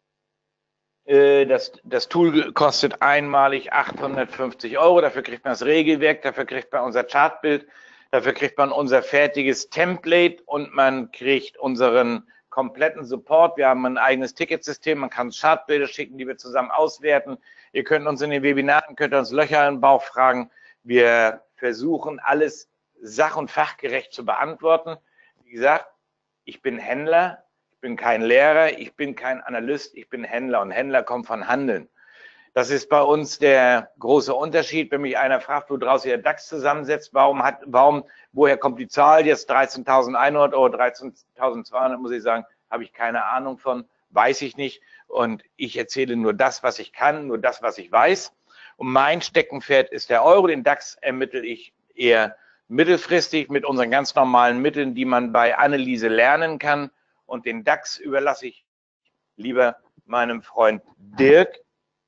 S3: Das Tool kostet einmalig 850 €. Dafür kriegt man das Regelwerk, dafür kriegt man unser Chartbild, dafür kriegt man unser fertiges Template und man kriegt unseren kompletten Support. Wir haben ein eigenes Ticketsystem, man kann Chartbilder schicken, die wir zusammen auswerten. Ihr könnt uns in den Webinaren, könnt uns Löcher im Bauch fragen. Wir versuchen alles sach- und fachgerecht zu beantworten. Wie gesagt, ich bin Händler, ich bin kein Lehrer, ich bin kein Analyst, ich bin Händler und Händler kommt von Handeln. Das ist bei uns der große Unterschied. Wenn mich einer fragt, wo draußen der DAX zusammensetzt, woher kommt die Zahl jetzt 13.100 oder 13.200, muss ich sagen, habe ich keine Ahnung von, weiß ich nicht. Und ich erzähle nur das, was ich kann, nur das, was ich weiß. Und mein Steckenpferd ist der Euro. Den DAX ermittle ich eher mittelfristig mit unseren ganz normalen Mitteln, die man bei Anneliese lernen kann. Und den DAX überlasse ich lieber meinem Freund Dirk.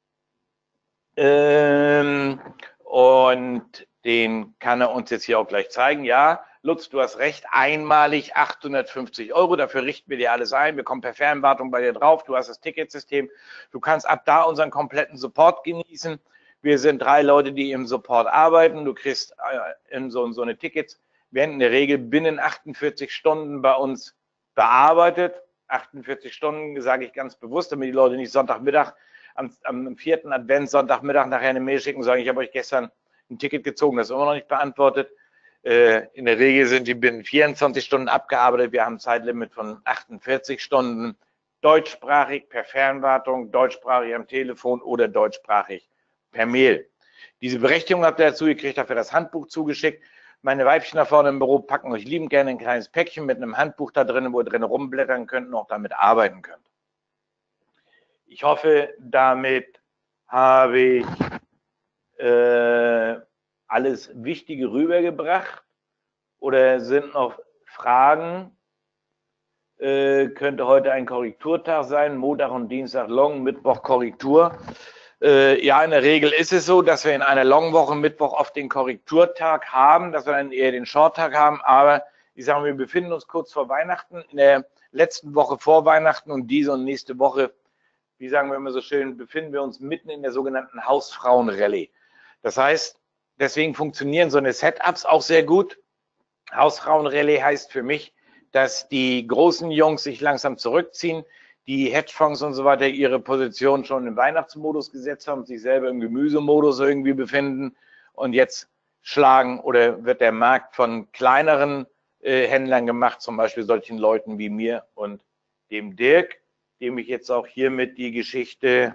S3: Und den kann er uns jetzt hier auch gleich zeigen. Ja, Lutz, du hast recht, einmalig 850 €. Dafür richten wir dir alles ein. Wir kommen per Fernwartung bei dir drauf. Du hast das Ticketsystem. Du kannst ab da unseren kompletten Support genießen. Wir sind 3 Leute, die im Support arbeiten. Du kriegst so eine Tickets, werden in der Regel binnen 48 Stunden bei uns bearbeitet. 48 Stunden, sage ich ganz bewusst, damit die Leute nicht Sonntagmittag, am 4. Advent, Sonntagmittag nachher eine Mail schicken und sagen, ich habe euch gestern ein Ticket gezogen, das ist immer noch nicht beantwortet. In der Regel sind die binnen 24 Stunden abgearbeitet. Wir haben ein Zeitlimit von 48 Stunden. Deutschsprachig per Fernwartung, deutschsprachig am Telefon oder deutschsprachig per Mail. Diese Berechtigung habt ihr dazu, ihr kriegt dafür das Handbuch zugeschickt. Meine Weibchen da vorne im Büro packen euch liebend gerne ein kleines Päckchen mit einem Handbuch da drin, wo ihr drin rumblättern könnt und auch damit arbeiten könnt. Ich hoffe, damit habe ich alles Wichtige rübergebracht. Oder sind noch Fragen? könnte heute ein Korrekturtag sein, Montag und Dienstag Long, Mittwoch Korrektur. Ja, in der Regel ist es so, dass wir in einer Longwoche Mittwoch oft den Korrekturtag haben, dass wir dann eher den Shorttag haben, aber ich sage mal, wir befinden uns kurz vor Weihnachten, in der letzten Woche vor Weihnachten und diese und nächste Woche, wie sagen wir immer so schön, befinden wir uns mitten in der sogenannten Hausfrauen-Rallye. Das heißt, deswegen funktionieren so eine Setups auch sehr gut. Hausfrauen-Rallye heißt für mich, dass die großen Jungs sich langsam zurückziehen, die Hedgefonds und so weiter ihre Position schon im Weihnachtsmodus gesetzt haben, sich selber im Gemüsemodus irgendwie befinden und jetzt schlagen oder wird der Markt von kleineren Händlern gemacht, zum Beispiel solchen Leuten wie mir und dem Dirk, dem ich jetzt auch hiermit die Geschichte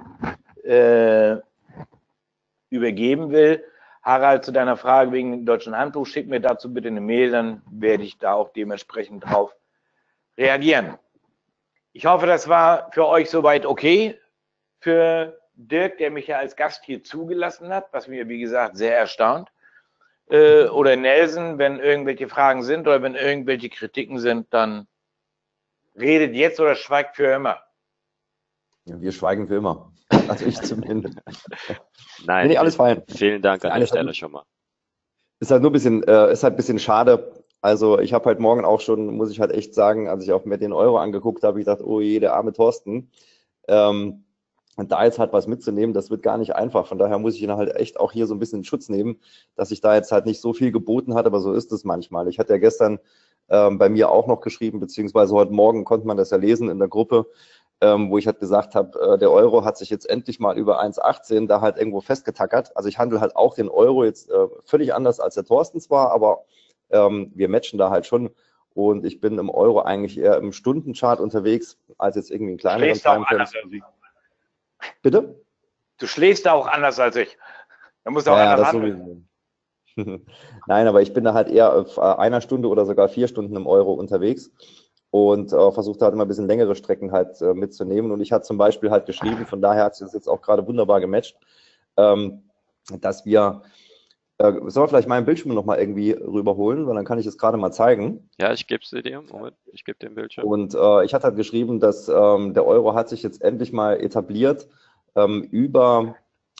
S3: übergeben will. Harald, zu deiner Frage wegen dem deutschen Handbuch, schick mir dazu bitte eine Mail, dann werde ich da auch dementsprechend drauf reagieren. Ich hoffe, das war für euch soweit okay. Für Dirk, der mich ja als Gast hier zugelassen hat, was mir, wie gesagt, sehr erstaunt. Oder Nelson, wenn irgendwelche Fragen sind oder wenn irgendwelche Kritiken sind, dann redet jetzt oder schweigt für immer.
S2: Ja, wir schweigen für immer. Also ich zumindest.
S1: Nein,
S2: Nee, alles fein.
S1: vielen Dank an der
S2: Alles
S1: Stelle schon mal.
S2: Ist halt nur ein bisschen, ist halt ein bisschen schade. Also ich habe heute Morgen auch schon, muss ich halt echt sagen, als ich auch mir den Euro angeguckt habe, ich dachte, oh je, der arme Thorsten. Und da jetzt halt was mitzunehmen, das wird gar nicht einfach. Von daher muss ich ihn halt echt auch hier so ein bisschen in Schutz nehmen, dass ich da jetzt halt nicht so viel geboten hat, aber so ist es manchmal. Ich hatte ja gestern bei mir auch noch geschrieben, beziehungsweise heute Morgen konnte man das ja lesen in der Gruppe, wo ich halt gesagt habe, der Euro hat sich jetzt endlich mal über 1,18 da halt irgendwo festgetackert. Also ich handle halt auch den Euro jetzt völlig anders als der Thorsten zwar, aber wir matchen da halt schon. Und ich bin im Euro eigentlich eher im Stundenchart unterwegs, als jetzt irgendwie in kleineren Timeframes. Bitte?
S3: Du schläfst da auch anders als ich. Da musst du auch
S2: Ja,
S3: anders
S2: das
S3: handeln.
S2: sowieso. Nein, aber ich bin da halt eher auf einer Stunde oder sogar 4 Stunden im Euro unterwegs und versuche halt immer ein bisschen längere Strecken halt mitzunehmen. Und ich hatte zum Beispiel halt geschrieben, von daher hat es jetzt auch gerade wunderbar gematcht, dass wir, sollen wir vielleicht meinen Bildschirm nochmal irgendwie rüberholen, weil dann kann ich es gerade mal zeigen.
S1: Ja, ich gebe es dir. Moment, ich gebe den Bildschirm.
S2: Und ich hatte halt geschrieben, dass der Euro hat sich jetzt endlich mal etabliert über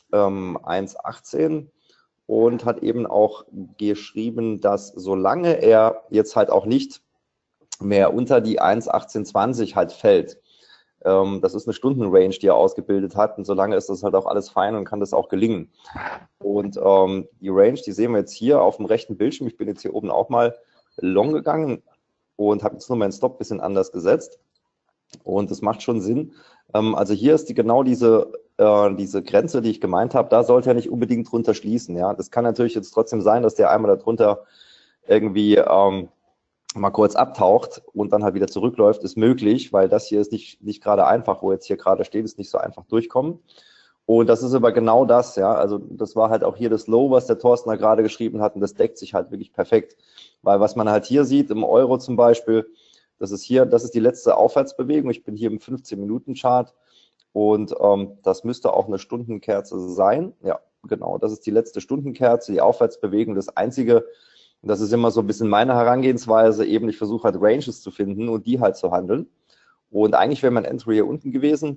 S2: 1,18 und hat eben auch geschrieben, dass solange er jetzt halt auch nicht mehr unter die 1,1820 halt fällt, das ist eine Stundenrange, die er ausgebildet hat und solange ist das halt auch alles fein und kann das auch gelingen. Und die Range, die sehen wir jetzt hier auf dem rechten Bildschirm. Ich bin jetzt hier oben auch mal long gegangen und habe jetzt nur meinen Stop ein bisschen anders gesetzt. Und das macht schon Sinn. Also hier ist genau diese Grenze, die ich gemeint habe, da sollte er nicht unbedingt drunter schließen. Ja, das kann natürlich jetzt trotzdem sein, dass der einmal darunter irgendwie mal kurz abtaucht und dann halt wieder zurückläuft, ist möglich, weil das hier ist nicht gerade einfach, wo jetzt hier gerade steht, ist nicht so einfach durchkommen. Und das ist aber genau das, ja, also das war halt auch hier das Low, was der Thorsten da gerade geschrieben hat und das deckt sich halt wirklich perfekt, weil was man halt hier sieht, im Euro zum Beispiel, das ist die letzte Aufwärtsbewegung, ich bin hier im 15-Minuten-Chart und das müsste auch eine Stundenkerze sein, ja, genau, das ist die letzte Stundenkerze, die Aufwärtsbewegung, das Einzige, das ist immer so ein bisschen meine Herangehensweise, eben ich versuche halt Ranges zu finden und die halt zu handeln und eigentlich wäre mein Entry hier unten gewesen,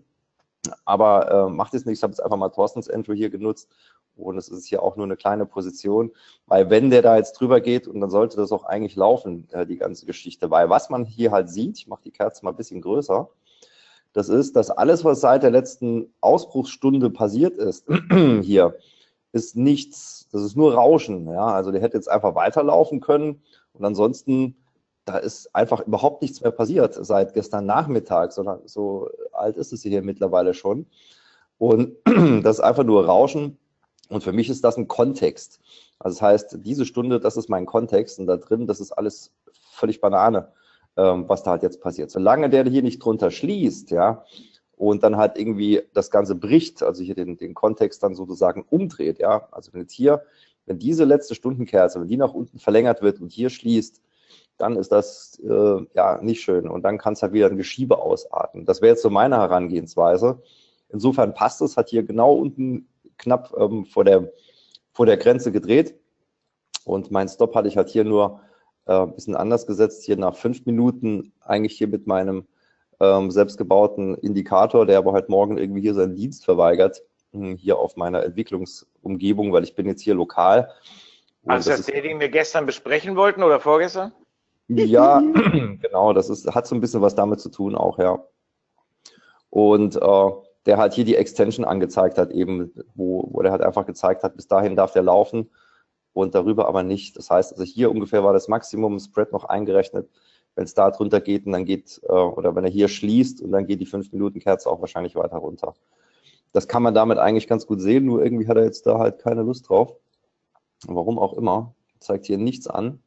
S2: aber macht jetzt nichts, ich habe jetzt einfach mal Thorstens Entry hier genutzt und es ist hier auch nur eine kleine Position, weil wenn der da jetzt drüber geht und dann sollte das auch eigentlich laufen, die ganze Geschichte, weil was man hier halt sieht, ich mache die Kerze mal ein bisschen größer, das ist, dass alles, was seit der letzten Ausbruchsstunde passiert ist, hier, ist nichts, das ist nur Rauschen, ja, also der hätte jetzt einfach weiterlaufen können und ansonsten da ist einfach überhaupt nichts mehr passiert seit gestern Nachmittag, sondern so alt ist es hier mittlerweile schon. Und das ist einfach nur Rauschen. Und für mich ist das ein Kontext. Also das heißt, diese Stunde, das ist mein Kontext und da drin, das ist alles völlig Banane, was da halt jetzt passiert. Solange der hier nicht drunter schließt, ja, und dann halt irgendwie das Ganze bricht, also hier den Kontext dann sozusagen umdreht, ja, also wenn diese letzte Stundenkerze, wenn die nach unten verlängert wird und hier schließt, dann ist das ja nicht schön und dann kann es halt wieder ein Geschiebe ausarten. Das wäre jetzt so meine Herangehensweise. Insofern passt es, hat hier genau unten knapp vor der Grenze gedreht und mein Stop hatte ich halt hier nur ein bisschen anders gesetzt. Hier nach 5 Minuten eigentlich hier mit meinem selbstgebauten Indikator, der aber heute Morgen irgendwie hier seinen Dienst verweigert, hier auf meiner Entwicklungsumgebung, weil ich bin jetzt hier lokal.
S3: Also das ist der, den wir gestern besprechen wollten oder vorgestern?
S2: Ja, genau, hat so ein bisschen was damit zu tun auch, ja. Und der halt hier die Extension angezeigt hat, eben, wo der halt einfach gezeigt hat, bis dahin darf der laufen und darüber aber nicht. Das heißt, also hier ungefähr war das Maximum Spread noch eingerechnet. Wenn es da drunter geht, und dann geht, oder wenn er hier schließt und dann geht die 5-Minuten-Kerze auch wahrscheinlich weiter runter. Das kann man damit eigentlich ganz gut sehen, nur irgendwie hat er jetzt da halt keine Lust drauf. Warum auch immer. Zeigt hier nichts an.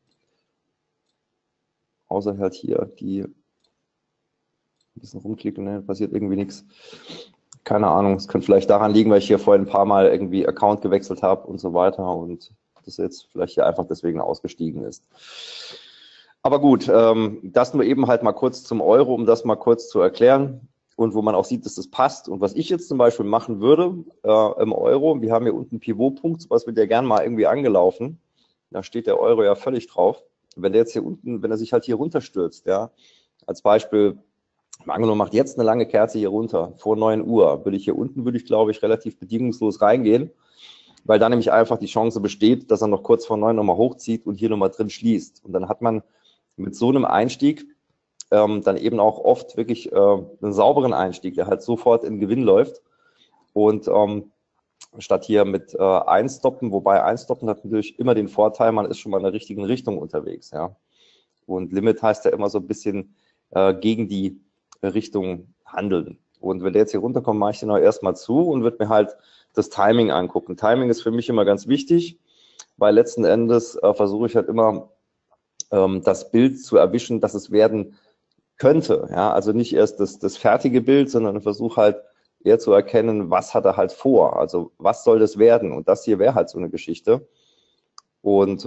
S2: Außer halt hier die ein bisschen rumklicken, ne, passiert irgendwie nichts. Keine Ahnung, es könnte vielleicht daran liegen, weil ich hier vorhin ein paar Mal irgendwie Account gewechselt habe und so weiter und das jetzt vielleicht hier einfach deswegen ausgestiegen ist. Aber gut, das nur eben halt mal kurz zum Euro, um das mal kurz zu erklären und wo man auch sieht, dass das passt. Und was ich jetzt zum Beispiel machen würde im Euro, wir haben hier unten einen Pivotpunkt, sowas wird ja gern mal irgendwie angelaufen. Da steht der Euro ja völlig drauf. Wenn der jetzt hier unten, wenn er sich halt hier runterstürzt, ja, als Beispiel, angenommen macht jetzt eine lange Kerze hier runter, vor 9 Uhr, würde ich hier unten, glaube ich, relativ bedingungslos reingehen, weil da nämlich einfach die Chance besteht, dass er noch kurz vor 9 nochmal hochzieht und hier nochmal drin schließt. Und dann hat man mit so einem Einstieg dann eben auch oft wirklich einen sauberen Einstieg, der halt sofort in Gewinn läuft. Und statt hier mit Einstoppen, wobei Einstoppen hat natürlich immer den Vorteil, man ist schon mal in der richtigen Richtung unterwegs. Ja. Und Limit heißt ja immer so ein bisschen gegen die Richtung handeln. Und wenn der jetzt hier runterkommt, mache ich den auch erstmal zu und würde mir halt das Timing angucken. Timing ist für mich immer ganz wichtig, weil letzten Endes versuche ich halt immer das Bild zu erwischen, dass es werden könnte. Ja? Also nicht erst das fertige Bild, sondern versuche halt eher zu erkennen, was hat er halt vor. Also was soll das werden? Und das hier wäre halt so eine Geschichte. Und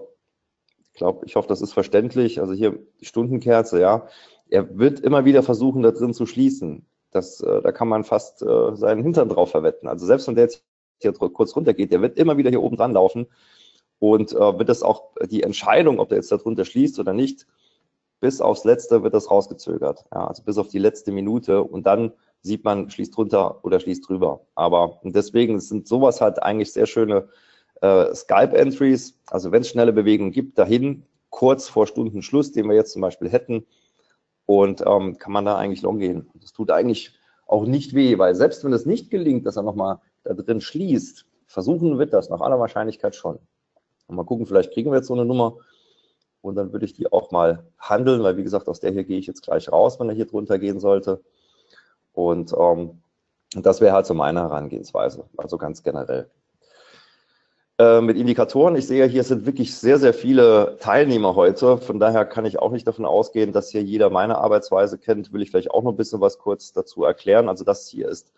S2: ich hoffe, das ist verständlich. Also hier die Stundenkerze, ja. Er wird immer wieder versuchen, da drin zu schließen. Da kann man fast seinen Hintern drauf verwetten. Also selbst wenn der jetzt hier kurz runter geht, der wird immer wieder hier oben dran laufen und wird das auch die Entscheidung, ob der jetzt da drunter schließt oder nicht, bis aufs Letzte wird das rausgezögert. Ja, also bis auf die letzte Minute und dann sieht man, schließt drunter oder schließt drüber. Aber deswegen sind sowas halt eigentlich sehr schöne Scalp-Entries. Also wenn es schnelle Bewegungen gibt, dahin kurz vor Stundenschluss, den wir jetzt zum Beispiel hätten, und kann man da eigentlich long gehen. Das tut eigentlich auch nicht weh, weil selbst wenn es nicht gelingt, dass er nochmal da drin schließt, versuchen wird das nach aller Wahrscheinlichkeit schon. Und mal gucken, vielleicht kriegen wir jetzt so eine Nummer und dann würde ich die auch mal handeln, weil wie gesagt, aus der hier gehe ich jetzt gleich raus, wenn er hier drunter gehen sollte. Und das wäre halt so meine Herangehensweise, also ganz generell. Mit Indikatoren, ich sehe hier sind wirklich sehr, sehr viele Teilnehmer heute, von daher kann ich auch nicht davon ausgehen, dass hier jeder meine Arbeitsweise kennt, will ich vielleicht auch noch ein bisschen was kurz dazu erklären. Also das hier ist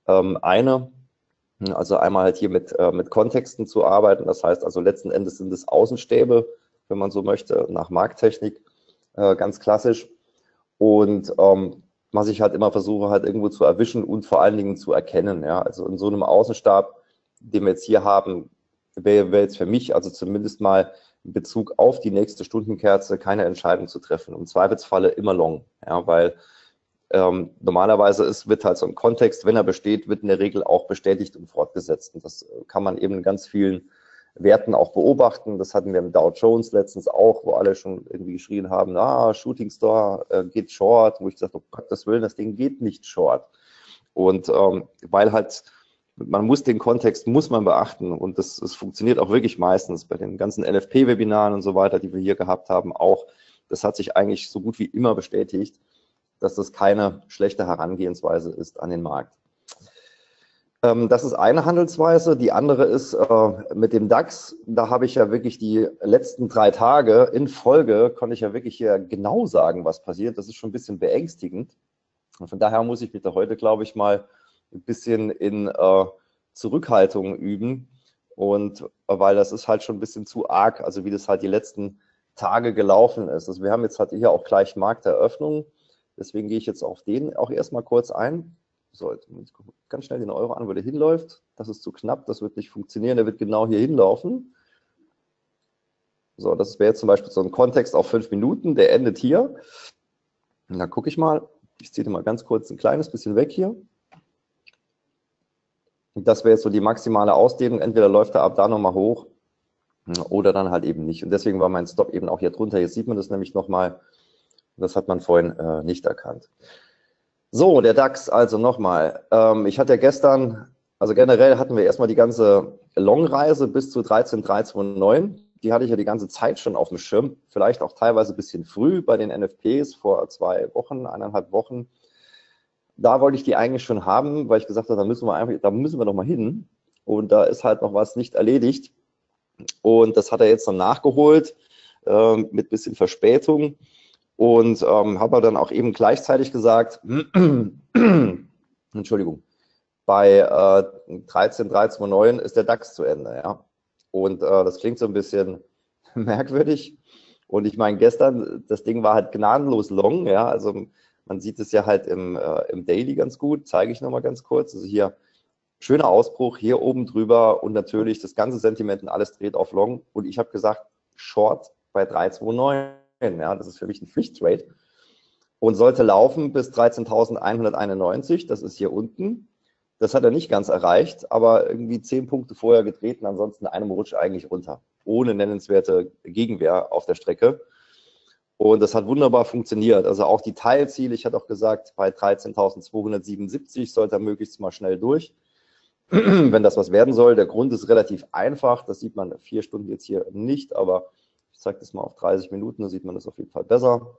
S2: also einmal halt hier mit Kontexten zu arbeiten, das heißt also letzten Endes sind es Außenstäbe, wenn man so möchte, nach Markttechnik, ganz klassisch. Und was ich halt immer versuche, halt irgendwo zu erwischen und vor allen Dingen zu erkennen. Ja? Also in so einem Außenstab, den wir jetzt hier haben, wäre jetzt für mich also zumindest mal in Bezug auf die nächste Stundenkerze keine Entscheidung zu treffen. Im Zweifelsfalle immer long, ja, weil normalerweise wird halt so ein Kontext, wenn er besteht, wird in der Regel auch bestätigt und fortgesetzt. Und das kann man eben in ganz vielen Werten auch beobachten. Das hatten wir im Dow Jones letztens auch, wo alle schon irgendwie geschrien haben, Shooting Star geht short, wo ich gesagt habe, um Gottes Willen, das Ding geht nicht short. Und weil halt man muss den Kontext, muss man beachten und das funktioniert auch wirklich meistens bei den ganzen LFP-Webinaren und so weiter, die wir hier gehabt haben, auch. Das hat sich eigentlich so gut wie immer bestätigt, dass das keine schlechte Herangehensweise ist an den Markt. Das ist eine Handelsweise. Die andere ist mit dem DAX. Da habe ich ja wirklich die letzten 3 Tage in Folge, konnte ich ja wirklich hier genau sagen, was passiert. Das ist schon ein bisschen beängstigend. Und von daher muss ich mich da heute, glaube ich, mal ein bisschen in Zurückhaltung üben und weil das ist halt schon ein bisschen zu arg, also wie das halt die letzten Tage gelaufen ist. Also wir haben jetzt halt hier auch gleich Markteröffnung, deswegen gehe ich jetzt auf den auch erstmal kurz ein. So, jetzt ganz schnell den Euro an, wo der hinläuft. Das ist zu knapp, das wird nicht funktionieren, der wird genau hier hinlaufen. So, das wäre jetzt zum Beispiel so ein Kontext auf 5 Minuten, der endet hier. Und da gucke ich mal, ich ziehe den mal ganz kurz ein kleines bisschen weg hier. Und das wäre jetzt so die maximale Ausdehnung, entweder läuft er ab da nochmal hoch oder dann halt eben nicht. Und deswegen war mein Stop eben auch hier drunter. Jetzt sieht man das nämlich nochmal. Das hat man vorhin nicht erkannt. So, der DAX also nochmal. Ich hatte ja gestern, also generell hatten wir erstmal die ganze Long-Reise bis zu 13.329. Die hatte ich ja die ganze Zeit schon auf dem Schirm. Vielleicht auch teilweise ein bisschen früh bei den NFPs vor 2 Wochen, 1,5 Wochen. Da wollte ich die eigentlich schon haben, weil ich gesagt habe, da müssen wir noch mal hin. Und da ist halt noch was nicht erledigt. Und das hat er jetzt dann nachgeholt mit bisschen Verspätung. Und habe dann auch eben gleichzeitig gesagt, Entschuldigung, bei 13.329 ist der DAX zu Ende. Ja? Und das klingt so ein bisschen merkwürdig. Und ich meine, gestern, das Ding war halt gnadenlos long. Ja? Also man sieht es ja halt im Daily ganz gut, zeige ich nochmal ganz kurz. Also hier schöner Ausbruch, hier oben drüber und natürlich das ganze Sentiment und alles dreht auf long. Und ich habe gesagt, Short bei 3,29. Ja, das ist für mich ein Pflichttrade und sollte laufen bis 13.191. Das ist hier unten. Das hat er nicht ganz erreicht, aber irgendwie 10 Punkte vorher getreten, ansonsten einem Rutsch eigentlich runter, ohne nennenswerte Gegenwehr auf der Strecke. Und das hat wunderbar funktioniert. Also auch die Teilziele, ich hatte auch gesagt, bei 13.277 sollte er möglichst mal schnell durch, wenn das was werden soll. Der Grund ist relativ einfach, das sieht man 4 Stunden jetzt hier nicht, aber ich zeige das mal auf 30 Minuten, da sieht man das auf jeden Fall besser.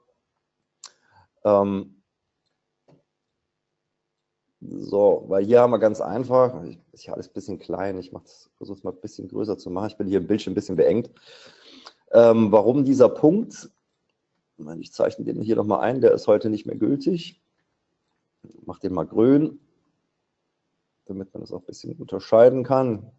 S2: So, weil hier haben wir ganz einfach, ist ja alles ein bisschen klein, ich versuche es mal ein bisschen größer zu machen, ich bin hier im Bildschirm ein bisschen beengt. Warum dieser Punkt? Ich zeichne den hier nochmal ein, der ist heute nicht mehr gültig. Ich mache den mal grün, damit man das auch ein bisschen unterscheiden kann.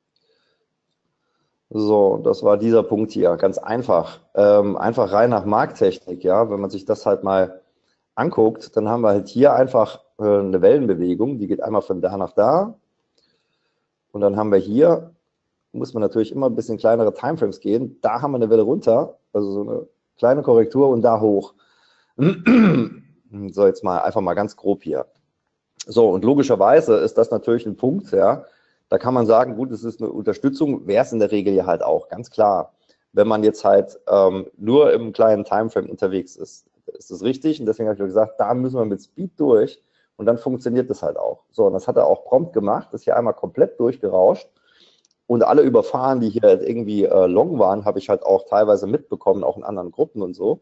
S2: So, das war dieser Punkt hier, ganz einfach. Einfach rein nach Markttechnik, ja, wenn man sich das halt mal anguckt, dann haben wir halt hier einfach eine Wellenbewegung, die geht einmal von da nach da und dann haben wir hier, muss man natürlich immer ein bisschen kleinere Timeframes gehen, da haben wir eine Welle runter, also so eine kleine Korrektur und da hoch. So, jetzt mal einfach mal ganz grob hier. So, und logischerweise ist das natürlich ein Punkt, ja, da kann man sagen, gut, es ist eine Unterstützung, wäre es in der Regel ja halt auch, ganz klar. Wenn man jetzt halt nur im kleinen Timeframe unterwegs ist, ist das richtig. Und deswegen habe ich gesagt, da müssen wir mit Speed durch und dann funktioniert das halt auch. So, und das hat er auch prompt gemacht, ist hier einmal komplett durchgerauscht und alle überfahren, die hier halt irgendwie long waren, habe ich halt auch teilweise mitbekommen, auch in anderen Gruppen und so.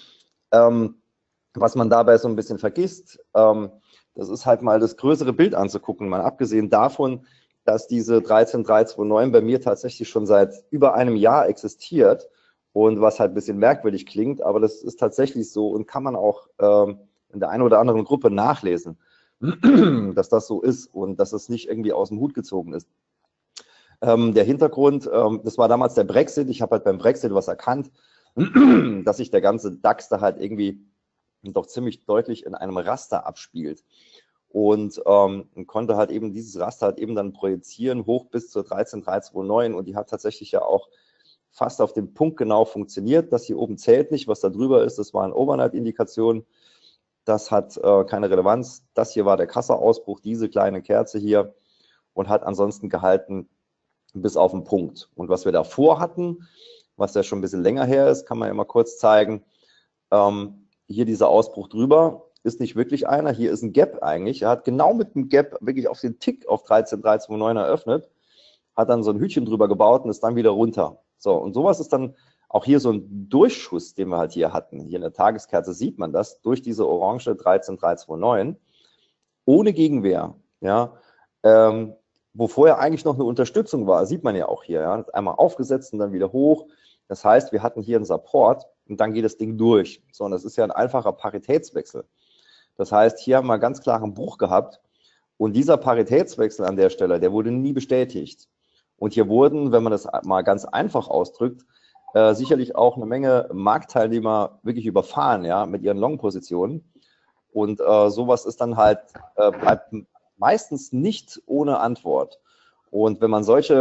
S2: Was man dabei so ein bisschen vergisst, das ist halt mal das größere Bild anzugucken, mal abgesehen davon, dass diese 13.329 bei mir tatsächlich schon seit über einem Jahr existiert und was halt ein bisschen merkwürdig klingt, aber das ist tatsächlich so und kann man auch in der einen oder anderen Gruppe nachlesen, dass das so ist und dass es nicht irgendwie aus dem Hut gezogen ist. Der Hintergrund, das war damals der Brexit, ich habe halt beim Brexit was erkannt, dass sich der ganze DAX da halt irgendwie doch ziemlich deutlich in einem Raster abspielt. Und konnte halt eben dieses Raster halt eben dann projizieren, hoch bis zur 13.329 und die hat tatsächlich ja auch fast auf den Punkt genau funktioniert. Das hier oben zählt nicht, was da drüber ist, das war eine Overnight-Indikation. Das hat keine Relevanz. Das hier war der Kasserausbruch, diese kleine Kerze hier und hat ansonsten gehalten bis auf den Punkt. Und was wir davor hatten, was ja schon ein bisschen länger her ist, kann man ja mal kurz zeigen. Hier dieser Ausbruch drüber ist nicht wirklich einer. Hier ist ein Gap eigentlich. Er hat genau mit dem Gap wirklich auf den Tick auf 13.329 eröffnet, hat dann so ein Hütchen drüber gebaut und ist dann wieder runter. So, und sowas ist dann auch hier so ein Durchschuss, den wir halt hier hatten. Hier in der Tageskerze sieht man das, durch diese orange 13.329, ohne Gegenwehr, ja, wo vorher eigentlich noch eine Unterstützung war, sieht man ja auch hier, ja, einmal aufgesetzt und dann wieder hoch. Das heißt, wir hatten hier einen Support und dann geht das Ding durch. So, und das ist ja ein einfacher Paritätswechsel. Das heißt, hier haben wir ganz klar einen Bruch gehabt und dieser Paritätswechsel an der Stelle, der wurde nie bestätigt. Und hier wurden, wenn man das mal ganz einfach ausdrückt, sicherlich auch eine Menge Marktteilnehmer wirklich überfahren, ja, mit ihren Long-Positionen. Und sowas ist dann halt, bleibt meistens nicht ohne Antwort. Und wenn man solche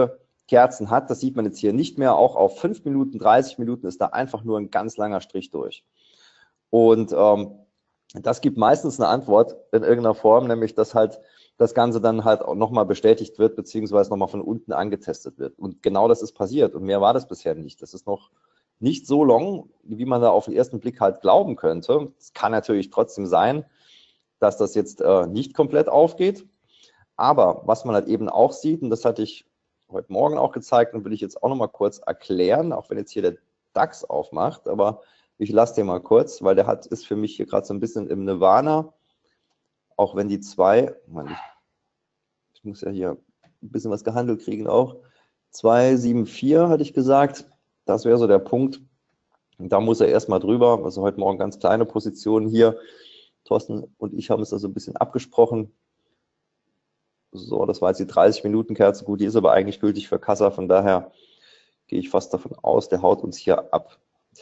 S2: Kerzen hat. Das sieht man jetzt hier nicht mehr. Auch auf 5 Minuten, 30 Minuten ist da einfach nur ein ganz langer Strich durch. Und das gibt meistens eine Antwort in irgendeiner Form, nämlich dass halt das Ganze dann halt auch nochmal bestätigt wird, beziehungsweise nochmal von unten angetestet wird. Und genau das ist passiert. Und mehr war das bisher nicht. Das ist noch nicht so long, wie man da auf den ersten Blick halt glauben könnte. Es kann natürlich trotzdem sein, dass das jetzt nicht komplett aufgeht. Aber was man halt eben auch sieht, und das hatte ich heute Morgen auch gezeigt und will ich jetzt auch nochmal kurz erklären, auch wenn jetzt hier der DAX aufmacht, aber ich lasse den mal kurz, weil der ist für mich hier gerade so ein bisschen im Nirvana, auch wenn die ich muss ja hier ein bisschen was gehandelt kriegen auch, 274 hatte ich gesagt, das wäre so der Punkt, und da muss er erstmal drüber, also heute Morgen ganz kleine Positionen hier, Thorsten und ich haben es da so ein bisschen abgesprochen. So, das war jetzt die 30-Minuten-Kerze. Gut, die ist aber eigentlich gültig für Kassa. Von daher gehe ich fast davon aus, der haut uns hier ab.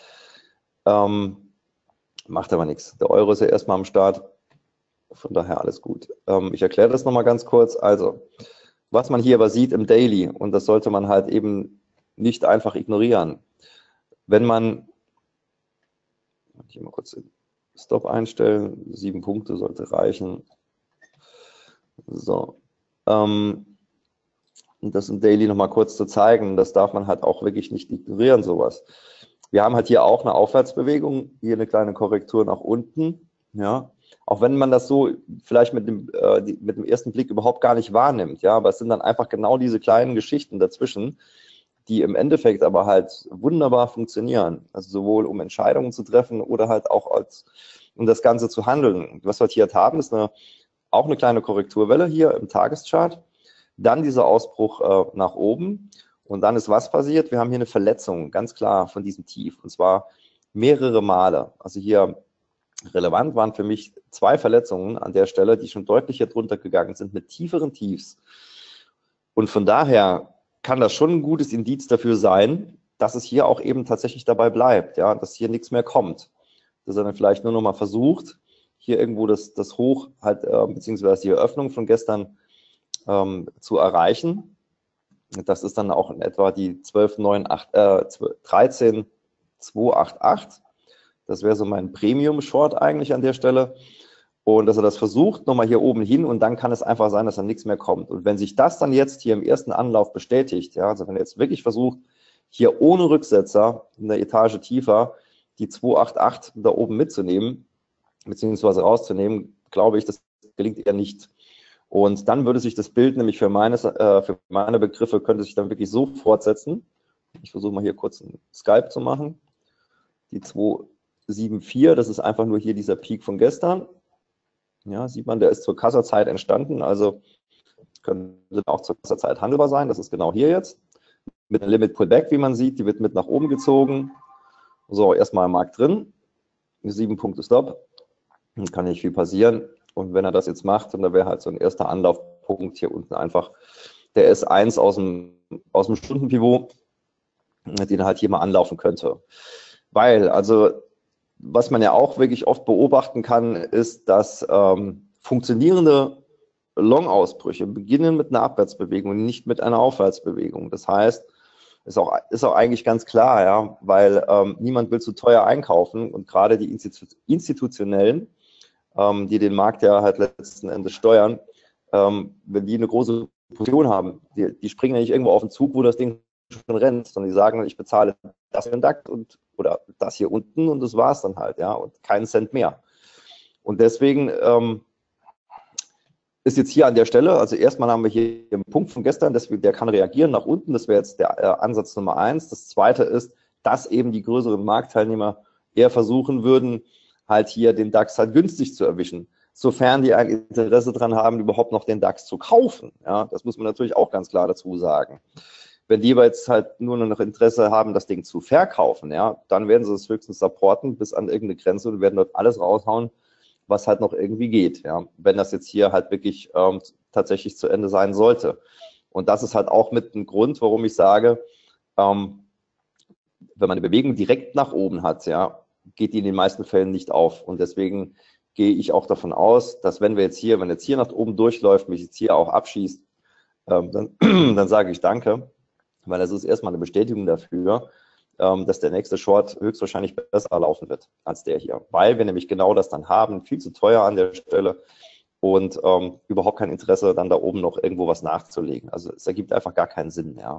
S2: Macht aber nichts. Der Euro ist ja erstmal am Start. Von daher alles gut. Ich erkläre das nochmal ganz kurz. Also, was man hier aber sieht im Daily, und das sollte man halt eben nicht einfach ignorieren. Wenn man, hier mal kurz den Stop einstellen, 7 Punkte sollte reichen. So. Und das im Daily nochmal kurz zu zeigen, das darf man halt auch wirklich nicht ignorieren, sowas. Wir haben halt hier auch eine Aufwärtsbewegung, hier eine kleine Korrektur nach unten, ja, auch wenn man das so vielleicht mit dem ersten Blick überhaupt gar nicht wahrnimmt, ja, aber es sind dann einfach genau diese kleinen Geschichten dazwischen, die im Endeffekt aber halt wunderbar funktionieren, also sowohl um Entscheidungen zu treffen oder halt auch um das Ganze zu handeln. Was wir hier haben, ist auch eine kleine Korrekturwelle hier im Tageschart, dann dieser Ausbruch nach oben und dann ist was passiert? Wir haben hier eine Verletzung, ganz klar, von diesem Tief und zwar mehrere Male. Also hier relevant waren für mich 2 Verletzungen an der Stelle, die schon deutlich hier drunter gegangen sind mit tieferen Tiefs. Und von daher kann das schon ein gutes Indiz dafür sein, dass es hier auch eben tatsächlich dabei bleibt, ja, dass hier nichts mehr kommt. Dass er dann vielleicht nur noch mal versucht, hier irgendwo das Hoch halt, beziehungsweise die Eröffnung von gestern zu erreichen. Das ist dann auch in etwa die 13,288. Das wäre so mein Premium-Short eigentlich an der Stelle. Und dass er das versucht, nochmal hier oben hin und dann kann es einfach sein, dass dann nichts mehr kommt. Und wenn sich das dann jetzt hier im ersten Anlauf bestätigt, ja, also wenn er jetzt wirklich versucht, hier ohne Rücksetzer in der Etage tiefer die 288 da oben mitzunehmen, beziehungsweise rauszunehmen, glaube ich, das gelingt eher nicht. Und dann würde sich das Bild nämlich für meine Begriffe, könnte sich dann wirklich so fortsetzen. Ich versuche mal hier kurz ein Skype zu machen. Die 274, das ist einfach nur hier dieser Peak von gestern. Ja, sieht man, der ist zur Kassazeit entstanden, also könnte auch zur Kassazeit handelbar sein. Das ist genau hier jetzt. Mit einem Limit Pullback, wie man sieht, die wird mit nach oben gezogen. So, erstmal im Markt drin. 7 Punkte Stop. Kann nicht viel passieren. Und wenn er das jetzt macht, dann wäre halt so ein erster Anlaufpunkt hier unten einfach der S1 aus dem Stundenpivot, den er halt hier mal anlaufen könnte. Weil, also, was man ja auch wirklich oft beobachten kann, ist, dass funktionierende Long-Ausbrüche beginnen mit einer Abwärtsbewegung, nicht mit einer Aufwärtsbewegung. Das heißt, ist auch eigentlich ganz klar, ja, weil niemand will zu teuer einkaufen und gerade die Institutionellen, die den Markt ja halt letzten Endes steuern, wenn die eine große Position haben, die springen ja nicht irgendwo auf den Zug, wo das Ding schon rennt, sondern die sagen, ich bezahle das für den DAX oder das hier unten und das war's dann halt, ja, und keinen Cent mehr. Und deswegen ist jetzt hier an der Stelle, also erstmal haben wir hier den Punkt von gestern, der kann reagieren nach unten, das wäre jetzt der Ansatz Nummer 1. Das zweite ist, dass eben die größeren Marktteilnehmer eher versuchen würden, halt hier den DAX halt günstig zu erwischen, sofern die ein Interesse daran haben, überhaupt noch den DAX zu kaufen. Ja, das muss man natürlich auch ganz klar dazu sagen. Wenn die aber jetzt halt nur noch Interesse haben, das Ding zu verkaufen, ja, dann werden sie es höchstens supporten bis an irgendeine Grenze und werden dort alles raushauen, was halt noch irgendwie geht, ja, wenn das jetzt hier halt wirklich tatsächlich zu Ende sein sollte. Und das ist halt auch mit ein Grund, warum ich sage, wenn man eine Bewegung direkt nach oben hat, ja, geht die in den meisten Fällen nicht auf. Und deswegen gehe ich auch davon aus, dass wenn jetzt hier nach oben durchläuft, mich jetzt hier auch abschießt, dann sage ich danke. weil das ist erstmal eine Bestätigung dafür, dass der nächste Short höchstwahrscheinlich besser laufen wird als der hier, weil wir nämlich genau das dann haben, viel zu teuer an der Stelle und überhaupt kein Interesse, dann da oben noch irgendwo was nachzulegen. Also es ergibt einfach gar keinen Sinn, ja.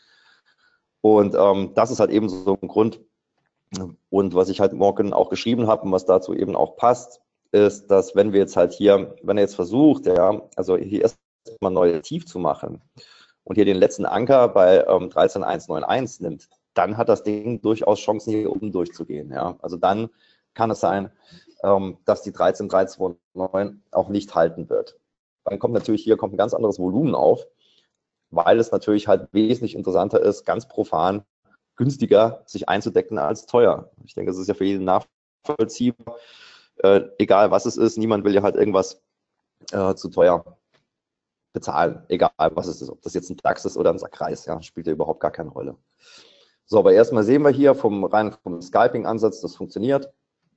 S2: Und das ist halt eben so ein Grund. Und was ich halt morgen auch geschrieben habe und was dazu eben auch passt, ist, dass wenn wir jetzt halt hier, wenn er jetzt versucht, ja, also hier erstmal neu tief zu machen und hier den letzten Anker bei 13.191 nimmt, dann hat das Ding durchaus Chancen, hier oben durchzugehen. Ja. Also dann kann es sein, dass die 13.329 auch nicht halten wird. Dann kommt natürlich hier ein ganz anderes Volumen auf, weil es natürlich halt wesentlich interessanter ist, ganz profan günstiger sich einzudecken als teuer. Ich denke, das ist ja für jeden nachvollziehbar. Egal was es ist, niemand will ja halt irgendwas zu teuer bezahlen, egal was es ist, ob das jetzt ein DAX ist oder ein Sackreis, ja, spielt ja überhaupt gar keine Rolle. So, aber erstmal sehen wir hier vom Scalping-Ansatz, das funktioniert.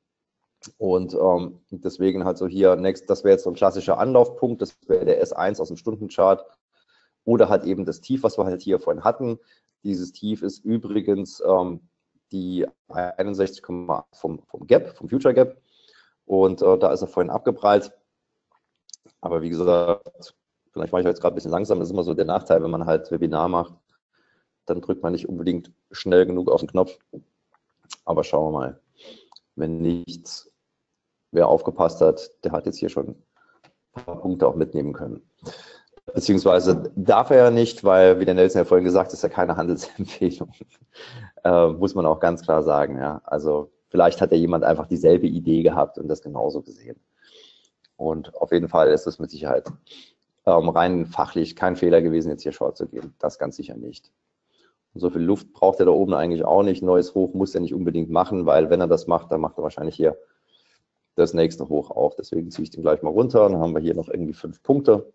S2: Und deswegen halt so hier, das wäre jetzt so ein klassischer Anlaufpunkt, das wäre der S1 aus dem Stundenchart oder halt eben das Tief, was wir halt hier vorhin hatten. Dieses Tief ist übrigens die 61,8 vom Gap, vom Future Gap. Und da ist er vorhin abgeprallt. Aber wie gesagt, vielleicht mache ich jetzt gerade ein bisschen langsam. Das ist immer so der Nachteil, wenn man halt Webinar macht. Dann drückt man nicht unbedingt schnell genug auf den Knopf. Aber schauen wir mal. Wenn nicht, wer aufgepasst hat, der hat jetzt hier schon ein paar Punkte auch mitnehmen können. Beziehungsweise darf er ja nicht, weil, wie der Nelson ja vorhin gesagt hat, ist ja keine Handelsempfehlung. Muss man auch ganz klar sagen. Ja. Also vielleicht hat ja jemand einfach dieselbe Idee gehabt und das genauso gesehen. Und auf jeden Fall ist es mit Sicherheit rein fachlich kein Fehler gewesen, jetzt hier Short zu gehen. Das ganz sicher nicht. Und so viel Luft braucht er da oben eigentlich auch nicht. Neues Hoch muss er nicht unbedingt machen, weil wenn er das macht, dann macht er wahrscheinlich hier das nächste Hoch auch. Deswegen ziehe ich den gleich mal runter. Dann haben wir hier noch irgendwie 5 Punkte.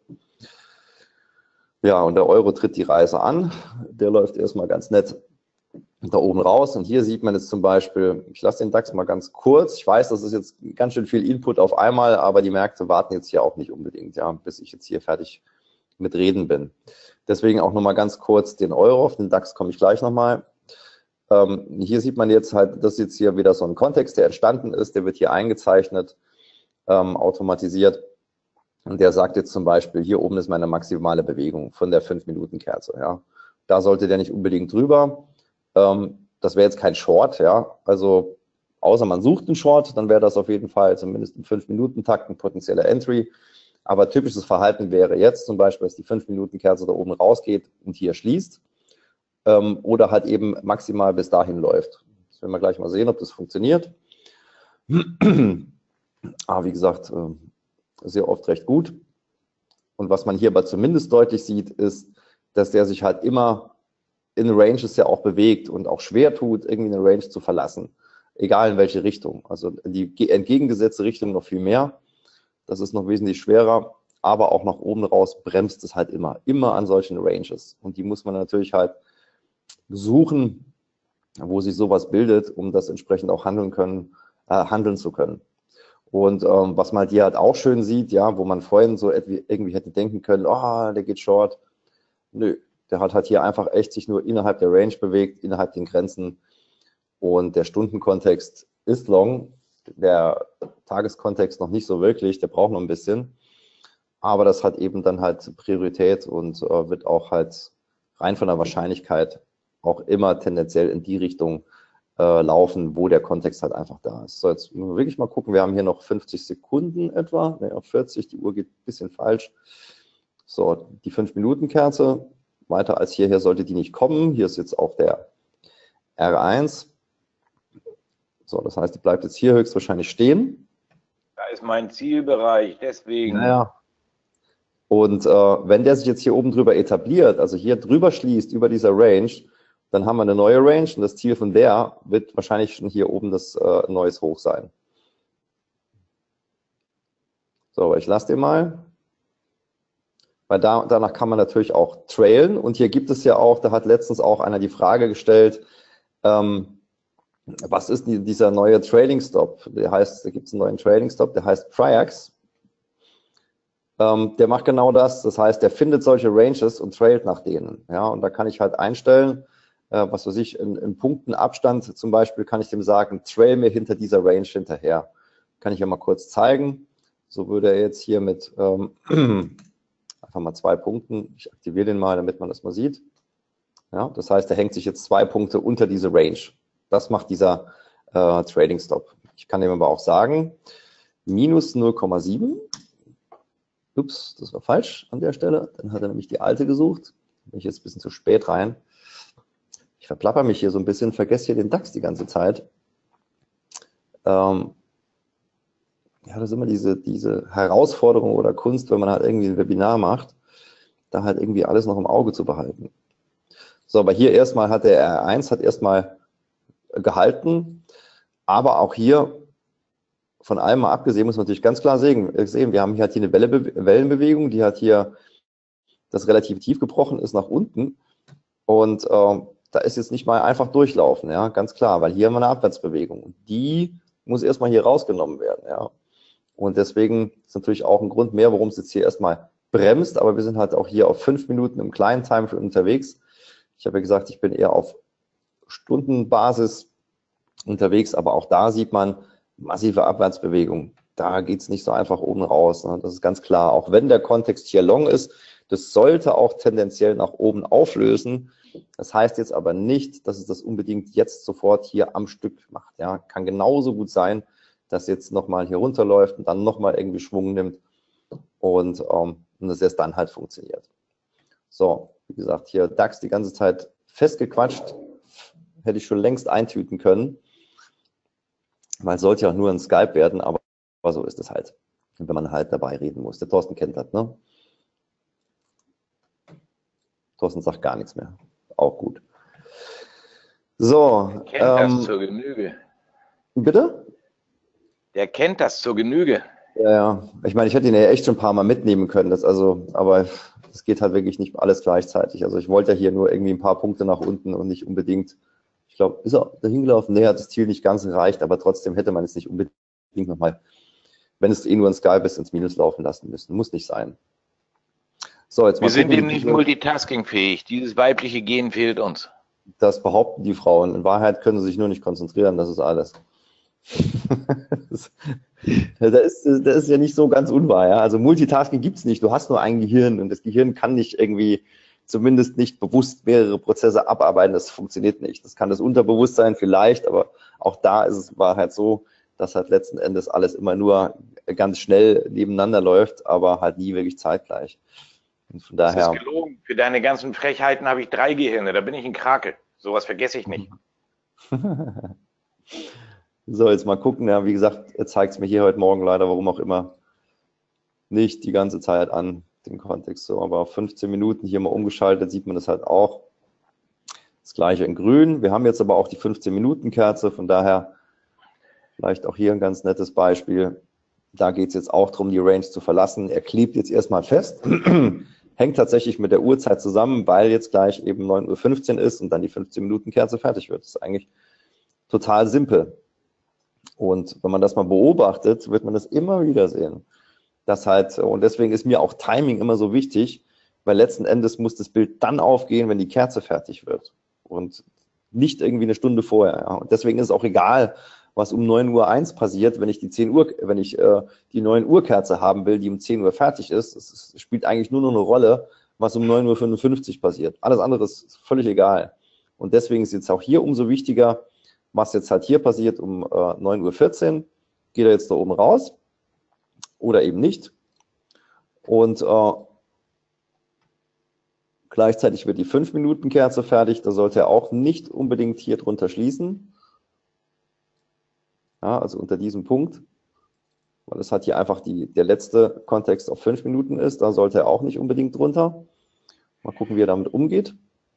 S2: Ja, und der Euro tritt die Reise an. Der läuft erstmal ganz nett da oben raus. Und hier sieht man jetzt zum Beispiel, ich lasse den DAX mal ganz kurz. Ich weiß, das ist jetzt ganz schön viel Input auf einmal, aber die Märkte warten jetzt hier auch nicht unbedingt, ja, bis ich jetzt hier fertig mit Reden bin. Deswegen auch nochmal ganz kurz den Euro. Auf den DAX komme ich gleich nochmal. Hier sieht man jetzt halt, das ist jetzt hier wieder so ein Kontext, der entstanden ist. Der wird hier eingezeichnet, automatisiert. Und der sagt jetzt zum Beispiel, hier oben ist meine maximale Bewegung von der 5-Minuten-Kerze. Ja. Da sollte der nicht unbedingt drüber. Das wäre jetzt kein Short, ja. Also außer man sucht einen Short, dann wäre das auf jeden Fall zumindest im 5-Minuten-Takt ein potenzieller Entry. Aber typisches Verhalten wäre jetzt zum Beispiel, dass die 5-Minuten-Kerze da oben rausgeht und hier schließt. Oder halt eben maximal bis dahin läuft. Das werden wir gleich mal sehen, ob das funktioniert. Aber wie gesagt, sehr oft recht gut. Und was man hier aber zumindest deutlich sieht, ist, dass der sich halt immer in Ranges ja auch bewegt und auch schwer tut, irgendwie eine Range zu verlassen. Egal in welche Richtung. Also in die entgegengesetzte Richtung noch viel mehr. Das ist noch wesentlich schwerer. Aber auch nach oben raus bremst es halt immer. Immer an solchen Ranges. Und die muss man natürlich halt suchen, wo sich sowas bildet, um das entsprechend auch handeln zu können. Und was man hier halt auch schön sieht, ja, wo man vorhin so irgendwie hätte denken können, oh, der geht short. Nö, der hat halt hier einfach echt sich nur innerhalb der Range bewegt, innerhalb den Grenzen. Und der Stundenkontext ist long, der Tageskontext noch nicht so wirklich, der braucht noch ein bisschen. Aber das hat eben dann halt Priorität und wird auch halt rein von der Wahrscheinlichkeit auch immer tendenziell in die Richtung laufen, wo der Kontext halt einfach da ist. So, jetzt müssen wir wirklich mal gucken, wir haben hier noch 50 Sekunden etwa, ne, auf 40, die Uhr geht ein bisschen falsch. So, die 5-Minuten-Kerze, weiter als hierher sollte die nicht kommen. Hier ist jetzt auch der R1. So, das heißt, die bleibt jetzt hier höchstwahrscheinlich stehen.
S3: Da ist mein Zielbereich, deswegen.
S2: Naja. Und wenn der sich jetzt hier oben drüber etabliert, also hier drüber schließt über dieser Range, dann haben wir eine neue Range und das Ziel von der wird wahrscheinlich schon hier oben das neues Hoch sein. So, ich lasse den mal. Weil danach kann man natürlich auch trailen. Und hier gibt es ja auch, da hat letztens auch einer die Frage gestellt, was ist dieser neue Trading Stop? Der heißt, da gibt es einen neuen Trading Stop, der heißt Triax. Der macht genau das. Das heißt, der findet solche Ranges und trailt nach denen. Ja, und da kann ich halt einstellen, was weiß ich, in Punkten Abstand zum Beispiel, kann ich dem sagen, trail mir hinter dieser Range hinterher. Kann ich ja mal kurz zeigen. So würde er jetzt hier mit einfach mal 2 Punkten, ich aktiviere den mal, damit man das mal sieht. Ja, das heißt, er hängt sich jetzt 2 Punkte unter diese Range. Das macht dieser Trading Stop. Ich kann dem aber auch sagen, minus 0,7. Ups, das war falsch an der Stelle. Dann hat er nämlich die alte gesucht. Da bin ich jetzt ein bisschen zu spät rein. Ich verplapper mich hier so ein bisschen, vergesse hier den DAX die ganze Zeit. Ja, das ist immer diese Herausforderung oder Kunst, wenn man halt irgendwie ein Webinar macht, da halt irgendwie alles noch im Auge zu behalten. So, aber hier erstmal hat der R1 hat erstmal gehalten, aber auch hier von allem mal abgesehen, muss man natürlich ganz klar sehen, wir haben hier halt hier eine Wellenbewegung, die hat hier das relativ tief gebrochen ist nach unten und da ist jetzt nicht mal einfach durchlaufen, ja, ganz klar, weil hier haben wir eine Abwärtsbewegung und die muss erstmal hier rausgenommen werden, ja. Und deswegen ist natürlich auch ein Grund mehr, warum es jetzt hier erstmal bremst, aber wir sind halt auch hier auf 5 Minuten im kleinen Timeframe unterwegs. Ich habe ja gesagt, ich bin eher auf Stundenbasis unterwegs, aber auch da sieht man massive Abwärtsbewegung. Da geht es nicht so einfach oben raus. Ne? Das ist ganz klar. Auch wenn der Kontext hier long ist, das sollte auch tendenziell nach oben auflösen. Das heißt jetzt aber nicht, dass es das unbedingt jetzt sofort hier am Stück macht. Ja? Kann genauso gut sein, dass jetzt nochmal hier runterläuft und dann nochmal irgendwie Schwung nimmt und das erst dann halt funktioniert. So, wie gesagt, hier DAX die ganze Zeit festgequatscht, hätte ich schon längst eintüten können, weil es sollte ja auch nur ein Skype werden, aber so ist es halt, wenn man halt dabei reden muss. Der Thorsten kennt das, ne? Thorsten sagt gar nichts mehr. Auch gut. So.
S3: Der kennt das zur Genüge.
S2: Bitte?
S3: Der kennt das zur Genüge.
S2: Ja, ich meine, ich hätte ihn ja echt schon ein paar Mal mitnehmen können, aber es geht halt wirklich nicht alles gleichzeitig. Also ich wollte ja hier nur irgendwie ein paar Punkte nach unten und nicht unbedingt, ich glaube, ist er dahin gelaufen? Nee, hat das Ziel nicht ganz erreicht, aber trotzdem hätte man es nicht unbedingt nochmal, wenn es eh nur ein Skype ist, ins Minus laufen lassen müssen. Muss nicht sein. So, jetzt mal
S3: Wir sind
S2: gucken,
S3: eben nicht multitaskingfähig. Dieses weibliche Gen fehlt uns.
S2: Das behaupten die Frauen. In Wahrheit können sie sich nur nicht konzentrieren, das ist alles. Das ist ja nicht so ganz unwahr. Ja? Also Multitasking gibt es nicht. Du hast nur ein Gehirn und das Gehirn kann nicht irgendwie, zumindest nicht bewusst mehrere Prozesse abarbeiten. Das funktioniert nicht. Das kann das Unterbewusstsein vielleicht, aber auch da war halt so, dass halt letzten Endes alles immer nur ganz schnell nebeneinander läuft, aber halt nie wirklich zeitgleich. Und von daher.
S3: Das ist gelogen. Für deine ganzen Frechheiten habe ich 3 Gehirne. Da bin ich ein Krake. Sowas vergesse ich nicht.
S2: So, jetzt mal gucken. Ja, wie gesagt, er zeigt es mir hier heute Morgen leider, warum auch immer, nicht die ganze Zeit an, den Kontext so. Aber auf 15 Minuten hier mal umgeschaltet, sieht man das halt auch. Das gleiche in grün. Wir haben jetzt aber auch die 15-Minuten-Kerze, von daher vielleicht auch hier ein ganz nettes Beispiel. Da geht es jetzt auch darum, die Range zu verlassen. Er klebt jetzt erstmal fest, hängt tatsächlich mit der Uhrzeit zusammen, weil jetzt gleich eben 9:15 Uhr ist und dann die 15-Minuten-Kerze fertig wird. Das ist eigentlich total simpel. Und wenn man das mal beobachtet, wird man das immer wieder sehen. Das halt, und deswegen ist mir auch Timing immer so wichtig, weil letzten Endes muss das Bild dann aufgehen, wenn die Kerze fertig wird. Und nicht irgendwie eine Stunde vorher. Ja. Und deswegen ist es auch egal, was um 9:01 Uhr passiert, wenn ich die 9 Uhr Kerze haben will, die um 10 Uhr fertig ist. Es spielt eigentlich nur noch eine Rolle, was um 9:55 Uhr passiert. Alles andere ist völlig egal. Und deswegen ist jetzt auch hier umso wichtiger, was jetzt halt hier passiert um 9:14 Uhr. Geht er jetzt da oben raus oder eben nicht. Und gleichzeitig wird die 5-Minuten-Kerze fertig. Da sollte er auch nicht unbedingt hier drunter schließen. Ja, also unter diesem Punkt, weil es halt hier einfach der letzte Kontext auf 5 Minuten ist, da sollte er auch nicht unbedingt drunter. Mal gucken, wie er damit umgeht.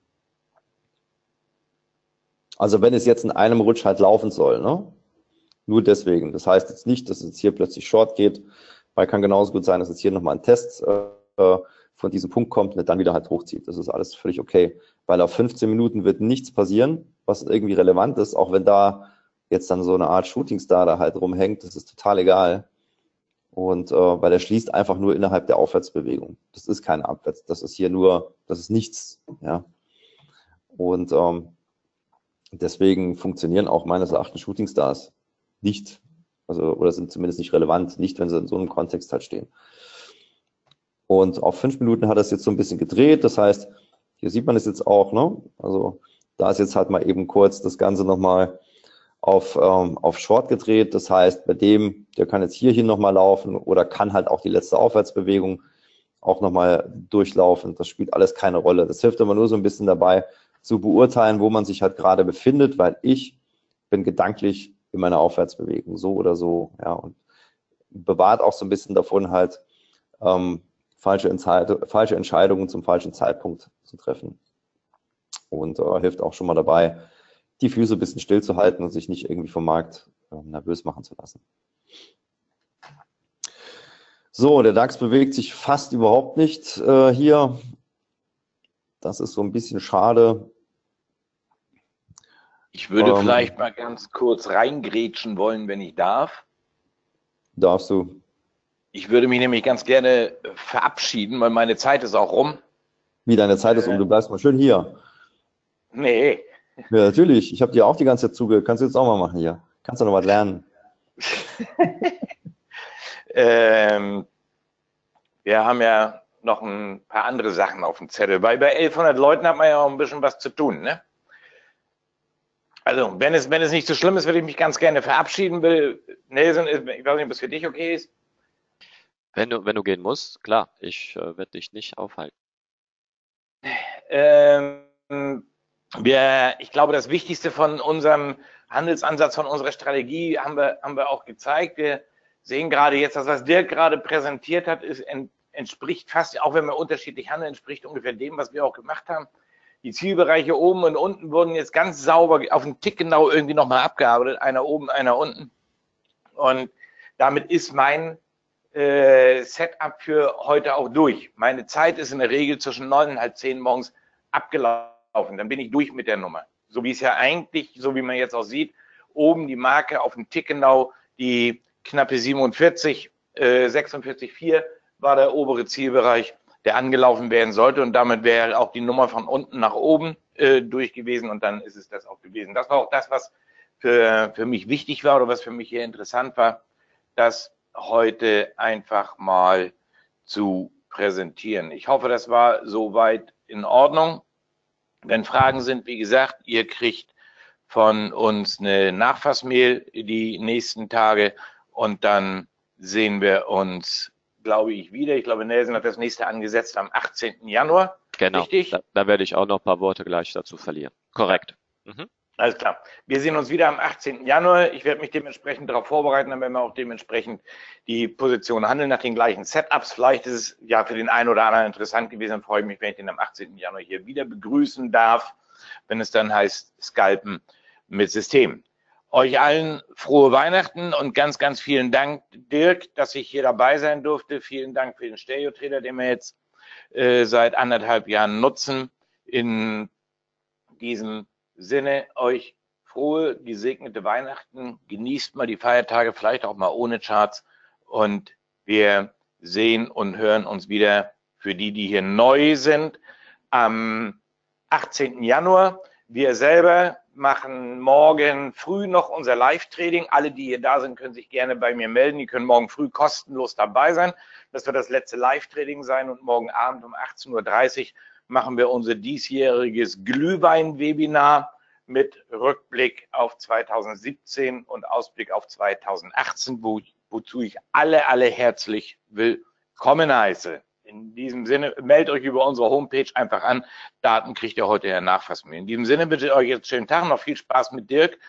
S2: Also wenn es jetzt in einem Rutsch halt laufen soll, ne? Nur deswegen. Das heißt jetzt nicht, dass es jetzt hier plötzlich short geht, weil kann genauso gut sein, dass jetzt hier nochmal ein Test von diesem Punkt kommt und dann wieder halt hochzieht. Das ist alles völlig okay, weil auf 15 Minuten wird nichts passieren, was irgendwie relevant ist, auch wenn da jetzt dann so eine Art Shooting Star da halt rumhängt, das ist total egal. Und weil er schließt einfach nur innerhalb der Aufwärtsbewegung. Das ist keine Abwärts, das ist hier nur, das ist nichts. Ja. Und deswegen funktionieren auch meines Erachtens Shooting Stars nicht, also oder sind zumindest nicht relevant, nicht wenn sie in so einem Kontext halt stehen. Und auf 5 Minuten hat er es jetzt so ein bisschen gedreht, das heißt, hier sieht man es jetzt auch, ne? Also da ist jetzt halt mal eben kurz das Ganze nochmal auf Short gedreht. Das heißt, bei dem, der kann jetzt hierhin nochmal laufen oder kann halt auch die letzte Aufwärtsbewegung auch nochmal durchlaufen. Das spielt alles keine Rolle. Das hilft immer nur so ein bisschen dabei zu beurteilen, wo man sich halt gerade befindet, weil ich bin gedanklich in meiner Aufwärtsbewegung, so oder so. Ja, und bewahrt auch so ein bisschen davon halt, falsche Entscheidungen zum falschen Zeitpunkt zu treffen. Und hilft auch schon mal dabei, die Füße ein bisschen still zu halten und sich nicht irgendwie vom Markt nervös machen zu lassen. So, der DAX bewegt sich fast überhaupt nicht hier. Das ist so ein bisschen schade.
S3: Ich würde vielleicht mal ganz kurz reingrätschen wollen, wenn ich darf.
S2: Darfst du.
S3: Ich würde mich nämlich ganz gerne verabschieden, weil meine Zeit ist auch rum.
S2: Wie, deine Zeit ist um? Du bleibst mal schön hier.
S3: Nee.
S2: Ja, natürlich. Ich habe dir auch die ganze Zeit zugehört. Kannst du jetzt auch mal machen hier. Kannst du noch was lernen.
S3: Wir haben ja noch ein paar andere Sachen auf dem Zettel, weil bei 1100 Leuten hat man ja auch ein bisschen was zu tun, ne? Also, wenn es nicht so schlimm ist, würde ich mich ganz gerne verabschieden. Nelson, ich weiß nicht, ob es für dich okay ist.
S1: Wenn du gehen musst, klar, ich werde dich nicht aufhalten.
S3: Ich glaube, das Wichtigste von unserem Handelsansatz, von unserer Strategie haben wir auch gezeigt. Wir sehen gerade jetzt, dass was Dirk gerade präsentiert hat, entspricht fast, auch wenn wir unterschiedlich handeln, entspricht ungefähr dem, was wir auch gemacht haben. Die Zielbereiche oben und unten wurden jetzt ganz sauber auf den Tick genau irgendwie nochmal abgearbeitet. Einer oben, einer unten. Und damit ist mein Setup für heute auch durch. Meine Zeit ist in der Regel zwischen 9 und halb 10 morgens abgelaufen. Dann bin ich durch mit der Nummer. So wie es ja eigentlich, so wie man jetzt auch sieht, oben die Marke auf dem Tick genau, die knappe 47, 46,4 war der obere Zielbereich, der angelaufen werden sollte. Und damit wäre auch die Nummer von unten nach oben durch gewesen. Und dann ist es das auch gewesen. Das war auch das, was für mich wichtig war oder was für mich hier interessant war, das heute einfach mal zu präsentieren. Ich hoffe, das war soweit in Ordnung. Wenn Fragen sind, wie gesagt, ihr kriegt von uns eine Nachfassmail die nächsten Tage und dann sehen wir uns, glaube ich, wieder. Ich glaube, Nelson hat das nächste angesetzt am 18. Januar.
S1: Genau,
S3: richtig?
S1: Da werde ich auch noch ein paar Worte gleich dazu verlieren. Korrekt. Mhm.
S3: Alles klar. Wir sehen uns wieder am 18. Januar. Ich werde mich dementsprechend darauf vorbereiten, dann werden wir auch dementsprechend die Position handeln nach den gleichen Setups. Vielleicht ist es ja für den einen oder anderen interessant gewesen. Dann freue ich mich, wenn ich den am 18. Januar hier wieder begrüßen darf, wenn es dann heißt Scalpen mit System. Euch allen frohe Weihnachten und ganz, ganz vielen Dank, Dirk, dass ich hier dabei sein durfte. Vielen Dank für den Stereo-Trader, den wir jetzt seit 1,5 Jahren nutzen. In diesem Sinne euch frohe, gesegnete Weihnachten. Genießt mal die Feiertage, vielleicht auch mal ohne Charts. Und wir sehen und hören uns wieder für die, die hier neu sind, am 18. Januar. Wir selber machen morgen früh noch unser Live-Trading. Alle, die hier da sind, können sich gerne bei mir melden. Die können morgen früh kostenlos dabei sein. Das wird das letzte Live-Trading sein und morgen Abend um 18:30 Uhr machen wir unser diesjähriges Glühwein-Webinar mit Rückblick auf 2017 und Ausblick auf 2018, wozu ich alle herzlich willkommen heiße. In diesem Sinne, meldet euch über unsere Homepage einfach an. Daten kriegt ihr heute ja Nachfassmail. In diesem Sinne wünsche ich euch jetzt einen schönen Tag, noch viel Spaß mit Dirk.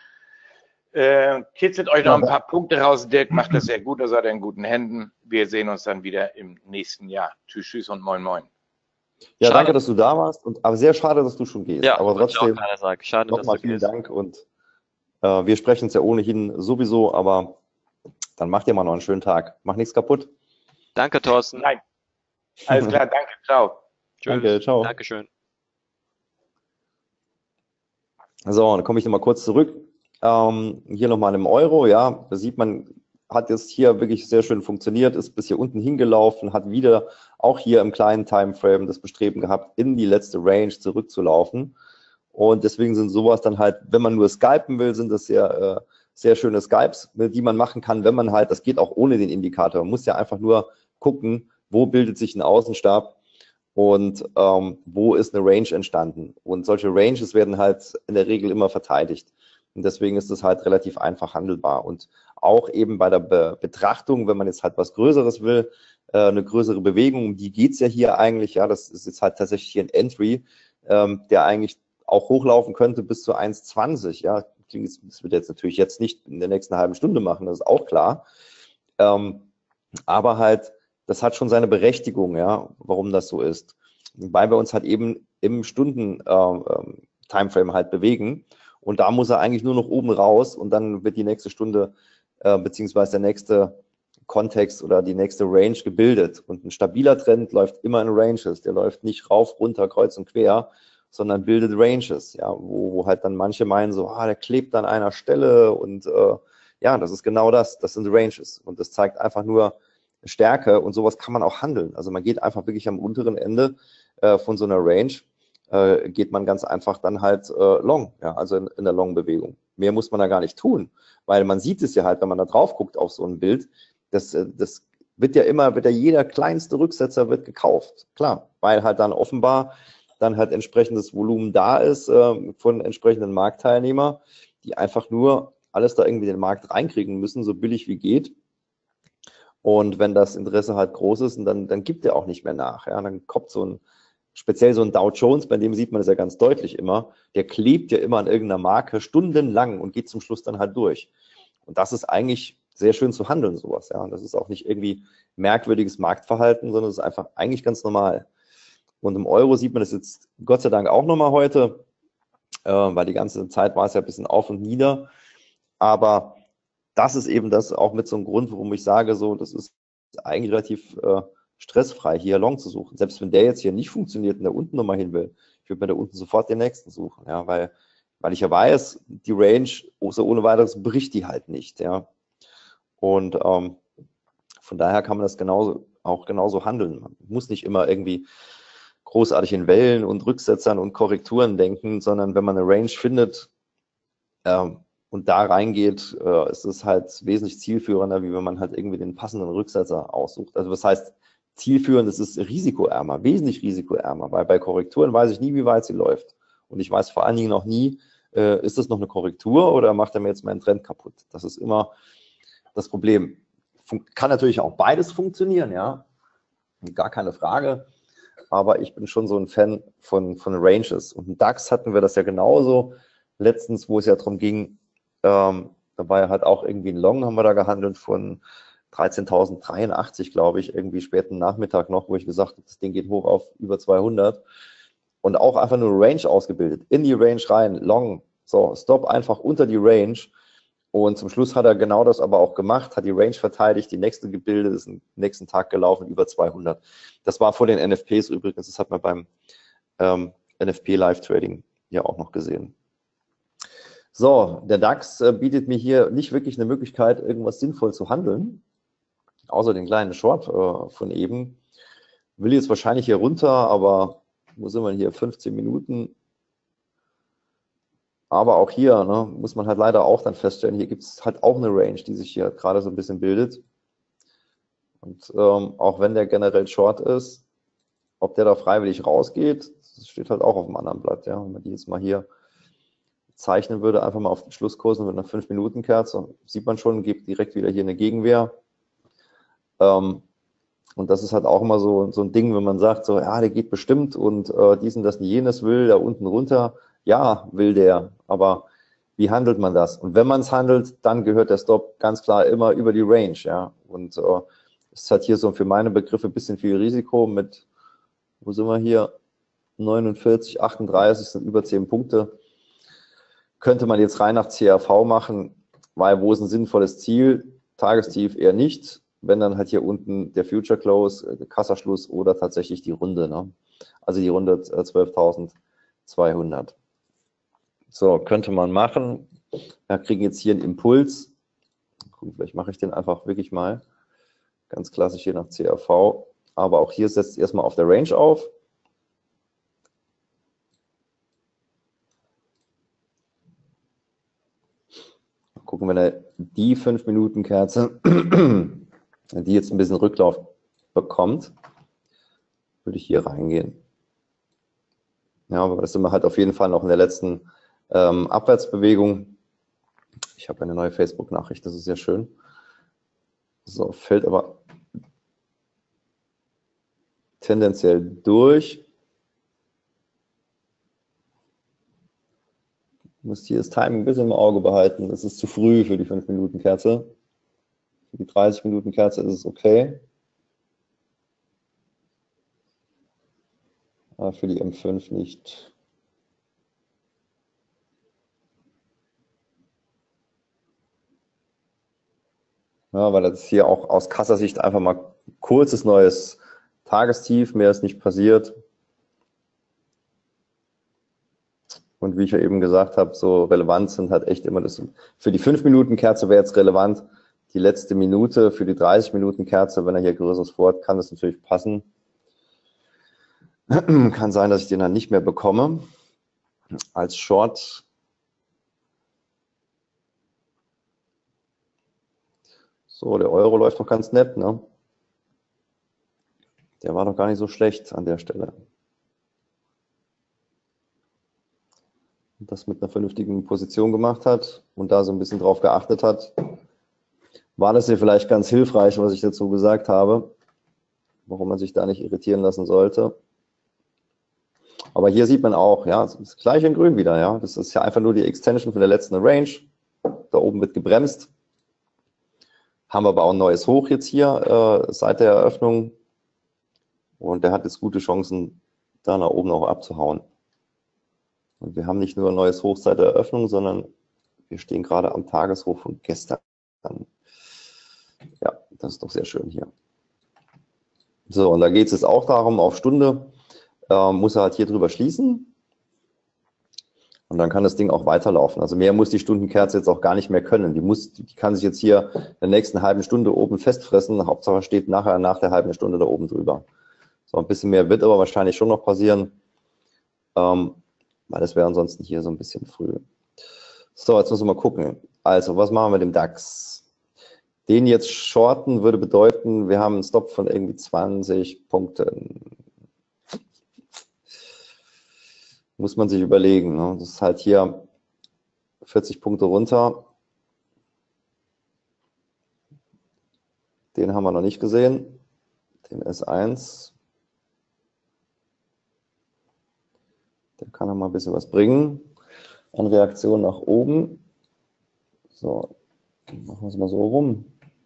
S3: Kitzelt euch noch ein paar Punkte raus. Dirk macht das sehr gut, da seid ihr in guten Händen. Wir sehen uns dann wieder im nächsten Jahr. Tschüss, tschüss und moin, moin.
S2: Ja,
S1: Schade.
S2: danke, dass du da warst. Aber sehr schade, dass du schon gehst.
S1: Ja,
S2: aber trotzdem
S1: nochmal
S2: vielen Dank. Und wir sprechen uns ja ohnehin sowieso, aber dann macht ihr mal noch einen schönen Tag. Mach nichts kaputt.
S1: Danke, Thorsten.
S3: Nein. Alles klar, danke. Ciao.
S1: Tschüss.
S2: Danke, ciao.
S1: Dankeschön.
S2: So, dann komme ich nochmal kurz zurück. Hier nochmal im Euro, ja, da sieht man hat jetzt hier wirklich sehr schön funktioniert, ist bis hier unten hingelaufen, hat wieder auch hier im kleinen Timeframe das Bestreben gehabt, in die letzte Range zurückzulaufen. Und deswegen sind sowas dann halt, wenn man nur skypen will, sind das sehr schöne Skypes, die man machen kann, wenn man halt, das geht auch ohne den Indikator. Man muss ja einfach nur gucken, wo bildet sich ein Außenstab und wo ist eine Range entstanden. Und solche Ranges werden halt in der Regel immer verteidigt. Und deswegen ist es halt relativ einfach handelbar. Und auch eben bei der Betrachtung, wenn man jetzt halt was Größeres will, eine größere Bewegung, um die geht es ja hier eigentlich, ja, das ist jetzt halt tatsächlich hier ein Entry, der eigentlich auch hochlaufen könnte bis zu 1,20, ja, das wird jetzt natürlich jetzt nicht in der nächsten halben Stunde machen, das ist auch klar, aber halt, das hat schon seine Berechtigung, ja, warum das so ist, weil wir uns halt eben im Stunden-Timeframe halt bewegen und da muss er eigentlich nur noch oben raus und dann wird die nächste Stunde beziehungsweise der nächste Kontext oder die nächste Range gebildet und ein stabiler Trend läuft immer in Ranges, der läuft nicht rauf, runter, kreuz und quer, sondern bildet Ranges, ja, wo halt dann manche meinen so, der klebt an einer Stelle und ja, das ist genau das sind Ranges und das zeigt einfach nur Stärke und sowas kann man auch handeln. Also man geht einfach wirklich am unteren Ende von so einer Range, geht man ganz einfach dann halt long, ja, also in der Long-Bewegung. Mehr muss man da gar nicht tun, weil man sieht es ja halt, wenn man da drauf guckt auf so ein Bild, das wird ja jeder kleinste Rücksetzer wird gekauft, klar, weil halt dann offenbar dann halt entsprechendes Volumen da ist von entsprechenden Marktteilnehmern, die einfach nur alles da irgendwie in den Markt reinkriegen müssen, so billig wie geht. Und wenn das Interesse halt groß ist, dann gibt der auch nicht mehr nach. Ja? Dann kommt speziell so ein Dow Jones, bei dem sieht man das ja ganz deutlich immer, der klebt ja immer an irgendeiner Marke stundenlang und geht zum Schluss dann halt durch. Und das ist eigentlich sehr schön zu handeln, sowas. Ja? Und das ist auch nicht irgendwie merkwürdiges Marktverhalten, sondern es ist einfach eigentlich ganz normal. Und im Euro sieht man das jetzt Gott sei Dank auch nochmal heute, weil die ganze Zeit war es ja ein bisschen auf und nieder. Aber das ist eben das auch mit so einem Grund, warum ich sage, so, das ist eigentlich relativ stressfrei, hier Long zu suchen. Selbst wenn der jetzt hier nicht funktioniert und da unten nochmal hin will, ich würde mir da unten sofort den nächsten suchen, ja, weil ich ja weiß, die Range, so ohne weiteres bricht die halt nicht, ja. Und von daher kann man das genauso handeln. Man muss nicht immer irgendwie großartig in Wellen und Rücksetzern und Korrekturen denken, sondern wenn man eine Range findet und da reingeht, ist es halt wesentlich zielführender, wie wenn man halt irgendwie den passenden Rücksetzer aussucht. Also das heißt, zielführend, das ist risikoärmer, wesentlich risikoärmer, weil bei Korrekturen weiß ich nie, wie weit sie läuft. Und ich weiß vor allen Dingen noch nie, ist das noch eine Korrektur oder macht er mir jetzt meinen Trend kaputt? Das ist immer das Problem. Kann natürlich auch beides funktionieren, ja, gar keine Frage. Aber ich bin schon so ein Fan von Ranges. Und im DAX hatten wir das ja genauso letztens, wo es ja darum ging, da war ja halt auch irgendwie ein Long, haben wir da gehandelt von 13.083, glaube ich, irgendwie späten Nachmittag noch, wo ich gesagt habe, das Ding geht hoch auf über 200 und auch einfach nur Range ausgebildet, in die Range rein, Long, so, Stop einfach unter die Range und zum Schluss hat er genau das aber auch gemacht, hat die Range verteidigt, die nächste gebildet, ist am nächsten Tag gelaufen, über 200. Das war vor den NFPs übrigens, das hat man beim NFP Live Trading ja auch noch gesehen. So, der DAX bietet mir hier nicht wirklich eine Möglichkeit, irgendwas sinnvoll zu handeln, außer den kleinen Short von eben. Will jetzt wahrscheinlich hier runter, aber wo sind wir hier? 15 Minuten. Aber auch hier muss man halt leider auch dann feststellen, hier gibt es halt auch eine Range, die sich hier gerade so ein bisschen bildet. Und auch wenn der generell Short ist, ob der da freiwillig rausgeht, das steht halt auch auf dem anderen Blatt. Ja? Wenn man die jetzt mal hier zeichnen würde, einfach mal auf den Schlusskurs mit einer 5-Minuten-Kerze, sieht man schon, gibt direkt wieder hier eine Gegenwehr. Und das ist halt auch immer so ein Ding, wenn man sagt, so, ja, der geht bestimmt und dies und das und jenes will, da unten runter. Ja, will der, aber wie handelt man das? Und wenn man es handelt, dann gehört der Stop ganz klar immer über die Range, ja. Und es hat hier so für meine Begriffe ein bisschen viel Risiko mit, wo sind wir hier? 49, 38 sind über 10 Punkte. Könnte man jetzt rein nach CAV machen, weil wo ist ein sinnvolles Ziel? Tagestief eher nicht. Wenn dann halt hier unten der Future Close, der Kassaschluss oder tatsächlich die Runde, ne? Also die Runde 12.200. So, könnte man machen. Wir kriegen jetzt hier einen Impuls, gucken, vielleicht mache ich den einfach wirklich mal ganz klassisch je nach CRV. Aber auch hier setzt erstmal auf der Range auf. Mal gucken, wenn er die 5-Minuten-Kerze, die jetzt ein bisschen Rücklauf bekommt, würde ich hier reingehen. Ja, aber das sind wir halt auf jeden Fall noch in der letzten Abwärtsbewegung. Ich habe eine neue Facebook-Nachricht, das ist sehr schön. So, fällt aber tendenziell durch. Muss hier das Timing ein bisschen im Auge behalten. Das ist zu früh für die 5-Minuten-Kerze. Für die 30-Minuten-Kerze ist es okay. Aber für die M5 nicht. Ja, weil das hier auch aus Kassasicht einfach mal kurzes neues Tagestief, mehr ist nicht passiert. Und wie ich ja eben gesagt habe, so relevant sind halt echt immer das. Für die 5-Minuten-Kerze wäre jetzt relevant die letzte Minute. Für die 30-Minuten-Kerze, wenn er hier Größeres vorhat, kann das natürlich passen. Kann sein, dass ich den dann nicht mehr bekomme. Als Short. So, der Euro läuft doch ganz nett, ne? Der war doch gar nicht so schlecht an der Stelle. Und das mit einer vernünftigen Position gemacht hat und da so ein bisschen drauf geachtet hat, war das hier vielleicht ganz hilfreich, was ich dazu gesagt habe, warum man sich da nicht irritieren lassen sollte. Aber hier sieht man auch, ja, das gleiche in Grün wieder, ja. Das ist ja einfach nur die Extension von der letzten Range. Da oben wird gebremst. Haben wir aber auch ein neues Hoch jetzt hier seit der Eröffnung. Und der hat jetzt gute Chancen, da nach oben auch abzuhauen. Und wir haben nicht nur ein neues Hoch seit der Eröffnung, sondern wir stehen gerade am Tageshoch von gestern. Ja, das ist doch sehr schön hier. So, und da geht es jetzt auch darum, auf Stunde muss er halt hier drüber schließen. Und dann kann das Ding auch weiterlaufen. Also mehr muss die Stundenkerze jetzt auch gar nicht mehr können. Die kann sich jetzt hier in der nächsten halben Stunde oben festfressen. Hauptsache steht nachher nach der halben Stunde da oben drüber. So, ein bisschen mehr wird aber wahrscheinlich schon noch passieren, weil das wäre ansonsten hier so ein bisschen früh. So, jetzt müssen wir mal gucken. Also, was machen wir mit dem DAX? Den jetzt shorten würde bedeuten, wir haben einen Stop von irgendwie 20 Punkten. Muss man sich überlegen. Ne? Das ist halt hier 40 Punkte runter. Den haben wir noch nicht gesehen. Den S1. Der kann noch mal ein bisschen was bringen. An Reaktion nach oben. So, machen wir es mal so rum.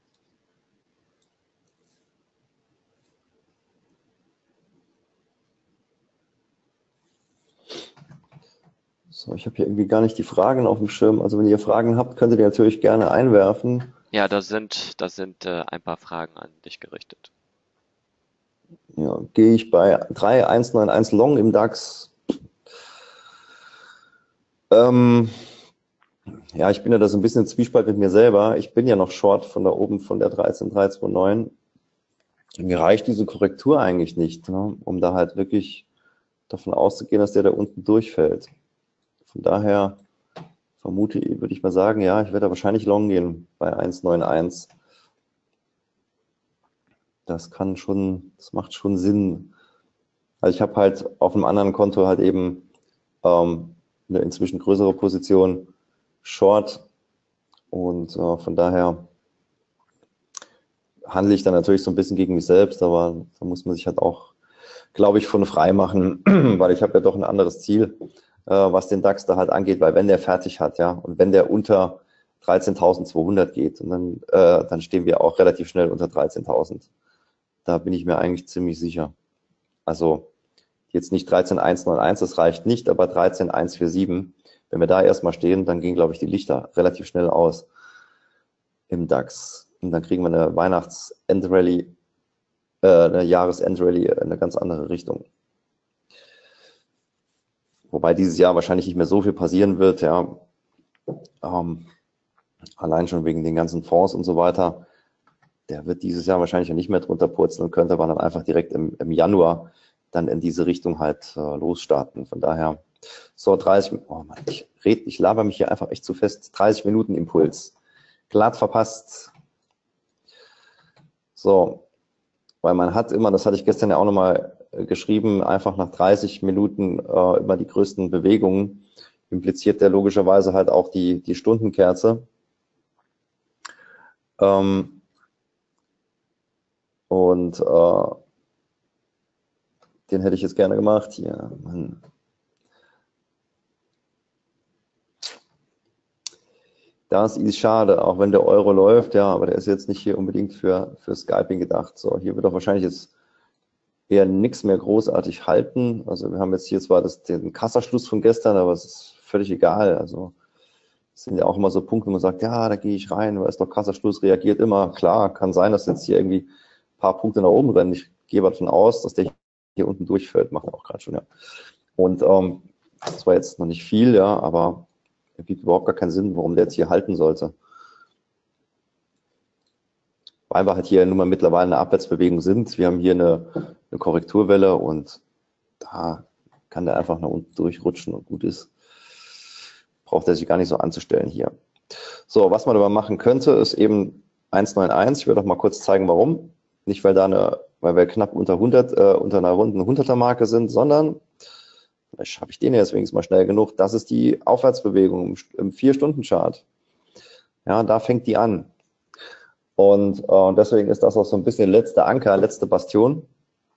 S2: So, ich habe hier irgendwie gar nicht die Fragen auf dem Schirm. Also wenn ihr Fragen habt, könnt ihr die natürlich gerne einwerfen.
S1: Ja, da sind ein paar Fragen an dich gerichtet.
S2: Ja, gehe ich bei 3,191 Long im DAX. Ja, ich bin ja da so ein bisschen im Zwiespalt mit mir selber. Ich bin ja noch short von da oben von der 13,329. Mir reicht diese Korrektur eigentlich nicht, ne, um da halt wirklich davon auszugehen, dass der da unten durchfällt. Von daher würde ich mal sagen, ja, ich werde da wahrscheinlich long gehen bei 1,91. Das macht schon Sinn. Also ich habe halt auf einem anderen Konto halt eben eine inzwischen größere Position short und von daher handle ich dann natürlich so ein bisschen gegen mich selbst, aber da muss man sich halt auch, glaube ich, von frei machen, weil ich habe ja doch ein anderes Ziel, was den DAX da halt angeht, weil wenn der fertig hat, ja, und wenn der unter 13.200 geht, und dann stehen wir auch relativ schnell unter 13.000. Da bin ich mir eigentlich ziemlich sicher. Also jetzt nicht 13.191, das reicht nicht, aber 13.147. Wenn wir da erstmal stehen, dann gehen, glaube ich, die Lichter relativ schnell aus im DAX. Und dann kriegen wir eine Weihnachts-Endrallye, eine Jahres-Endrallye in eine ganz andere Richtung. Wobei dieses Jahr wahrscheinlich nicht mehr so viel passieren wird, ja. Allein schon wegen den ganzen Fonds und so weiter. Der wird dieses Jahr wahrscheinlich nicht mehr drunter purzeln, könnte aber dann einfach direkt im Januar dann in diese Richtung halt losstarten. Von daher, so 30, oh Mann, ich laber mich hier einfach echt zu fest. 30 Minuten Impuls. Glatt verpasst. So, weil man hat immer, das hatte ich gestern ja auch nochmal geschrieben, einfach nach 30 Minuten immer die größten Bewegungen. Impliziert der logischerweise halt auch die Stundenkerze. Und den hätte ich jetzt gerne gemacht hier. Mann. Das ist schade, auch wenn der Euro läuft, ja, aber der ist jetzt nicht hier unbedingt für Scalping gedacht. So, hier wird auch wahrscheinlich jetzt eher nichts mehr großartig halten. Also wir haben jetzt hier zwar den Kassaschluss von gestern, aber es ist völlig egal. Also das sind ja auch immer so Punkte, wo man sagt, ja, da gehe ich rein, weil es doch Kassaschluss, reagiert immer. Klar, kann sein, dass jetzt hier irgendwie ein paar Punkte nach oben rennen. Ich gehe davon aus, dass der hier unten durchfällt, macht er auch gerade schon, ja. Und das war jetzt noch nicht viel, ja, aber es gibt überhaupt gar keinen Sinn, warum der jetzt hier halten sollte. Weil wir halt hier nun mal mittlerweile eine Abwärtsbewegung sind. Wir haben hier eine Korrekturwelle und da kann der einfach nach unten durchrutschen und gut ist. Braucht er sich gar nicht so anzustellen hier. So, was man aber machen könnte, ist eben 1,91. Ich werde auch mal kurz zeigen, warum. Nicht, weil wir knapp unter 100, unter einer runden 100er-Marke sind, sondern vielleicht habe ich den jetzt wenigstens mal schnell genug. Das ist die Aufwärtsbewegung im 4-Stunden-Chart. Ja, da fängt die an. Und deswegen ist das auch so ein bisschen letzter Anker, letzte Bastion.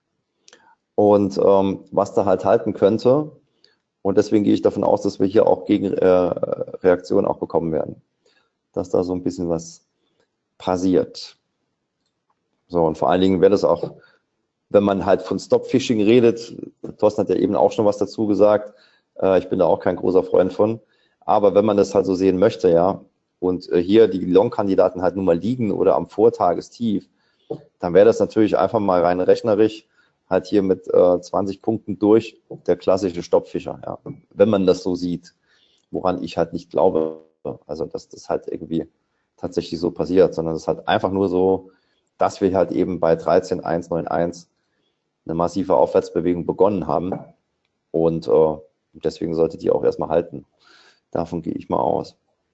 S2: Und was da halt halten könnte. Und deswegen gehe ich davon aus, dass wir hier auch Gegenreaktionen auch bekommen werden. Dass da so ein bisschen was passiert. So, und vor allen Dingen wäre das auch, wenn man halt von Stop-Fishing redet, Thorsten hat ja eben auch schon was dazu gesagt, ich bin da auch kein großer Freund von, aber wenn man das halt so sehen möchte, ja, und hier die Long-Kandidaten halt nun mal liegen oder am Vortagestief, dann wäre das natürlich einfach mal rein rechnerisch halt hier mit 20 Punkten durch der klassische Stop-Fischer, ja, wenn man das so sieht, woran ich halt nicht glaube, also dass das halt irgendwie tatsächlich so passiert, sondern es ist halt einfach nur so, dass wir halt eben bei 13,191 eine massive Aufwärtsbewegung begonnen haben und deswegen sollte die auch erstmal halten. Davon gehe ich mal aus.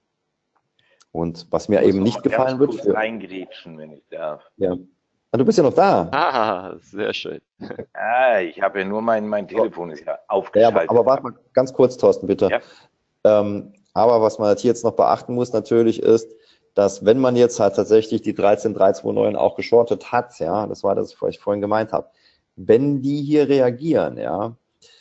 S2: Und was mir eben nicht gefallen wird...
S3: Kurz reingrätschen, wenn ich darf.
S2: Ja. Ah, du bist ja noch da.
S1: Ah, sehr schön.
S3: Ah, ich habe ja nur mein Telefon ist ja aufgeschaltet.
S2: Ja, aber warte mal ganz kurz, Thorsten, bitte. Ja. Aber was man hier jetzt noch beachten muss natürlich ist, dass wenn man jetzt halt tatsächlich die 13,329 auch geschortet hat, ja, das war das, was ich vorhin gemeint habe, wenn die hier reagieren, ja,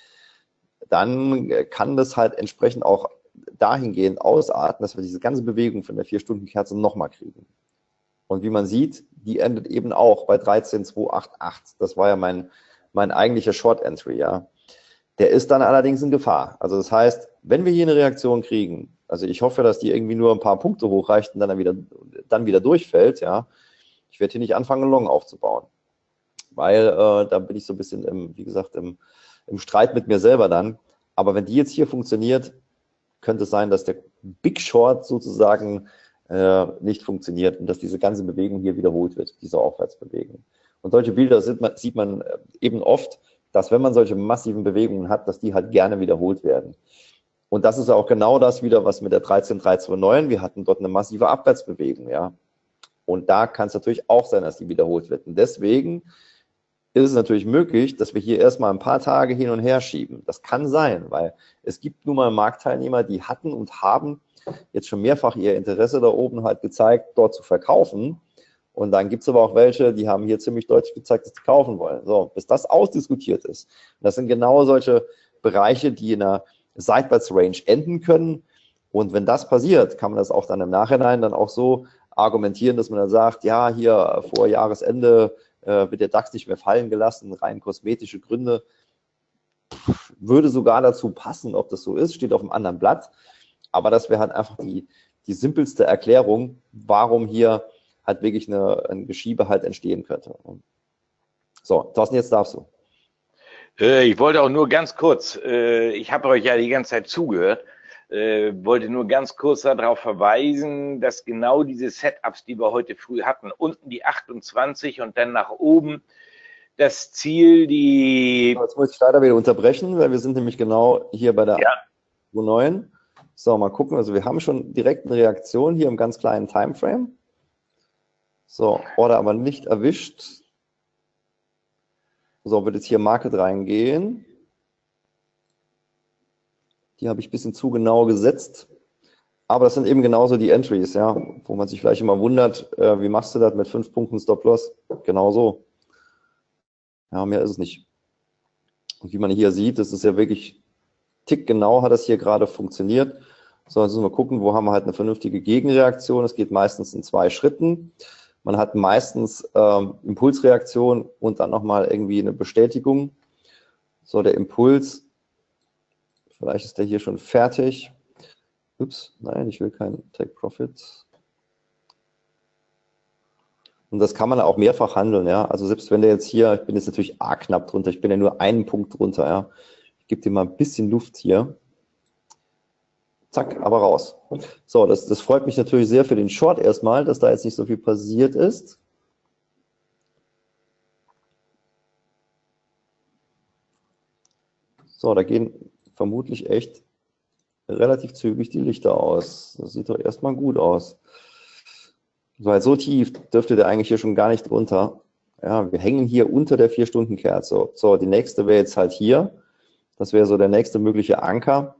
S2: dann kann das halt entsprechend auch dahingehend ausarten, dass wir diese ganze Bewegung von der 4-Stunden-Kerze nochmal kriegen. Und wie man sieht, die endet eben auch bei 13,288. Das war ja mein eigentlicher Short Entry, ja. Der ist dann allerdings in Gefahr. Also das heißt, wenn wir hier eine Reaktion kriegen, also ich hoffe, dass die irgendwie nur ein paar Punkte hochreicht und dann wieder durchfällt, ja. Ich werde hier nicht anfangen, Long aufzubauen. Weil da bin ich so ein bisschen, wie gesagt, im Streit mit mir selber dann. Aber wenn die jetzt hier funktioniert, könnte es sein, dass der Big Short sozusagen nicht funktioniert und dass diese ganze Bewegung hier wiederholt wird, diese Aufwärtsbewegung. Und solche Bilder sieht man eben oft, dass wenn man solche massiven Bewegungen hat, dass die halt gerne wiederholt werden. Und das ist auch genau das wieder, was mit der 13,329, wir hatten dort eine massive Abwärtsbewegung, ja. Und da kann es natürlich auch sein, dass die wiederholt wird. Und deswegen ist es natürlich möglich, dass wir hier erstmal ein paar Tage hin und her schieben. Das kann sein, weil es gibt nun mal Marktteilnehmer, die hatten und haben jetzt schon mehrfach ihr Interesse da oben halt gezeigt, dort zu verkaufen. Und dann gibt es aber auch welche, die haben hier ziemlich deutlich gezeigt, dass sie kaufen wollen. So, bis das ausdiskutiert ist. Und das sind genau solche Bereiche, die in einer Seitwärtsrange enden können. Und wenn das passiert, kann man das auch dann im Nachhinein dann auch so argumentieren, dass man dann sagt, ja, hier vor Jahresende wird der DAX nicht mehr fallen gelassen, rein kosmetische Gründe. Würde sogar dazu passen, ob das so ist, steht auf einem anderen Blatt. Aber das wäre halt einfach die simpelste Erklärung, warum hier halt wirklich ein Geschiebe halt entstehen könnte. So, Thorsten, jetzt darfst du.
S3: Ich wollte auch nur ganz kurz, ich habe euch ja die ganze Zeit zugehört, Wollte nur ganz kurz darauf verweisen, dass genau diese Setups, die wir heute früh hatten, unten die 28 und dann nach oben das Ziel, die...
S2: Jetzt muss ich leider wieder unterbrechen, weil wir sind nämlich genau hier bei der
S3: Ja.
S2: U9. So, mal gucken. Also wir haben schon direkt eine Reaktion hier im ganz kleinen Timeframe. So, Order aber nicht erwischt. So, wird jetzt hier Market reingehen. Die habe ich ein bisschen zu genau gesetzt. Aber das sind eben genauso die Entries, ja, wo man sich vielleicht immer wundert, wie machst du das mit 5 Punkten Stop-Loss? Genau so. Ja, mehr ist es nicht. Und wie man hier sieht, das ist ja wirklich tickgenau, hat das hier gerade funktioniert. So, jetzt müssen wir gucken, wo haben wir halt eine vernünftige Gegenreaktion. Es geht meistens in 2 Schritten. Man hat meistens Impulsreaktion und dann nochmal irgendwie eine Bestätigung. So, der Impuls, vielleicht ist der hier schon fertig. Ups, nein, ich will keinen Take Profit. Und das kann man auch mehrfach handeln, ja. Also selbst wenn der jetzt hier, ich bin jetzt natürlich arg knapp drunter, ich bin ja nur einen Punkt drunter, ja. Ich gebe dir mal ein bisschen Luft hier. Zack, aber raus. So, das freut mich natürlich sehr für den Short erstmal, dass da jetzt nicht so viel passiert ist. So, da gehen vermutlich echt relativ zügig die Lichter aus. Das sieht doch erstmal gut aus. Weil so tief dürfte der eigentlich hier schon gar nicht runter. Ja, wir hängen hier unter der 4-Stunden-Kerze. So, die nächste wäre jetzt halt hier. Das wäre so der nächste mögliche Anker.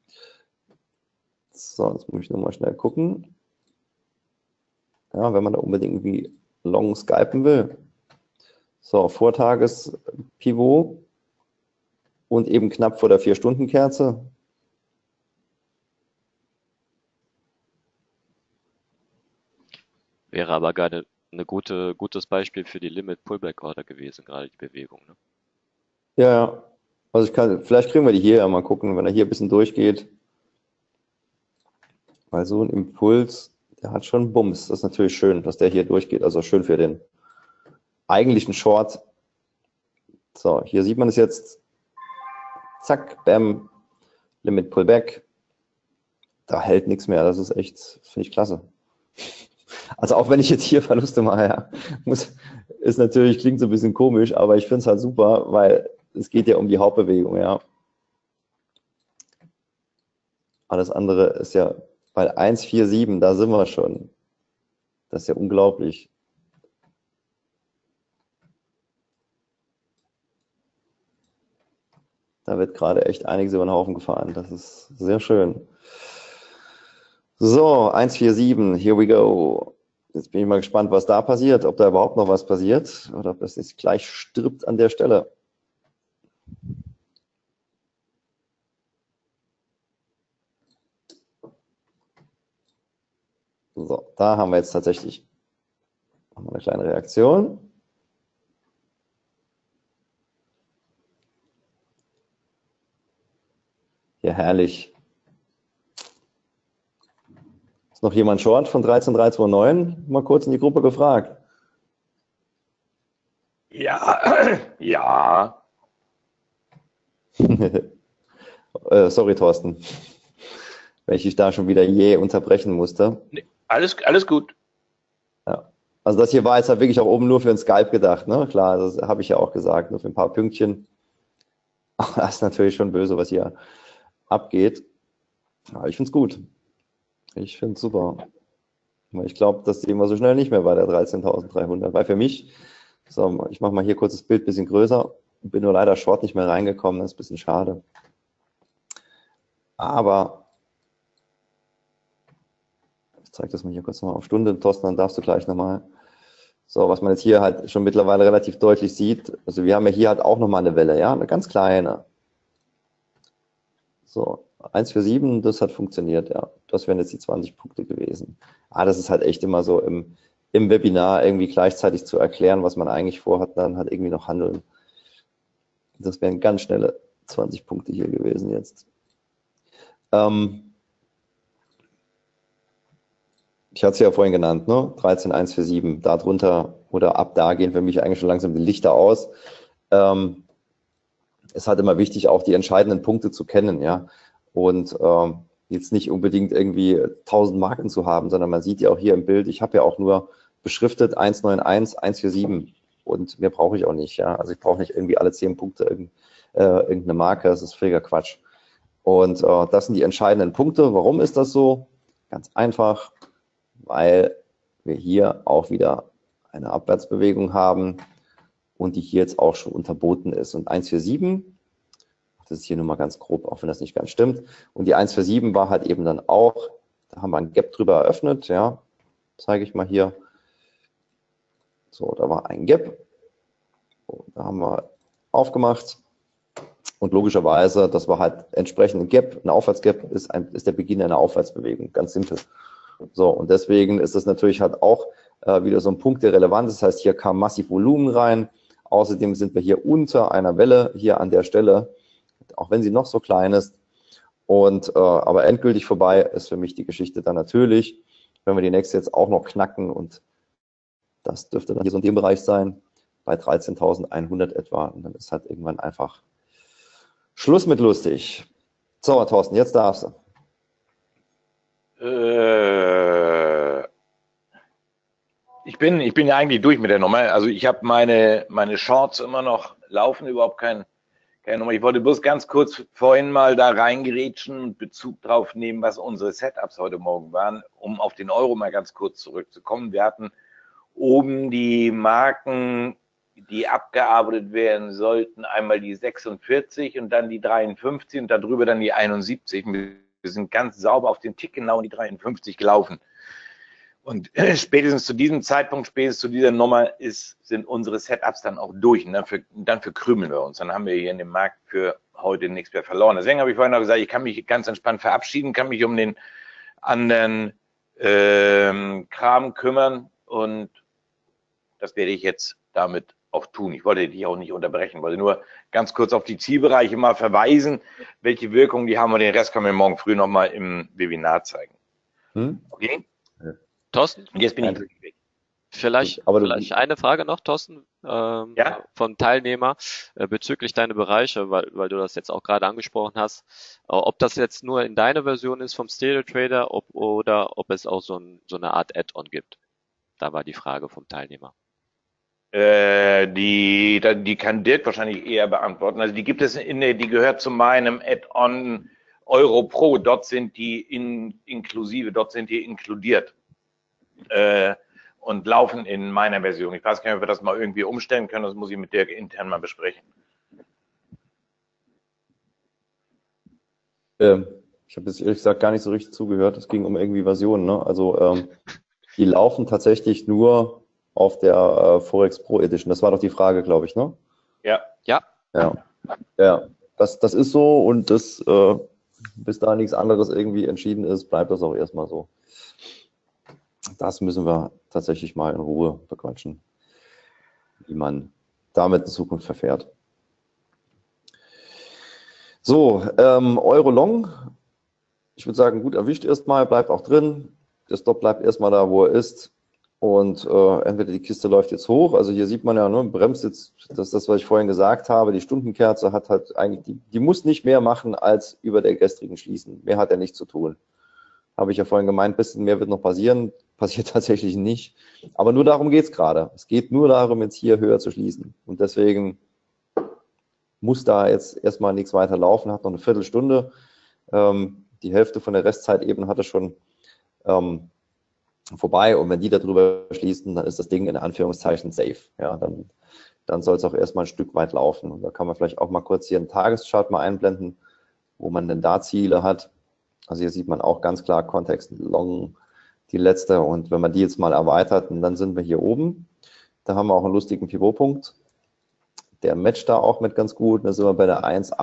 S2: So, jetzt muss ich nochmal schnell gucken. Ja, wenn man da unbedingt irgendwie long skypen will. So, Vortages-Pivot und eben knapp vor der 4-Stunden-Kerze.
S1: Wäre aber gerade ein gutes Beispiel für die Limit Pullback Order gewesen, gerade die Bewegung. Ne?
S2: Ja, also vielleicht kriegen wir die hier ja mal gucken, wenn er hier ein bisschen durchgeht. Weil so ein Impuls, der hat schon Bums. Das ist natürlich schön, dass der hier durchgeht. Also schön für den eigentlichen Short. So, hier sieht man es jetzt. Zack, bam, Limit Pullback. Da hält nichts mehr. Das ist echt, finde ich klasse. Also auch wenn ich jetzt hier Verluste mache, ja, ist natürlich, klingt so ein bisschen komisch, aber ich finde es halt super, weil es geht ja um die Hauptbewegung, ja. Alles andere ist ja bei 1,47, da sind wir schon. Das ist ja unglaublich. Da wird gerade echt einiges über den Haufen gefahren. Das ist sehr schön. So, 1,47, here we go. Jetzt bin ich mal gespannt, was da passiert, ob da überhaupt noch was passiert oder ob das jetzt gleich stirbt an der Stelle. So, da haben wir jetzt tatsächlich noch eine kleine Reaktion. Ja, herrlich. Ist noch jemand short von 13,329? Mal kurz in die Gruppe gefragt.
S3: Ja, ja.
S2: Sorry, Thorsten, wenn ich dich da schon wieder unterbrechen musste.
S3: Nee, alles gut.
S2: Ja. Also das hier war jetzt halt wirklich auch oben nur für den Skype gedacht, ne? Klar, das habe ich ja auch gesagt, nur für ein paar Pünktchen. Das ist natürlich schon böse, was hier abgeht. Aber ich finde es gut. Ich finde es super. Ich glaube, das sehen wir so schnell nicht mehr bei der 13.300. Weil für mich, so, ich mache mal hier kurz das Bild ein bisschen größer, bin nur leider short nicht mehr reingekommen, das ist ein bisschen schade. Aber ich zeige das mal hier kurz nochmal auf Stunde. Thorsten, dann darfst du gleich nochmal. So, was man jetzt hier halt schon mittlerweile relativ deutlich sieht, also wir haben ja hier halt auch nochmal eine Welle, ja, eine ganz kleine. So, 1,47, das hat funktioniert, ja. Das wären jetzt die 20 Punkte gewesen. Das ist halt echt immer so im Webinar irgendwie gleichzeitig zu erklären, was man eigentlich vorhat, dann halt irgendwie noch handeln. Das wären ganz schnelle 20 Punkte hier gewesen jetzt. Ich hatte es ja vorhin genannt, ne? 13,147, da drunter oder ab da gehen für mich eigentlich schon langsam die Lichter aus. Es ist halt immer wichtig, auch die entscheidenden Punkte zu kennen, ja. Und jetzt nicht unbedingt irgendwie 1000 Marken zu haben, sondern man sieht ja auch hier im Bild, ich habe ja auch nur beschriftet 191, 147 und mehr brauche ich auch nicht. Ja? Also ich brauche nicht irgendwie alle 10 Punkte irgendeine Marke, das ist völliger Quatsch. Und das sind die entscheidenden Punkte. Warum ist das so? Ganz einfach, weil wir hier auch wieder eine Abwärtsbewegung haben und die hier jetzt auch schon unterboten ist. Und 147, das ist hier nur mal ganz grob, auch wenn das nicht ganz stimmt. Und die 147 war halt eben dann auch, da haben wir ein Gap drüber eröffnet, ja, zeige ich mal hier. So, da war ein Gap, so, da haben wir aufgemacht und logischerweise, das war halt entsprechend ein Gap, ein Aufwärtsgap ist der Beginn einer Aufwärtsbewegung, ganz simpel. So, und deswegen ist das natürlich halt auch wieder so ein Punkt, der relevant ist. Das heißt, hier kam massiv Volumen rein. Außerdem sind wir hier unter einer Welle hier an der Stelle, auch wenn sie noch so klein ist. Und aber endgültig vorbei ist für mich die Geschichte dann natürlich, wenn wir die nächste jetzt auch noch knacken und das dürfte dann hier so in dem Bereich sein, bei 13.100 etwa. Und dann ist halt irgendwann einfach Schluss mit lustig. So, Thorsten, jetzt darfst du.
S3: Ich bin ja eigentlich durch mit der Nummer. Also ich habe meine Shorts immer noch laufen, überhaupt keine Nummer. Ich wollte bloß ganz kurz vorhin mal da reingerätschen und Bezug drauf nehmen, was unsere Setups heute Morgen waren, um auf den Euro mal ganz kurz zurückzukommen. Wir hatten oben die Marken, die abgearbeitet werden sollten, einmal die 46 und dann die 53 und darüber dann die 71. Wir sind ganz sauber auf den Tick genau in die 53 gelaufen. Und spätestens zu diesem Zeitpunkt, spätestens zu dieser Nummer sind unsere Setups dann auch durch. Und dann verkrümeln wir uns. Dann haben wir hier in dem Markt für heute nichts mehr verloren. Deswegen habe ich vorhin auch gesagt, ich kann mich ganz entspannt verabschieden, kann mich um den anderen Kram kümmern. Und das werde ich jetzt damit auch tun. Ich wollte dich auch nicht unterbrechen, wollte nur ganz kurz auf die Zielbereiche mal verweisen, welche Wirkungen die haben. Und den Rest können wir morgen früh nochmal im Webinar zeigen. Okay?
S1: Thorsten?
S3: Und jetzt bin ich wirklich weg.
S1: Vielleicht eine Frage noch, Thorsten,
S3: Ja?
S1: vom Teilnehmer bezüglich deiner Bereiche, weil du das jetzt auch gerade angesprochen hast. Ob das jetzt nur in deiner Version ist vom Stereo Trader oder ob es auch so eine Art Add-on gibt. Da war die Frage vom Teilnehmer.
S3: Die kann Dirk wahrscheinlich eher beantworten. Also die gibt es die gehört zu meinem Add-on Euro Pro. Dort sind die inklusive, dort sind die inkludiert und laufen in meiner Version. Ich weiß gar nicht, ob wir das mal irgendwie umstellen können. Das muss ich mit Dirk intern mal besprechen.
S2: Ich habe jetzt ehrlich gesagt gar nicht so richtig zugehört. Es ging um irgendwie Versionen. Ne? Also die laufen tatsächlich nur auf der Forex Pro Edition. Das war doch die Frage, glaube ich, ne?
S3: Ja.
S2: Ja. Das ist so und das, bis da nichts anderes irgendwie entschieden ist, bleibt das auch erstmal so. Das müssen wir tatsächlich mal in Ruhe bequatschen, wie man damit in Zukunft verfährt. So, Euro Long, ich würde sagen, gut erwischt erstmal, bleibt auch drin. Der Stop bleibt erstmal da, wo er ist. Und entweder die Kiste läuft jetzt hoch, also hier sieht man ja, ne, bremst jetzt, das ist das, was ich vorhin gesagt habe, die Stundenkerze hat halt eigentlich, die muss nicht mehr machen als über der gestrigen schließen. Mehr hat er nicht zu tun. Habe ich ja vorhin gemeint, ein bisschen mehr wird noch passieren, passiert tatsächlich nicht. Aber nur darum geht es gerade. Es geht nur darum, jetzt hier höher zu schließen. Und deswegen muss da jetzt erstmal nichts weiter laufen, hat noch eine Viertelstunde. Die Hälfte von der Restzeit eben hat er schon vorbei und wenn die darüber schließen, dann ist das Ding in Anführungszeichen safe. Ja, dann soll es auch erstmal ein Stück weit laufen. Und da kann man vielleicht auch mal kurz hier einen Tageschart mal einblenden, wo man denn da Ziele hat. Also hier sieht man auch ganz klar Kontext Long, die letzte. Und wenn man die jetzt mal erweitert, dann sind wir hier oben. Da haben wir auch einen lustigen Pivotpunkt. Der matcht da auch mit ganz gut. Da sind wir bei der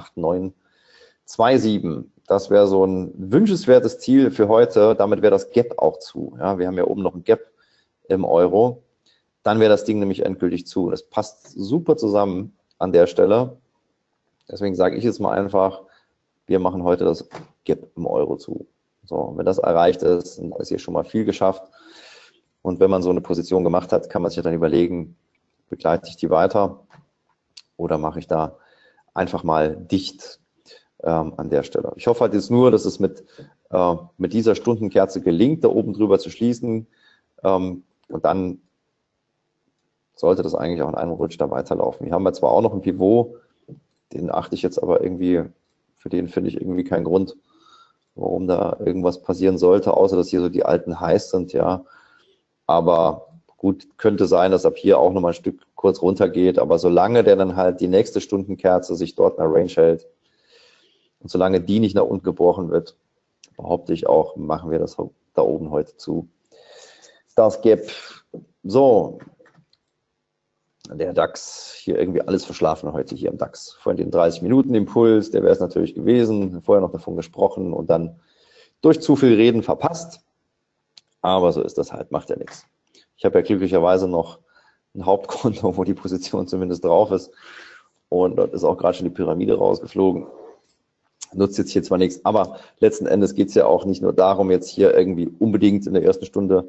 S2: 1,8927. Das wäre so ein wünschenswertes Ziel für heute. Damit wäre das Gap auch zu. Ja, wir haben ja oben noch ein Gap im Euro. Dann wäre das Ding nämlich endgültig zu. Das passt super zusammen an der Stelle. Deswegen sage ich jetzt mal einfach, wir machen heute das Gap im Euro zu. So, wenn das erreicht ist, dann ist hier schon mal viel geschafft. Und wenn man so eine Position gemacht hat, kann man sich dann überlegen, begleite ich die weiter oder mache ich da einfach mal dicht. an der Stelle. Ich hoffe halt jetzt nur, dass es mit dieser Stundenkerze gelingt, da oben drüber zu schließen. Und dann sollte das eigentlich auch in einem Rutsch da weiterlaufen. Hier haben wir zwar auch noch einen Pivot, den achte ich jetzt aber irgendwie, für den finde ich irgendwie keinen Grund, warum da irgendwas passieren sollte, außer dass hier so die alten Highs sind, ja. Aber gut, könnte sein, dass ab hier auch nochmal ein Stück kurz runter geht, aber solange der dann halt die nächste Stundenkerze sich dort in der Range hält und solange die nicht nach unten gebrochen wird, behaupte ich auch, machen wir das da oben heute zu. Das Gap. So, der DAX, hier irgendwie alles verschlafen heute hier im DAX. Vorhin den 30-Minuten-Impuls, der wäre es natürlich gewesen, vorher noch davon gesprochen und dann durch zu viel Reden verpasst. Aber so ist das halt, macht ja nichts. Ich habe ja glücklicherweise noch ein Hauptkonto, wo die Position zumindest drauf ist. Und dort ist auch gerade schon die Pyramide rausgeflogen. Nutzt jetzt hier zwar nichts, aber letzten Endes geht es ja auch nicht nur darum, jetzt hier irgendwie unbedingt in der ersten Stunde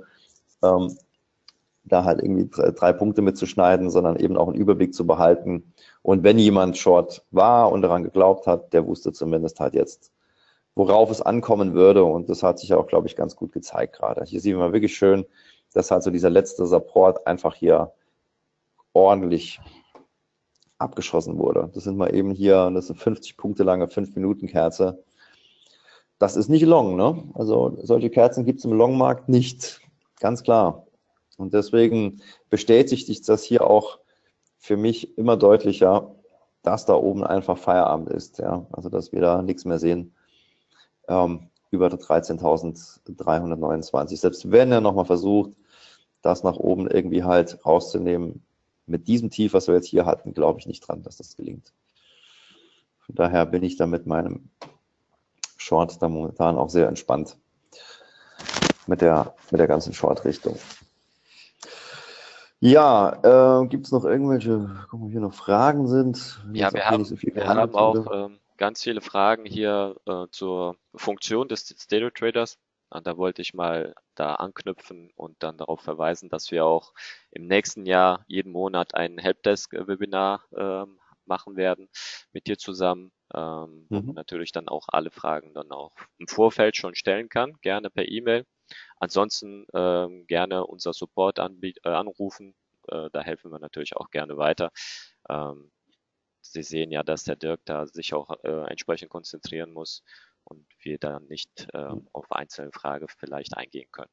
S2: da halt irgendwie drei Punkte mitzuschneiden, sondern eben auch einen Überblick zu behalten. Und wenn jemand Short war und daran geglaubt hat, der wusste zumindest halt jetzt, worauf es ankommen würde. Und das hat sich auch, glaube ich, ganz gut gezeigt gerade. Hier sehen wir wirklich schön, dass halt so dieser letzte Support einfach hier ordentlich abgeschossen wurde. Das sind mal eben hier, das sind 50 Punkte lange 5-Minuten-Kerze. Das ist nicht long, ne? Also solche Kerzen gibt es im Longmarkt nicht, ganz klar. Und deswegen bestätigt sich das hier auch für mich immer deutlicher, dass da oben einfach Feierabend ist. Ja? Also dass wir da nichts mehr sehen über 13.329. Selbst wenn er nochmal versucht, das nach oben irgendwie halt rauszunehmen, mit diesem Tief, was wir jetzt hier hatten, glaube ich nicht dran, dass das gelingt. Von daher bin ich da mit meinem Short da momentan auch sehr entspannt mit der ganzen Short-Richtung. Ja, gibt es noch irgendwelche, gucken, ob hier noch Fragen sind?
S1: Ja, wir haben auch ganz viele Fragen hier zur Funktion des Stereo Traders. Und da wollte ich mal da anknüpfen und dann darauf verweisen, dass wir auch im nächsten Jahr jeden Monat ein Helpdesk-Webinar machen werden mit dir zusammen, wo man natürlich dann auch alle Fragen dann auch im Vorfeld schon stellen kann, gerne per E-Mail. Ansonsten gerne unser Support anrufen, da helfen wir natürlich auch gerne weiter. Sie sehen ja, dass der Dirk da sich auch entsprechend konzentrieren muss und wir da nicht auf einzelne Fragen vielleicht eingehen können.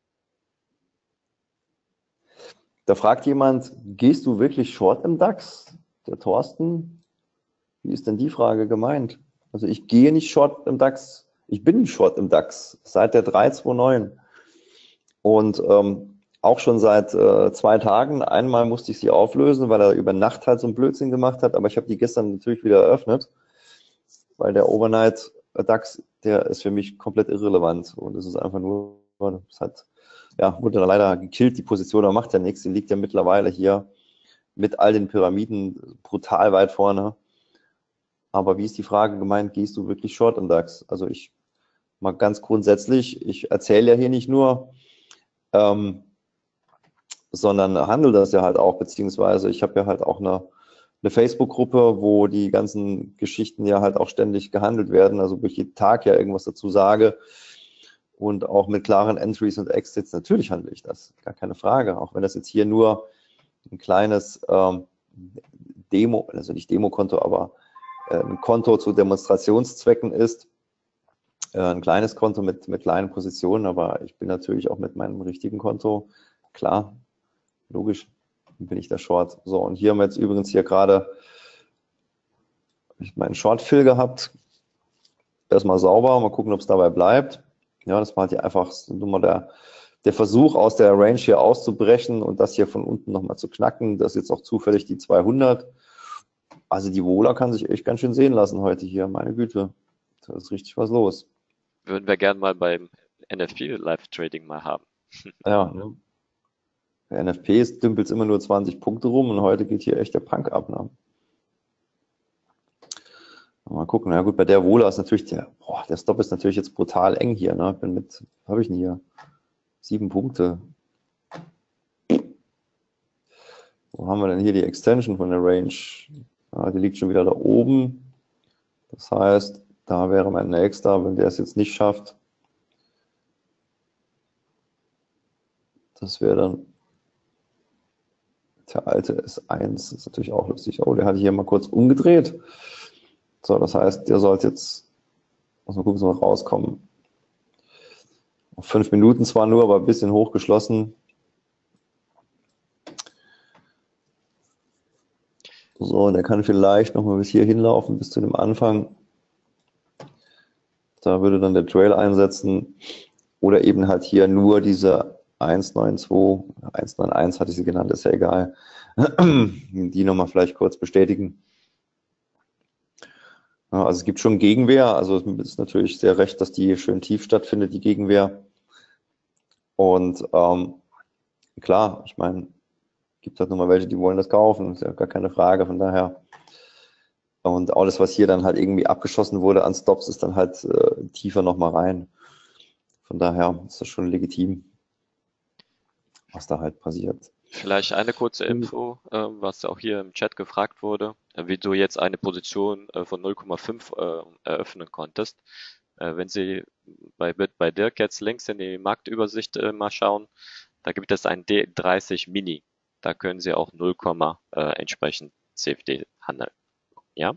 S2: Da fragt jemand, gehst du wirklich short im DAX? Der Thorsten, wie ist denn die Frage gemeint? Also ich gehe nicht short im DAX, ich bin short im DAX seit der 329 und auch schon seit 2 Tagen. Einmal musste ich sie auflösen, weil er über Nacht halt so einen Blödsinn gemacht hat, aber ich habe die gestern natürlich wieder eröffnet, weil der Overnight DAX, der ist für mich komplett irrelevant und es ist einfach nur, es hat, ja, wurde dann leider gekillt, die Position, aber macht ja nichts, die liegt ja mittlerweile hier mit all den Pyramiden brutal weit vorne. Aber wie ist die Frage gemeint, gehst du wirklich short im DAX? Also ich mal ganz grundsätzlich, ich erzähle ja hier nicht nur, sondern handle das ja halt auch, beziehungsweise ich habe ja halt auch eine Facebook-Gruppe, wo die ganzen Geschichten ja halt auch ständig gehandelt werden, also wo ich jeden Tag ja irgendwas dazu sage und auch mit klaren Entries und Exits, natürlich handle ich das, gar keine Frage, auch wenn das jetzt hier nur ein kleines Demo, also nicht Demokonto, aber ein Konto zu Demonstrationszwecken ist, ein kleines Konto mit kleinen Positionen, aber ich bin natürlich auch mit meinem richtigen Konto, klar, logisch, bin ich da Short. So, und hier haben wir jetzt übrigens hier gerade meinen Short-Fill gehabt. Erstmal sauber, mal gucken, ob es dabei bleibt. Ja, das war halt hier einfach nur mal der Versuch, aus der Range hier auszubrechen und das hier von unten nochmal zu knacken. Das ist jetzt auch zufällig die 200. Also die Vola kann sich echt ganz schön sehen lassen heute hier, meine Güte. Da ist richtig was los.
S1: Würden wir gerne mal beim NFP Live Trading mal haben.
S2: Ja, ne? Bei NFPs dümpelt es immer nur 20 Punkte rum und heute geht hier echt der Punk ab. Ne? Mal gucken, ja gut, bei der Vola ist natürlich der Stop ist natürlich jetzt brutal eng hier. Ne? Ich bin mit, was habe ich denn hier? 7 Punkte. Wo haben wir denn hier die Extension von der Range? Ja, die liegt schon wieder da oben. Das heißt, Da wäre mein nächster, wenn der es jetzt nicht schafft. Das wäre dann der alte S1. Das ist natürlich auch lustig. Oh, der hat hier mal kurz umgedreht. So, das heißt, der sollte jetzt, muss mal gucken, so rauskommen. Auf 5 Minuten zwar nur, aber ein bisschen hochgeschlossen. So, der kann vielleicht noch mal bis hier hinlaufen, bis zu dem Anfang. Da würde dann der Trail einsetzen. Oder eben halt hier nur diese 192, 191 hatte ich sie genannt, ist ja egal. Die nochmal vielleicht kurz bestätigen. Ja, also es gibt schon Gegenwehr. Also es ist natürlich sehr recht, dass die schön tief stattfindet, die Gegenwehr. Und klar, ich meine, gibt halt nochmal welche, die wollen das kaufen, ist ja gar keine Frage, von daher. Und alles, was hier dann halt irgendwie abgeschossen wurde an Stops, ist dann halt tiefer nochmal rein. Von daher ist das schon legitim, was da halt passiert.
S1: Vielleicht eine kurze Info, was auch hier im Chat gefragt wurde, wie du jetzt eine Position von 0,5 eröffnen konntest. Wenn Sie bei Dirk jetzt links in die Marktübersicht mal schauen, da gibt es ein D30 Mini. Da können Sie auch 0, entsprechend CFD handeln. Ja?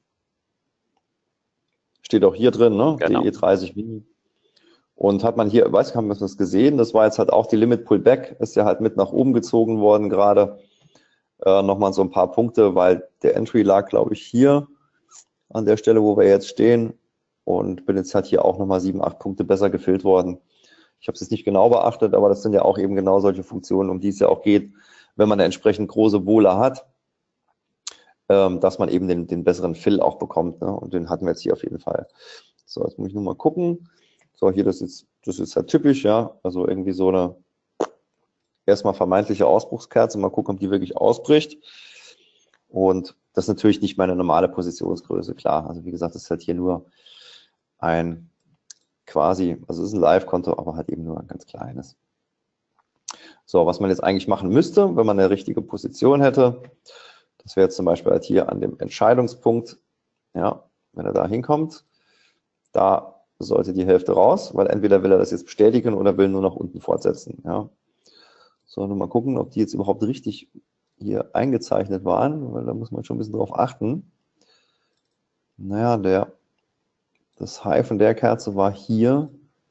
S2: Steht auch hier drin, ne?
S1: Genau.
S2: DE30 Mini. Und hat man hier, weiß ich, haben wir das gesehen, das war jetzt halt auch die Limit Pullback, ist ja halt mit nach oben gezogen worden gerade. Nochmal so ein paar Punkte, weil der Entry lag, glaube ich, hier an der Stelle, wo wir jetzt stehen. Und bin jetzt halt hier auch nochmal 7, 8 Punkte besser gefüllt worden. Ich habe es jetzt nicht genau beachtet, aber das sind ja auch eben genau solche Funktionen, um die es ja auch geht, wenn man eine entsprechend große Wohler hat, dass man eben den besseren Fill auch bekommt. Ne? Und den hatten wir jetzt hier auf jeden Fall. So, jetzt muss ich nur mal gucken. So, hier, das ist halt typisch, ja. Also irgendwie so eine erstmal vermeintliche Ausbruchskerze. Mal gucken, ob die wirklich ausbricht. Und das ist natürlich nicht meine normale Positionsgröße, klar. Also wie gesagt, das ist halt hier nur ein quasi, also es ist ein Live-Konto, aber halt eben nur ein ganz kleines. So, was man jetzt eigentlich machen müsste, wenn man eine richtige Position hätte, das wäre jetzt zum Beispiel halt hier an dem Entscheidungspunkt, ja, wenn er da hinkommt, da sollte die Hälfte raus, weil entweder will er das jetzt bestätigen oder will nur nach unten fortsetzen, ja. So, nur mal gucken, ob die jetzt überhaupt richtig hier eingezeichnet waren, weil da muss man schon ein bisschen drauf achten. Naja, das High von der Kerze war hier.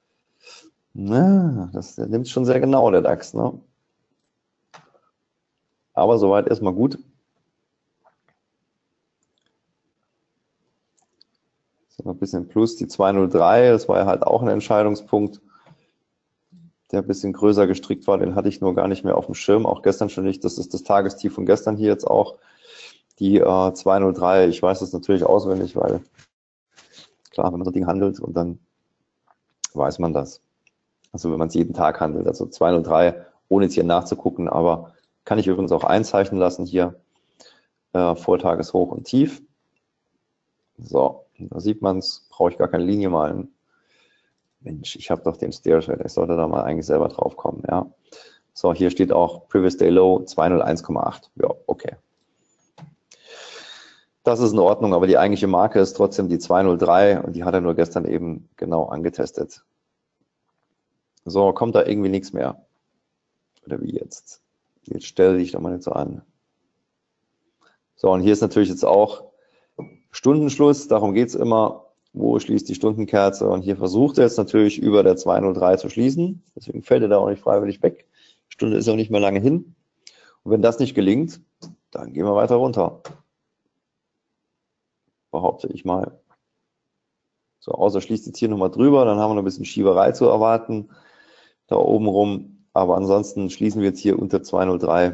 S2: Na, der nimmt schon sehr genau, der DAX, ne? Aber soweit erstmal gut. So, ein bisschen plus, die 203, das war ja halt auch ein Entscheidungspunkt, der ein bisschen größer gestrickt war, den hatte ich nur gar nicht mehr auf dem Schirm, auch gestern schon nicht, das ist das Tagestief von gestern hier jetzt auch, die 203, ich weiß das natürlich auswendig, weil klar, wenn man so ein Ding handelt und dann weiß man das. Also wenn man es jeden Tag handelt, also 203, ohne jetzt hier nachzugucken, aber kann ich übrigens auch einzeichnen lassen hier, Vortageshoch und Tief. So, da sieht man es, brauche ich gar keine Linie malen. Mensch, ich habe doch den Stairshade, ich sollte da mal eigentlich selber drauf kommen, ja. So, hier steht auch Previous Day Low 201,8. Ja, okay. Das ist in Ordnung, aber die eigentliche Marke ist trotzdem die 203 und die hat er nur gestern eben genau angetestet. So, kommt da irgendwie nichts mehr. Oder wie jetzt? Jetzt stelle dich doch mal nicht so an. So, und hier ist natürlich jetzt auch Stundenschluss, darum geht es immer, wo schließt die Stundenkerze, und hier versucht er jetzt natürlich über der 203 zu schließen, deswegen fällt er da auch nicht freiwillig weg. Die Stunde ist auch nicht mehr lange hin, und wenn das nicht gelingt, dann gehen wir weiter runter. Behaupte ich mal. So, außer schließt jetzt hier nochmal drüber, dann haben wir noch ein bisschen Schieberei zu erwarten, da oben rum, aber ansonsten schließen wir jetzt hier unter 203.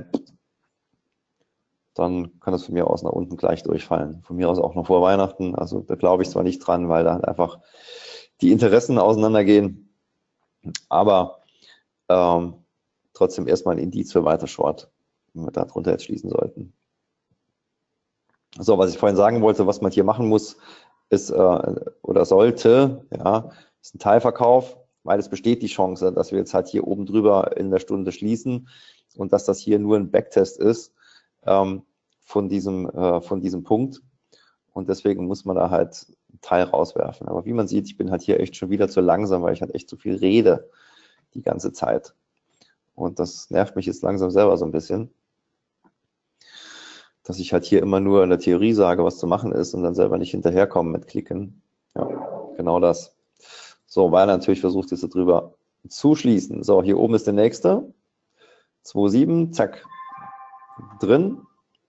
S2: Dann kann das von mir aus nach unten gleich durchfallen. Von mir aus auch noch vor Weihnachten. Also da glaube ich zwar nicht dran, weil da halt einfach die Interessen auseinandergehen. Aber trotzdem erstmal ein Indiz für weiter Short, wenn wir da drunter jetzt schließen sollten. So, was ich vorhin sagen wollte, was man hier machen muss, ist oder sollte, ja, ist ein Teilverkauf, weil es besteht die Chance, dass wir jetzt halt hier oben drüber in der Stunde schließen und dass das hier nur ein Backtest ist. Von diesem Punkt, und deswegen muss man da halt Teil rauswerfen. Aber wie man sieht, ich bin halt hier echt schon wieder zu langsam, weil ich halt echt zu viel rede die ganze Zeit. Und das nervt mich jetzt langsam selber so ein bisschen, dass ich halt hier immer nur in der Theorie sage, was zu machen ist und dann selber nicht hinterherkomme mit Klicken. Ja, genau das. So, weil natürlich versucht jetzt darüber zu schließen. So, hier oben ist der nächste. 2,7, zack, drin.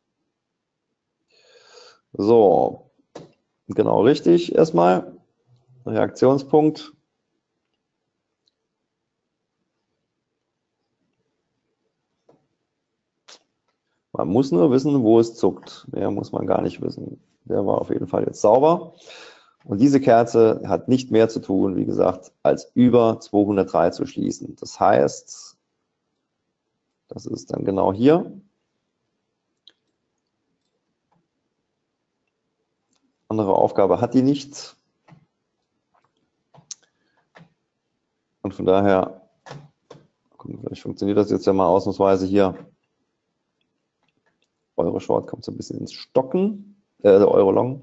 S2: So, genau richtig erstmal. Reaktionspunkt. Man muss nur wissen, wo es zuckt. Mehr muss man gar nicht wissen. Der war auf jeden Fall jetzt sauber. Und diese Kerze hat nicht mehr zu tun, wie gesagt, als über 203 zu schließen. Das heißt, das ist dann genau hier. Andere Aufgabe hat die nicht. Und von daher, vielleicht funktioniert das jetzt ja mal ausnahmsweise hier. Euro Short kommt so ein bisschen ins Stocken, der Euro Long.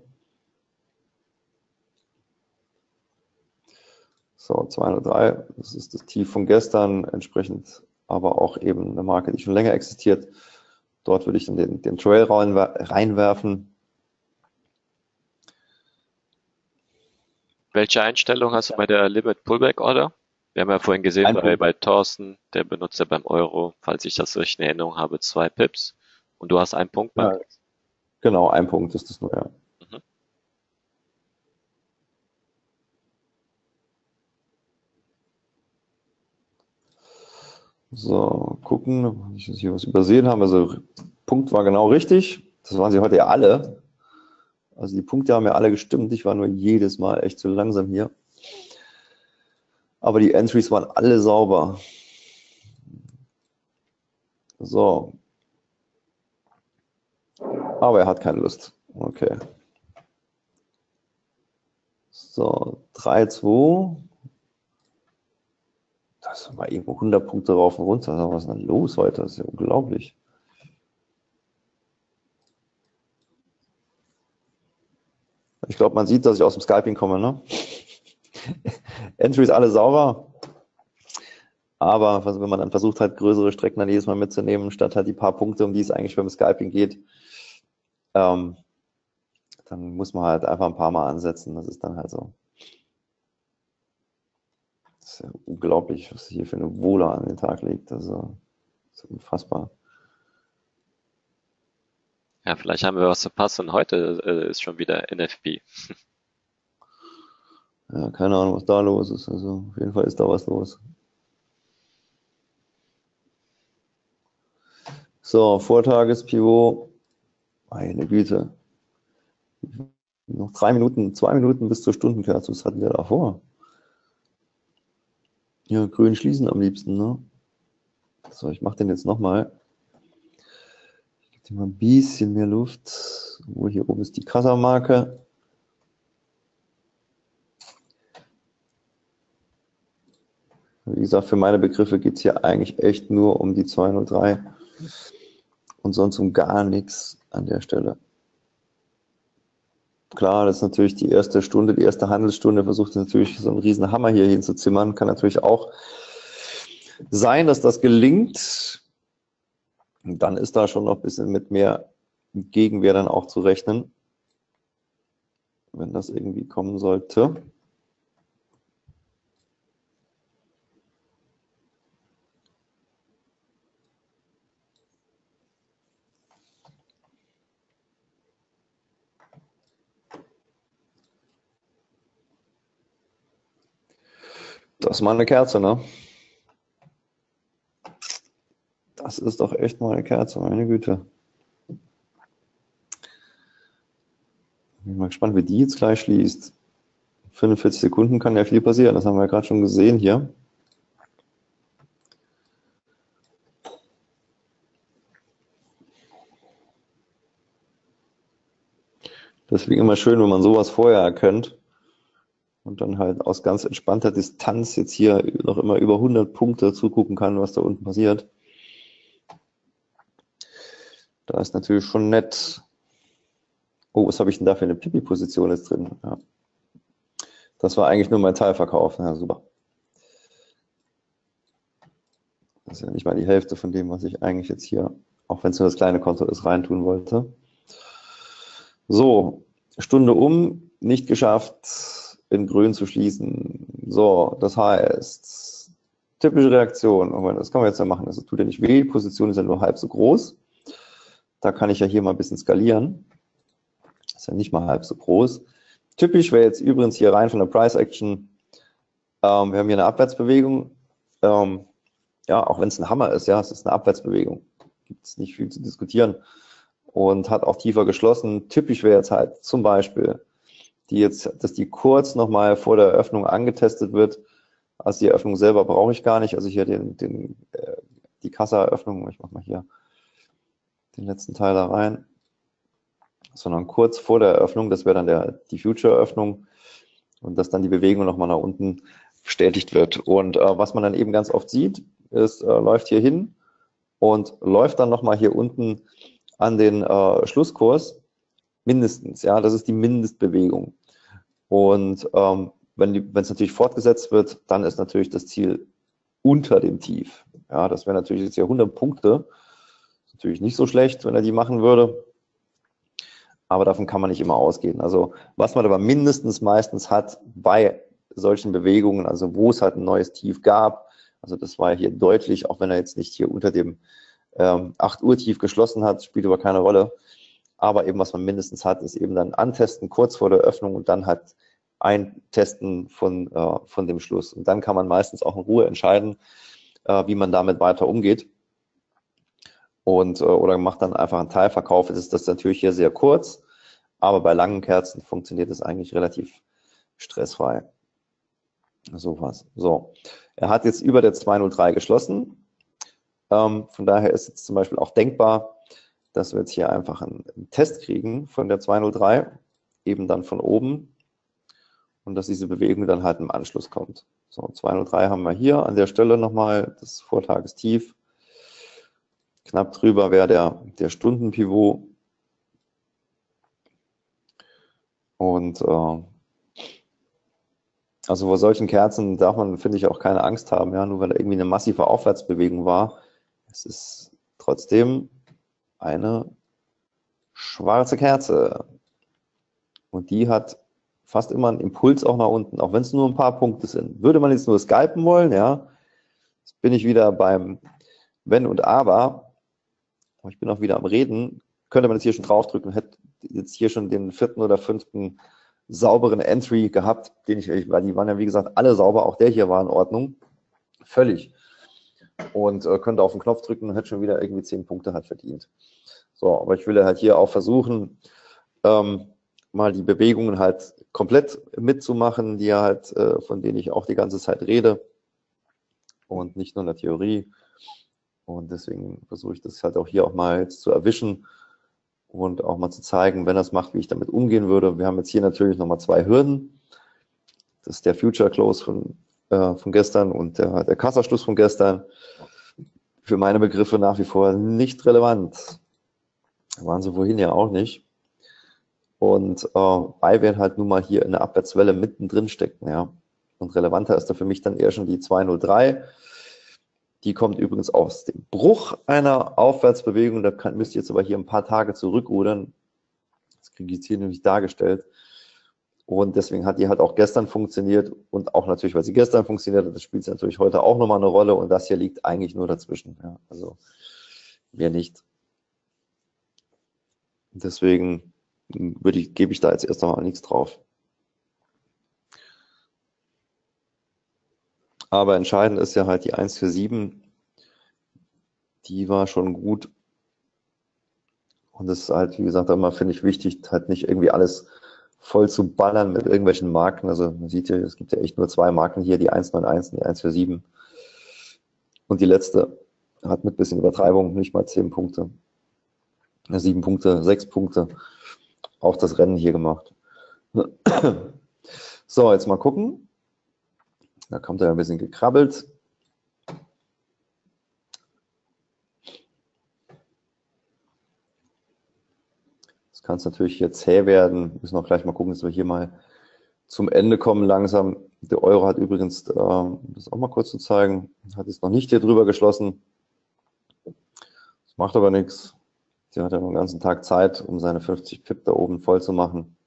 S2: So, 203, das ist das Tief von gestern, entsprechend aber auch eben eine Marke, die schon länger existiert. Dort würde ich dann den Trail reinwerfen.
S1: Welche Einstellung hast du bei der Limit Pullback Order? Wir haben ja vorhin gesehen, bei Thorsten, der benutzt ja beim Euro, falls ich das richtig in Erinnerung habe, 2 Pips. Und du hast einen Punkt beim.
S2: Ja, genau, ein Punkt ist das nur, ja.
S1: Mhm.
S2: So, gucken, nicht, dass ich hier was übersehen habe. Also, Punkt war genau richtig. Das waren sie heute ja alle. Also, die Punkte haben ja alle gestimmt. Ich war nur jedes Mal echt zu langsam hier. Aber die Entries waren alle sauber. So. Aber er hat keine Lust. Okay. So, 3,2. Da ist mal irgendwo 100 Punkte rauf und runter. Was ist denn los heute? Das ist ja unglaublich. Ich glaube, man sieht, dass ich aus dem Scalping komme, ne? Entries alle sauber. Aber wenn man dann versucht halt größere Strecken dann jedes Mal mitzunehmen, statt halt die paar Punkte, um die es eigentlich beim Scalping geht, dann muss man halt einfach ein paar Mal ansetzen. Das ist dann halt so. Das ist ja unglaublich, was hier für eine Wohle an den Tag legt. Also, das ist unfassbar.
S1: Ja, vielleicht haben wir was verpasst und heute ist schon wieder NFP.
S2: Ja, keine Ahnung, was da los ist. Also auf jeden Fall ist da was los. So, Vortagespivot. Meine Güte. Noch 3 Minuten, 2 Minuten bis zur Stundenkerze. Was hatten wir da vor? Ja, grün schließen am liebsten, ne? So, ich mache den jetzt nochmal. Ich gebe dem mal ein bisschen mehr Luft. Wo hier oben ist die Kassamarke. Wie gesagt, für meine Begriffe geht es hier eigentlich echt nur um die 203 und sonst um gar nichts an der Stelle. Klar, das ist natürlich die erste Stunde, die erste Handelsstunde, versucht natürlich so einen riesen Hammer hier hinzuzimmern. Kann natürlich auch sein, dass das gelingt. Und dann ist da schon noch ein bisschen mit mehr Gegenwehr dann auch zu rechnen, wenn das irgendwie kommen sollte. Das ist mal eine Kerze, ne? Das ist doch echt mal eine Kerze, meine Güte. Bin mal gespannt, wie die jetzt gleich schließt. 45 Sekunden kann ja viel passieren, das haben wir ja gerade schon gesehen hier. Deswegen immer schön, wenn man sowas vorher erkennt und dann halt aus ganz entspannter Distanz jetzt hier noch immer über 100 Punkte zugucken kann, was da unten passiert. Da ist natürlich schon nett. Oh, was habe ich denn da für eine Pipi-Position jetzt drin? Ja. Das war eigentlich nur mein Teilverkauf. Ja, super. Das ist ja nicht mal die Hälfte von dem, was ich eigentlich jetzt hier, auch wenn es nur das kleine Konto ist, reintun wollte. So, Stunde um, nicht geschafft, in grün zu schließen. So, das heißt, typische Reaktion, das kann man jetzt ja machen, das tut ja nicht weh, die Position ist ja nur halb so groß. Da kann ich ja hier mal ein bisschen skalieren. Das ist ja nicht mal halb so groß. Typisch wäre jetzt übrigens hier rein von der Price Action, wir haben hier eine Abwärtsbewegung. Ja, auch wenn es ein Hammer ist, ja, es ist eine Abwärtsbewegung. Gibt es nicht viel zu diskutieren und hat auch tiefer geschlossen. Typisch wäre jetzt halt zum Beispiel, dass die kurz nochmal vor der Eröffnung angetestet wird. Also die Eröffnung selber brauche ich gar nicht. Also hier die Kassa-Eröffnung, ich mache mal hier den letzten Teil da rein, sondern kurz vor der Eröffnung, das wäre dann die Future-Eröffnung und dass dann die Bewegung nochmal nach unten bestätigt wird. Und was man dann eben ganz oft sieht, ist, läuft hier hin und läuft dann nochmal hier unten an den Schlusskurs mindestens. Ja, das ist die Mindestbewegung. Und wenn es natürlich fortgesetzt wird, dann ist natürlich das Ziel unter dem Tief. Ja, das wäre natürlich jetzt hier 100 Punkte. Ist natürlich nicht so schlecht, wenn er die machen würde. Aber davon kann man nicht immer ausgehen. Also was man aber mindestens meistens hat bei solchen Bewegungen, also wo es halt ein neues Tief gab, also das war hier deutlich, auch wenn er jetzt nicht hier unter dem 8 Uhr Tief geschlossen hat, spielt aber keine Rolle. Aber eben was man mindestens hat, ist eben dann Antesten kurz vor der Öffnung und dann halt Eintesten von dem Schluss. Und dann kann man meistens auch in Ruhe entscheiden, wie man damit weiter umgeht. Und oder macht dann einfach einen Teilverkauf. Jetzt ist das natürlich hier sehr kurz, aber bei langen Kerzen funktioniert es eigentlich relativ stressfrei. So was. So, er hat jetzt über der 203 geschlossen. Von daher ist jetzt zum Beispiel auch denkbar, dass wir jetzt hier einfach einen Test kriegen von der 203, eben dann von oben und dass diese Bewegung dann halt im Anschluss kommt. So, 203 haben wir hier an der Stelle nochmal das Vortagestief. Knapp drüber wäre der Stundenpivot. Und also vor solchen Kerzen darf man, finde ich, auch keine Angst haben, ja, nur weil da irgendwie eine massive Aufwärtsbewegung war. Es ist trotzdem eine schwarze Kerze. Und die hat fast immer einen Impuls auch nach unten, auch wenn es nur ein paar Punkte sind. Würde man jetzt nur scalpen wollen, ja, jetzt bin ich wieder beim Wenn und Aber. Ich bin auch wieder am Reden. Könnte man jetzt hier schon draufdrücken, hätte jetzt hier schon den 4. oder 5. sauberen Entry gehabt, weil die waren ja wie gesagt alle sauber, auch der hier war in Ordnung. Völlig. Und könnte auf den Knopf drücken und hätte schon wieder irgendwie 10 Punkte halt verdient. So, aber ich will halt hier auch versuchen, mal die Bewegungen halt komplett mitzumachen, die halt, von denen ich auch die ganze Zeit rede und nicht nur in der Theorie. Und deswegen versuche ich das halt auch hier auch mal jetzt zu erwischen und auch mal zu zeigen, wenn er es macht, wie ich damit umgehen würde. Wir haben jetzt hier natürlich nochmal 2 Hürden. Das ist der Future Close von gestern und der Kassaschluss von gestern. Für meine Begriffe nach wie vor nicht relevant. Waren sie vorhin ja auch nicht. Und weil wir halt nun mal hier in der Abwärtswelle mittendrin stecken, ja. Und relevanter ist da für mich dann eher schon die 203. Die kommt übrigens aus dem Bruch einer Aufwärtsbewegung. Da müsst ihr jetzt aber hier ein paar Tage zurückrudern. Das kriege ich jetzt hier nämlich dargestellt. Und deswegen hat die halt auch gestern funktioniert und auch natürlich, weil sie gestern funktioniert hat, das spielt natürlich heute auch nochmal eine Rolle und das hier liegt eigentlich nur dazwischen. Ja, also mehr nicht. Deswegen gebe ich da jetzt erst einmal nichts drauf. Aber entscheidend ist ja halt die 147, die war schon gut. Und das ist halt, wie gesagt, immer finde ich wichtig, halt nicht irgendwie alles voll zu ballern mit irgendwelchen Marken. Also man sieht ja, es gibt ja echt nur 2 Marken hier, die 191 und die 147. Und die letzte hat mit bisschen Übertreibung nicht mal 10 Punkte. 7 Punkte, 6 Punkte. Auch das Rennen hier gemacht. So, jetzt mal gucken. Da kommt er ein bisschen gekrabbelt. Das kann es natürlich jetzt zäh werden. Müssen auch gleich mal gucken, dass wir hier mal zum Ende kommen langsam. Der Euro hat übrigens, das auch mal kurz zu zeigen, hat jetzt noch nicht hier drüber geschlossen. Das macht aber nichts. Der hat ja den ganzen Tag Zeit, um seine 50 Pip da oben voll zu machen.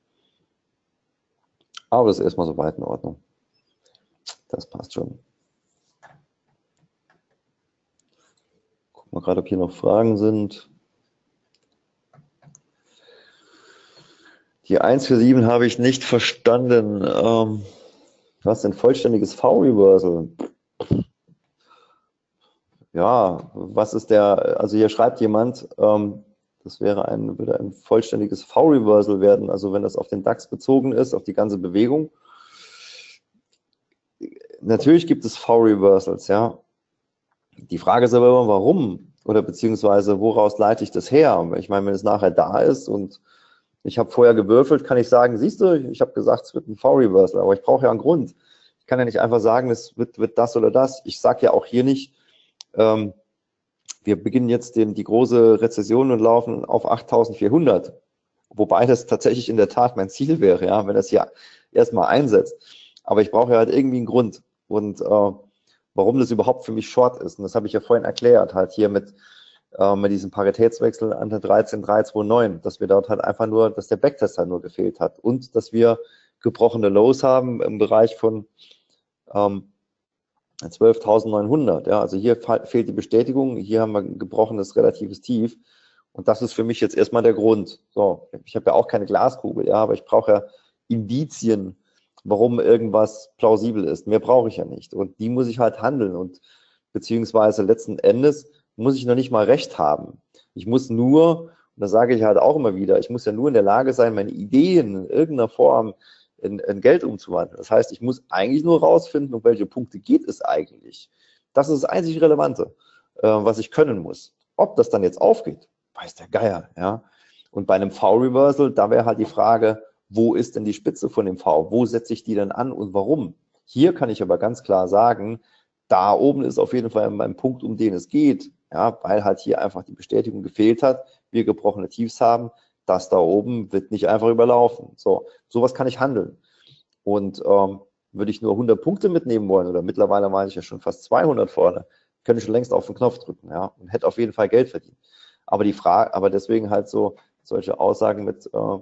S2: Aber das ist erstmal soweit in Ordnung. Das passt schon. Gucken wir gerade, ob hier noch Fragen sind. Die 147 habe ich nicht verstanden. Was denn vollständiges V-Reversal? Ja, was ist der, also hier schreibt jemand, das würde ein vollständiges V-Reversal werden, also wenn das auf den DAX bezogen ist, auf die ganze Bewegung. Natürlich gibt es V-Reversals, ja. Die Frage ist aber immer, warum? Oder beziehungsweise, woraus leite ich das her? Ich meine, wenn es nachher da ist und ich habe vorher gewürfelt, kann ich sagen, siehst du, ich habe gesagt, es wird ein V-Reversal, aber ich brauche ja einen Grund. Ich kann ja nicht einfach sagen, es wird das oder das. Ich sage ja auch hier nicht, wir beginnen jetzt die große Rezession und laufen auf 8.400. Wobei das tatsächlich in der Tat mein Ziel wäre, ja, wenn das hier erstmal einsetzt. Aber ich brauche ja halt irgendwie einen Grund. Und warum das überhaupt für mich Short ist. Und das habe ich ja vorhin erklärt, halt hier mit diesem Paritätswechsel an der 13,329, dass wir dort halt einfach nur, dass der Backtest halt nur gefehlt hat und dass wir gebrochene Lows haben im Bereich von 12.900. Ja, also hier fehlt die Bestätigung, hier haben wir ein gebrochenes relatives Tief und das ist für mich jetzt erstmal der Grund. So, ich habe ja auch keine Glaskugel, ja, aber ich brauche ja Indizien, warum irgendwas plausibel ist. Mehr brauche ich ja nicht und die muss ich halt handeln und beziehungsweise letzten Endes muss ich noch nicht mal recht haben. Ich muss nur, und das sage ich halt auch immer wieder, ich muss ja nur in der Lage sein, meine Ideen in irgendeiner Form in Geld umzuwandeln. Das heißt, ich muss eigentlich nur rausfinden, um welche Punkte geht es eigentlich. Das ist das einzig Relevante, was ich können muss. Ob das dann jetzt aufgeht, weiß der Geier. Ja? Und bei einem V-Reversal, da wäre halt die Frage, wo ist denn die Spitze von dem V? Wo setze ich die denn an und warum? Hier kann ich aber ganz klar sagen, da oben ist auf jeden Fall mein Punkt, um den es geht, ja, weil halt hier einfach die Bestätigung gefehlt hat, wir gebrochene Tiefs haben, das da oben wird nicht einfach überlaufen. So, sowas kann ich handeln. Und würde ich nur 100 Punkte mitnehmen wollen, oder mittlerweile meine ich ja schon fast 200 vorne, könnte ich schon längst auf den Knopf drücken, ja, und hätte auf jeden Fall Geld verdient. Aber die Frage, aber deswegen halt so solche Aussagen mit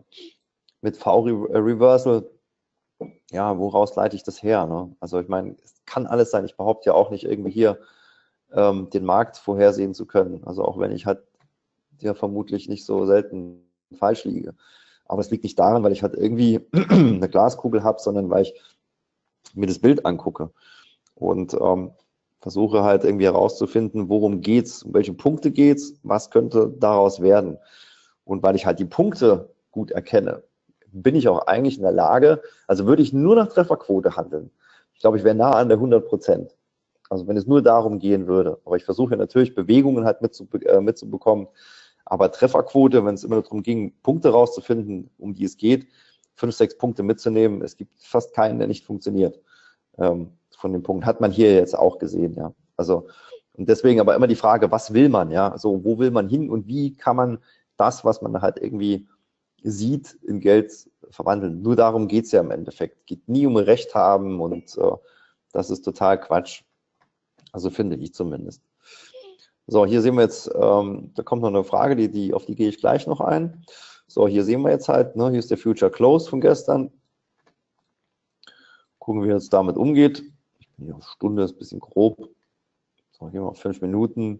S2: V-Reversal, ja, woraus leite ich das her? Ne? Also ich meine, es kann alles sein. Ich behaupte ja auch nicht irgendwie hier den Markt vorhersehen zu können. Also auch wenn ich halt ja vermutlich nicht so selten falsch liege. Aber es liegt nicht daran, weil ich halt irgendwie eine Glaskugel habe, sondern weil ich mir das Bild angucke und versuche halt irgendwie herauszufinden, worum geht's, um welche Punkte geht's, was könnte daraus werden. Und weil ich halt die Punkte gut erkenne, bin ich auch eigentlich in der Lage, also würde ich nur nach Trefferquote handeln. Ich glaube, ich wäre nah an der 100%. Also wenn es nur darum gehen würde. Aber ich versuche natürlich Bewegungen halt mitzubekommen. Aber Trefferquote, wenn es immer darum ging, Punkte rauszufinden, um die es geht, 5, 6 Punkte mitzunehmen, es gibt fast keinen, der nicht funktioniert. Von den Punkten hat man hier jetzt auch gesehen, ja. Also, und deswegen aber immer die Frage, was will man, ja? Also, wo will man hin und wie kann man das, was man halt irgendwie sieht, in Geld verwandeln? Nur darum geht es ja im Endeffekt. Es geht nie um Recht haben und das ist total Quatsch. Also finde ich zumindest. So, hier sehen wir jetzt, da kommt noch eine Frage, auf die gehe ich gleich noch ein. So, hier sehen wir jetzt halt, ne, hier ist der Future Close von gestern. Gucken, wie jetzt damit umgeht. Ich bin hier auf Stunde, ist ein bisschen grob. So, hier mal 5 Minuten.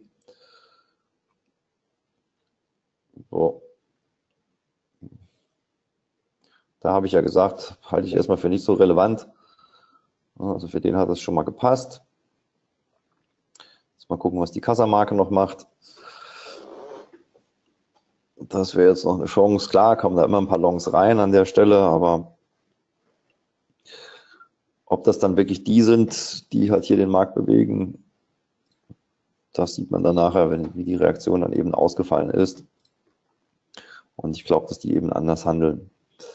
S2: So. Da habe ich ja gesagt, halte ich erstmal für nicht so relevant. Also für den hat es schon mal gepasst. Mal gucken, was die Kassamarke noch macht. Das wäre jetzt noch eine Chance. Klar, kommen da immer ein paar Longs rein an der Stelle, aber ob das dann wirklich die sind, die halt hier den Markt bewegen, das sieht man dann nachher, wie die Reaktion dann eben ausgefallen ist. Und ich glaube, dass die eben anders handeln.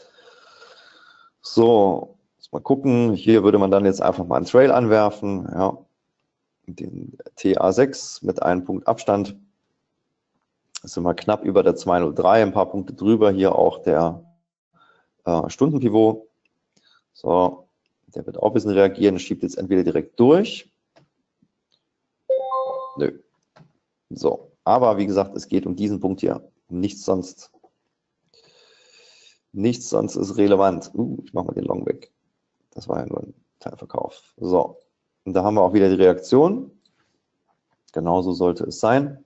S2: So, mal gucken. Hier würde man dann jetzt einfach mal einen Trail anwerfen. Ja. Den TA6 mit einem Punkt Abstand. Das sind wir knapp über der 203, ein paar Punkte drüber. Hier auch der Stundenpivot. So, der wird auch ein bisschen reagieren, schiebt jetzt entweder direkt durch. Nö. So, aber wie gesagt, es geht um diesen Punkt hier, um nichts sonst. Nichts sonst ist relevant. Ich mache mal den Long weg. Das war ja nur ein Teilverkauf. So, und da haben wir auch wieder die Reaktion. Genauso sollte es sein.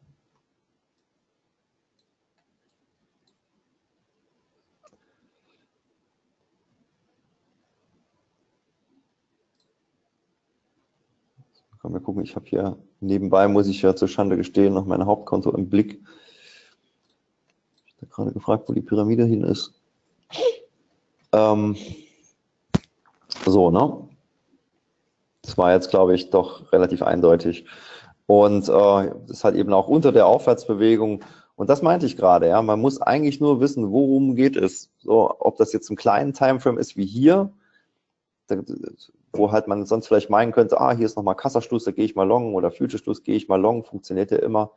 S2: Können wir gucken, ich habe hier nebenbei, muss ich ja zur Schande gestehen, noch mein Hauptkonto im Blick. Ich habe gerade gefragt, wo die Pyramide hin ist. So, ne? Das war jetzt, glaube ich, doch relativ eindeutig. Und das hat eben auch unter der Aufwärtsbewegung, und das meinte ich gerade, ja, man muss eigentlich nur wissen, worum geht es. So, ob das jetzt im kleinen Timeframe ist wie hier, wo halt man sonst vielleicht meinen könnte, hier ist nochmal Kassaschluss, da gehe ich mal long, oder Future-Schluss, gehe ich mal long, funktioniert ja immer.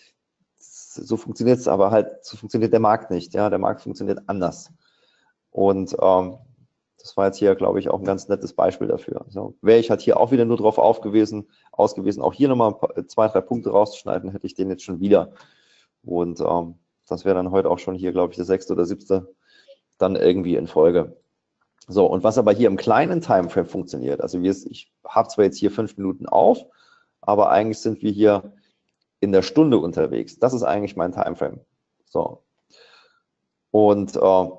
S2: So funktioniert es aber halt, so funktioniert der Markt nicht. Ja, der Markt funktioniert anders. Und das war jetzt hier, glaube ich, auch ein ganz nettes Beispiel dafür. So, wäre ich halt hier auch wieder nur drauf ausgewiesen, auch hier nochmal 2, 3 Punkte rauszuschneiden, hätte ich den jetzt schon wieder. Und das wäre dann heute auch schon hier, glaube ich, der 6. oder 7. dann irgendwie in Folge. So, und was aber hier im kleinen Timeframe funktioniert, also ich habe zwar jetzt hier 5 Minuten auf, aber eigentlich sind wir hier in der Stunde unterwegs. Das ist eigentlich mein Timeframe. So. Und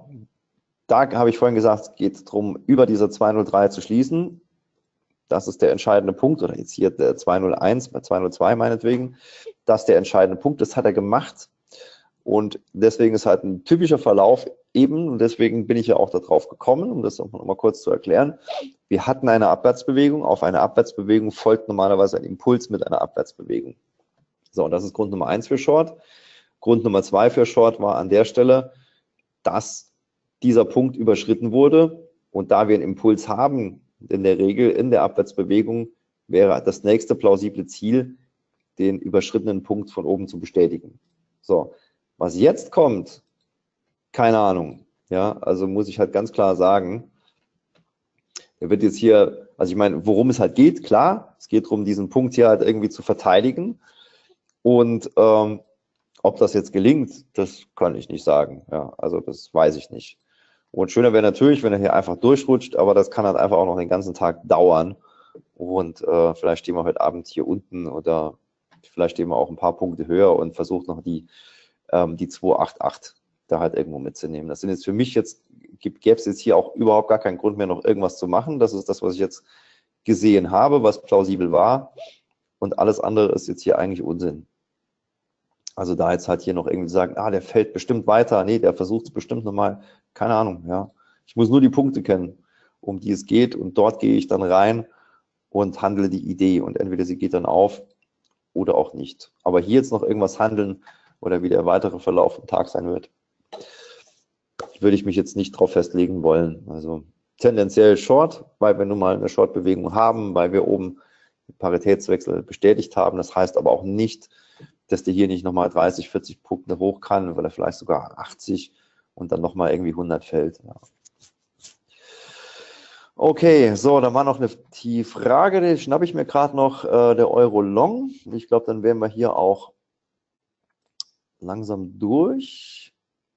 S2: da habe ich vorhin gesagt, es geht darum, über diese 203 zu schließen. Das ist der entscheidende Punkt, oder jetzt hier der 201, bei 202 meinetwegen. Das ist der entscheidende Punkt, das hat er gemacht. Und deswegen ist halt ein typischer Verlauf eben, und deswegen bin ich ja auch darauf gekommen, um das noch mal kurz zu erklären. Wir hatten eine Abwärtsbewegung, auf eine Abwärtsbewegung folgt normalerweise ein Impuls mit einer Abwärtsbewegung. So, und das ist Grund Nummer 1 für Short. Grund Nummer 2 für Short war an der Stelle, dass dieser Punkt überschritten wurde, und da wir einen Impuls haben, in der Regel in der Abwärtsbewegung, wäre das nächste plausible Ziel, den überschrittenen Punkt von oben zu bestätigen. So, was jetzt kommt, keine Ahnung. Ja, also muss ich halt ganz klar sagen, er wird jetzt hier, also ich meine, worum es halt geht, klar, es geht darum, diesen Punkt hier halt irgendwie zu verteidigen, und ob das jetzt gelingt, das kann ich nicht sagen. Ja, also das weiß ich nicht. Und schöner wäre natürlich, wenn er hier einfach durchrutscht, aber das kann halt einfach auch noch den ganzen Tag dauern. Und vielleicht stehen wir heute Abend hier unten, oder vielleicht stehen wir auch ein paar Punkte höher und versucht noch die 288 da halt irgendwo mitzunehmen. Das sind jetzt für mich jetzt, gäbe es jetzt hier auch überhaupt gar keinen Grund mehr, noch irgendwas zu machen. Das ist das, was ich jetzt gesehen habe, was plausibel war. Und alles andere ist jetzt hier eigentlich Unsinn. Also da jetzt halt hier noch irgendwie sagen, der fällt bestimmt weiter, nee, der versucht es bestimmt nochmal, keine Ahnung, ja. Ich muss nur die Punkte kennen, um die es geht, und dort gehe ich dann rein und handle die Idee, und entweder sie geht dann auf oder auch nicht. Aber hier jetzt noch irgendwas handeln oder wie der weitere Verlauf vom Tag sein wird, würde ich mich jetzt nicht drauf festlegen wollen. Also tendenziell Short, weil wir nun mal eine Short-Bewegung haben, weil wir oben den Paritätswechsel bestätigt haben. Das heißt aber auch nicht, dass der hier nicht nochmal 30, 40 Punkte hoch kann, weil er vielleicht sogar 80 und dann nochmal irgendwie 100 fällt. Ja. Okay, so, dann war noch die Frage, die schnappe ich mir gerade noch, der Euro Long. Ich glaube, dann wären wir hier auch langsam durch.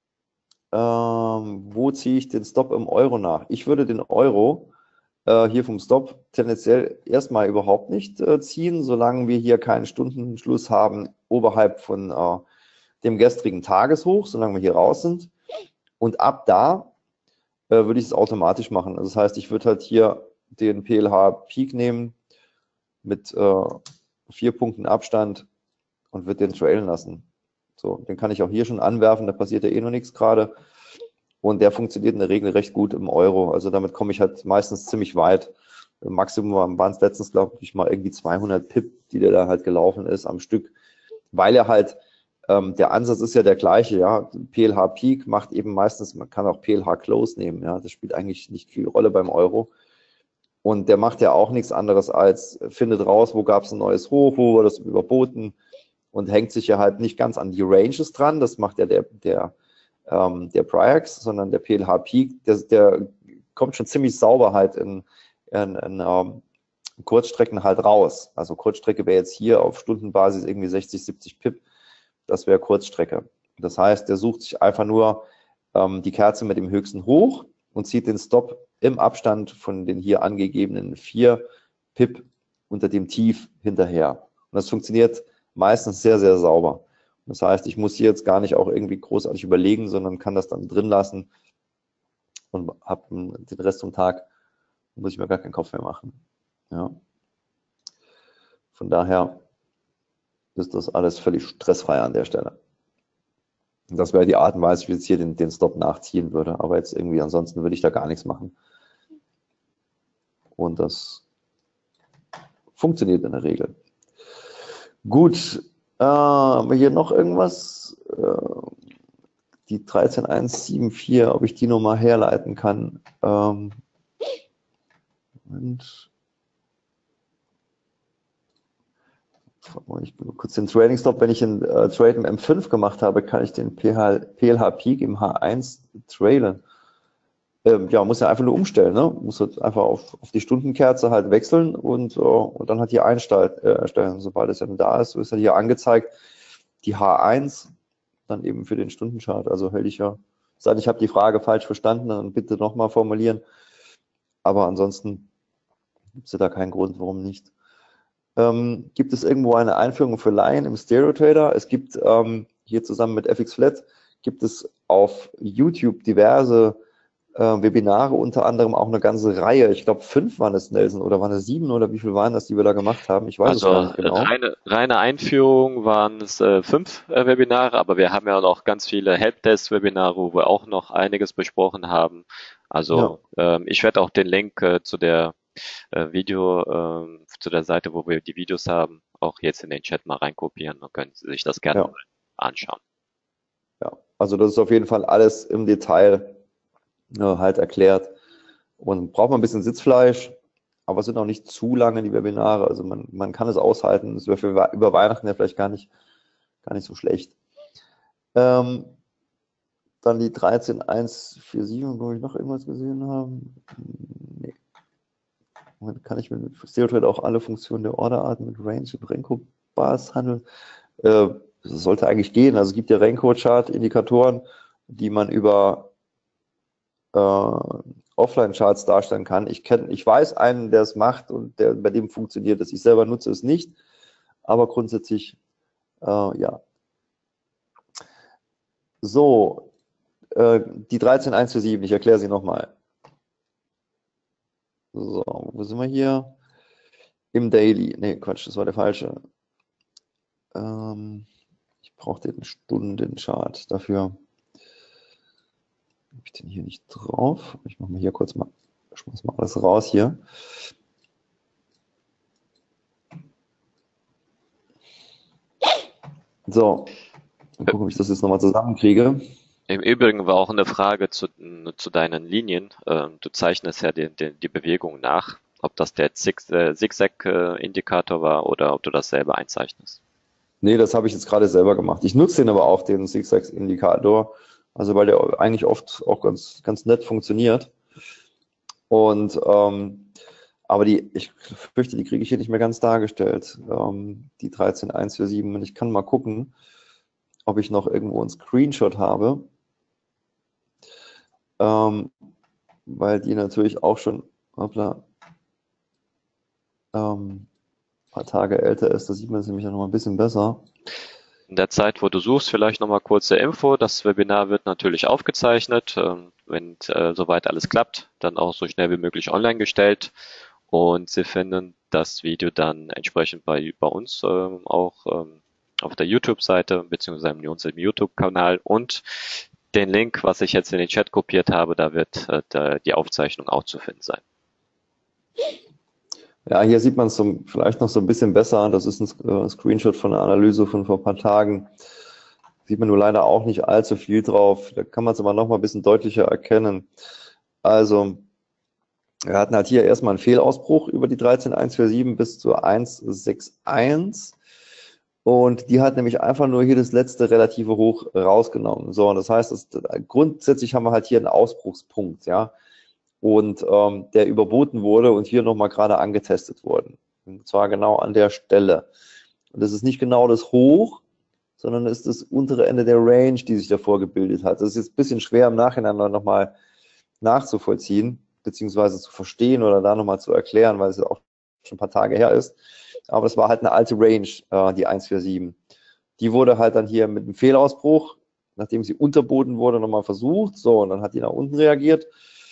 S2: Wo ziehe ich den Stop im Euro nach? Ich würde den Euro hier vom Stop tendenziell erstmal überhaupt nicht ziehen, solange wir hier keinen Stundenschluss haben oberhalb von dem gestrigen Tageshoch, solange wir hier raus sind. Und ab da würde ich es automatisch machen. Also das heißt, ich würde halt hier den PLH-Peak nehmen mit 4 Punkten Abstand und würde den trailen lassen. So, den kann ich auch hier schon anwerfen, da passiert ja eh noch nichts gerade. Und der funktioniert in der Regel recht gut im Euro. Also damit komme ich halt meistens ziemlich weit. Maximum waren es letztens, glaube ich, mal irgendwie 200 Pip, die der da halt gelaufen ist am Stück. Weil er halt, der Ansatz ist ja der gleiche, ja. PLH Peak macht eben meistens, man kann auch PLH Close nehmen, ja. Das spielt eigentlich nicht viel Rolle beim Euro. Und der macht ja auch nichts anderes als, findet raus, wo gab es ein neues Hoch, wo wurde das überboten, und hängt sich ja halt nicht ganz an die Ranges dran. Das macht ja der Priax, sondern der PLH Peak, der kommt schon ziemlich sauber halt in Kurzstrecken halt raus. Also Kurzstrecke wäre jetzt hier auf Stundenbasis irgendwie 60, 70 Pip. Das wäre Kurzstrecke. Das heißt, der sucht sich einfach nur die Kerze mit dem höchsten hoch und zieht den Stop im Abstand von den hier angegebenen 4 Pip unter dem Tief hinterher. Und das funktioniert meistens sehr, sehr sauber. Das heißt, ich muss hier jetzt gar nicht auch irgendwie großartig überlegen, sondern kann das dann drin lassen und habe den Rest vom Tag, muss ich mir gar keinen Kopf mehr machen. Ja. Von daher ist das alles völlig stressfrei an der Stelle. Und das wäre die Art und Weise, wie ich jetzt hier den Stop nachziehen würde. Aber jetzt irgendwie ansonsten würde ich da gar nichts machen. Und das funktioniert in der Regel. Gut, haben wir hier noch irgendwas? Die 13.174, ob ich die nochmal herleiten kann. Moment. Ich bin kurz den Trading Stop, wenn ich einen Trade im M5 gemacht habe, kann ich den PLH Peak im H1 trailen. Ja, muss ja einfach nur umstellen, ne? Muss halt einfach auf die Stundenkerze halt wechseln und dann halt hier einstellen. Sobald es dann da ist, ist ja hier angezeigt, die H1 dann eben für den Stundenchart. Also hält ich ja, seit ich habe die Frage falsch verstanden, dann bitte nochmal formulieren. Aber ansonsten gibt es ja da keinen Grund, warum nicht. Gibt es irgendwo eine Einführung für Laien im Stereo Trader? Es gibt hier zusammen mit FX Flat gibt es auf YouTube diverse Webinare, unter anderem auch eine ganze Reihe. Ich glaube 5 waren es, Nelson, oder waren es 7 oder wie viel waren das, die wir da gemacht haben? Ich weiß es gar nicht genau.
S1: Reine Einführung waren es 5 Webinare, aber wir haben ja noch ganz viele Helpdesk-Webinare, wo wir auch noch einiges besprochen haben. Also ich werde auch den Link zu der zu der Seite, wo wir die Videos haben, auch jetzt in den Chat mal reinkopieren und können Sie sich das gerne mal anschauen.
S2: Ja, also das ist auf jeden Fall alles im Detail halt erklärt und braucht man ein bisschen Sitzfleisch, aber es sind auch nicht zu lange die Webinare, also man kann es aushalten, es wäre für über Weihnachten ja vielleicht gar nicht so schlecht. Dann die 13.147, wo ich noch irgendwas gesehen habe. Nee. Kann ich mit Stereo Trader auch alle Funktionen der Orderarten mit Range und Renko-Bars handeln? Das sollte eigentlich gehen. Also es gibt ja Renko-Chart-Indikatoren, die man über Offline-Charts darstellen kann. Ich weiß einen, der es macht und bei dem funktioniert es. Ich selber nutze es nicht, aber grundsätzlich ja. So, die 13.147, ich erkläre sie nochmal. So, wo sind wir hier? Im Daily. Ne, Quatsch, das war der falsche. Ich brauche den Stundenchart. Dafür habe ich den hier nicht drauf. Ich mache mal hier kurz mal, schmeiß mal alles raus hier. So, mal gucken, ob ich das jetzt nochmal zusammenkriege.
S1: Im Übrigen war auch eine Frage zu deinen Linien. Du zeichnest ja die Bewegung nach, ob das der Zigzag-Indikator war oder ob du das selber einzeichnest.
S2: Nee, das habe ich jetzt gerade selber gemacht. Ich nutze den aber auch, den Zigzag-Indikator, also weil der eigentlich oft auch ganz nett funktioniert. Und aber ich fürchte, die kriege ich hier nicht mehr ganz dargestellt, die 13.147. Und ich kann mal gucken, ob ich noch irgendwo einen Screenshot habe, weil die natürlich auch schon ein paar Tage älter ist. Da sieht man es nämlich noch mal ein bisschen besser.
S1: In der Zeit, wo du suchst, vielleicht noch mal kurze Info. Das Webinar wird natürlich aufgezeichnet. Wenn soweit alles klappt, dann auch so schnell wie möglich online gestellt. Und Sie finden das Video dann entsprechend bei uns auch auf der YouTube-Seite beziehungsweise in unserem YouTube-Kanal und den Link, was ich jetzt in den Chat kopiert habe, da wird die Aufzeichnung auch zu finden sein.
S2: Ja, hier sieht man es vielleicht noch so ein bisschen besser. Das ist ein Screenshot von einer Analyse von vor ein paar Tagen. Sieht man nur leider auch nicht allzu viel drauf. Da kann man es aber noch mal ein bisschen deutlicher erkennen. Also, wir hatten halt hier erstmal einen Fehlausbruch über die 13.147 bis zur 161. Und die hat nämlich einfach nur hier das letzte relative Hoch rausgenommen. So, und das heißt, grundsätzlich haben wir halt hier einen Ausbruchspunkt, ja. und der überboten wurde und hier nochmal gerade angetestet wurde. Und zwar genau an der Stelle. Und das ist nicht genau das Hoch, sondern ist das untere Ende der Range, die sich davor gebildet hat. Das ist jetzt ein bisschen schwer im Nachhinein nochmal nachzuvollziehen, beziehungsweise zu verstehen oder da nochmal zu erklären, weil es ja auch schon ein paar Tage her ist. Aber es war halt eine alte Range, die 147. Die wurde halt dann hier mit einem Fehlausbruch, nachdem sie unterboten wurde, nochmal versucht. So, und dann hat die nach unten reagiert.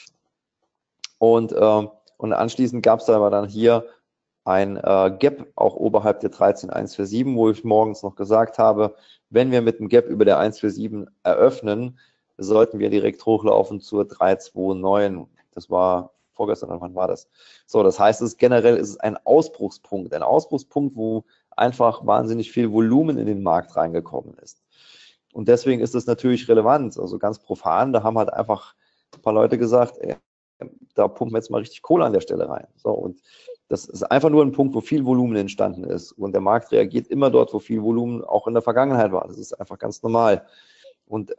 S2: Und anschließend gab es aber dann hier ein Gap auch oberhalb der 13,147, wo ich morgens noch gesagt habe, wenn wir mit dem Gap über der 147 eröffnen, sollten wir direkt hochlaufen zur 329. Das war vorgestern, oder wann war das? So, das heißt, generell ist es ein Ausbruchspunkt, wo einfach wahnsinnig viel Volumen in den Markt reingekommen ist. Und deswegen ist das natürlich relevant, also ganz profan, da haben halt einfach ein paar Leute gesagt, ey, da pumpen wir jetzt mal richtig Kohle an der Stelle rein. So, und das ist einfach nur ein Punkt, wo viel Volumen entstanden ist. Und der Markt reagiert immer dort, wo viel Volumen auch in der Vergangenheit war. Das ist einfach ganz normal. Und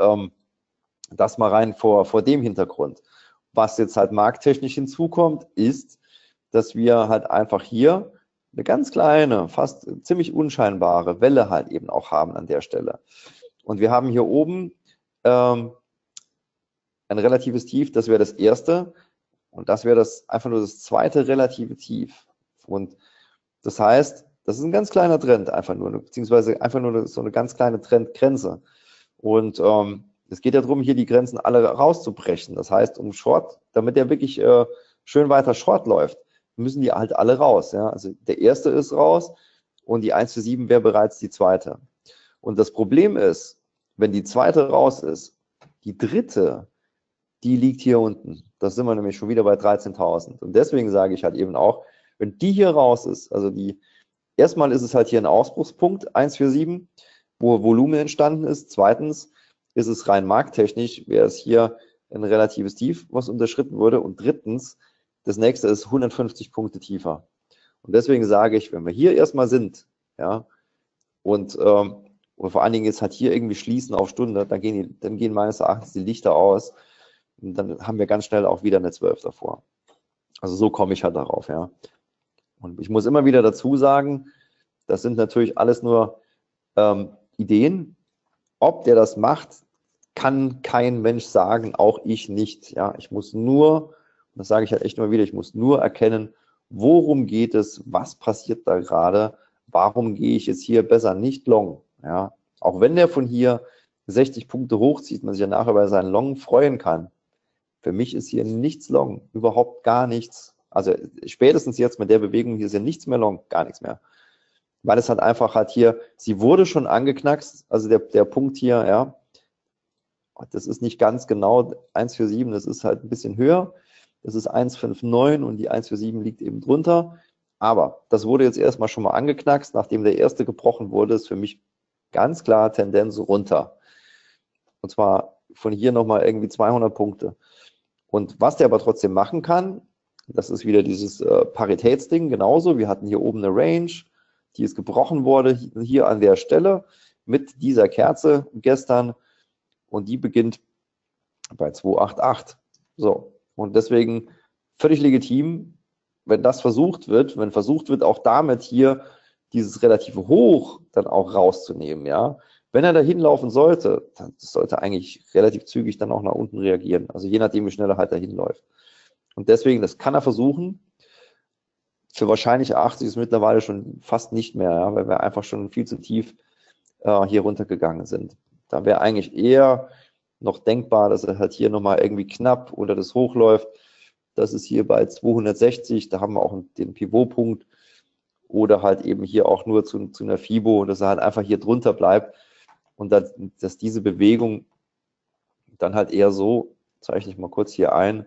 S2: das mal rein vor dem Hintergrund. Was jetzt halt markttechnisch hinzukommt, ist, dass wir halt einfach hier eine ganz kleine, fast ziemlich unscheinbare Welle halt eben auch haben an der Stelle. Und wir haben hier oben ein relatives Tief, das wäre das erste. Und das wäre einfach nur das zweite relative Tief. Und das heißt, das ist ein ganz kleiner Trend, einfach nur, beziehungsweise einfach nur so eine ganz kleine Trendgrenze. Und es geht ja darum, hier die Grenzen alle rauszubrechen. Das heißt, um Short, damit der wirklich schön weiter Short läuft, müssen die halt alle raus. Ja? Also der erste ist raus und die 147 wäre bereits die zweite. Und das Problem ist, wenn die zweite raus ist, die dritte, die liegt hier unten. Das sind wir nämlich schon wieder bei 13.000. Und deswegen sage ich halt eben auch, wenn die hier raus ist, also erstmal ist es halt hier ein Ausbruchspunkt, 147, wo Volumen entstanden ist. Zweitens ist es rein markttechnisch, wäre es hier ein relatives Tief, was unterschritten wurde. Und drittens, das nächste ist 150 Punkte tiefer. Und deswegen sage ich, wenn wir hier erstmal sind, ja, und vor allen Dingen jetzt halt hier irgendwie schließen auf Stunde, dann gehen meines Erachtens die Lichter aus. Und dann haben wir ganz schnell auch wieder eine 12 davor. Also so komme ich halt darauf, ja. Und ich muss immer wieder dazu sagen, das sind natürlich alles nur Ideen. Ob der das macht, kann kein Mensch sagen, auch ich nicht. Ja, ich muss nur, das sage ich halt echt immer wieder, ich muss nur erkennen, worum geht es, was passiert da gerade, warum gehe ich jetzt hier besser nicht long. Ja, auch wenn der von hier 60 Punkte hochzieht, man sich ja nachher bei seinen Long freuen kann. Für mich ist hier nichts long, überhaupt gar nichts. Also spätestens jetzt mit der Bewegung hier ist ja nichts mehr long, gar nichts mehr. Weil es halt einfach halt hier, sie wurde schon angeknackst, also der Punkt hier, ja, das ist nicht ganz genau 147, das ist halt ein bisschen höher, das ist 159 und die 147 liegt eben drunter, aber das wurde jetzt erstmal schon mal angeknackst, nachdem der erste gebrochen wurde, ist für mich ganz klar Tendenz runter. Und zwar von hier nochmal irgendwie 200 Punkte. Und was der aber trotzdem machen kann, das ist wieder dieses Paritätsding, genauso, wir hatten hier oben eine Range, die ist gebrochen wurde, hier an der Stelle mit dieser Kerze gestern und die beginnt bei 288. So, und deswegen völlig legitim, wenn das versucht wird, wenn versucht wird, auch damit hier dieses relative Hoch dann auch rauszunehmen, ja. Wenn er da hinlaufen sollte, dann sollte eigentlich relativ zügig dann auch nach unten reagieren, also je nachdem, wie schnell er halt dahin läuft. Und deswegen, das kann er versuchen. Für wahrscheinlich 80 ist mittlerweile schon fast nicht mehr, ja, weil wir einfach schon viel zu tief hier runtergegangen sind. Da wäre eigentlich eher noch denkbar, dass er halt hier nochmal irgendwie knapp unter das Hoch läuft. Das ist hier bei 260, da haben wir auch den Pivotpunkt oder halt eben hier auch nur zu einer FIBO, dass er halt einfach hier drunter bleibt und dass diese Bewegung dann halt eher so, zeichne ich mal kurz hier ein,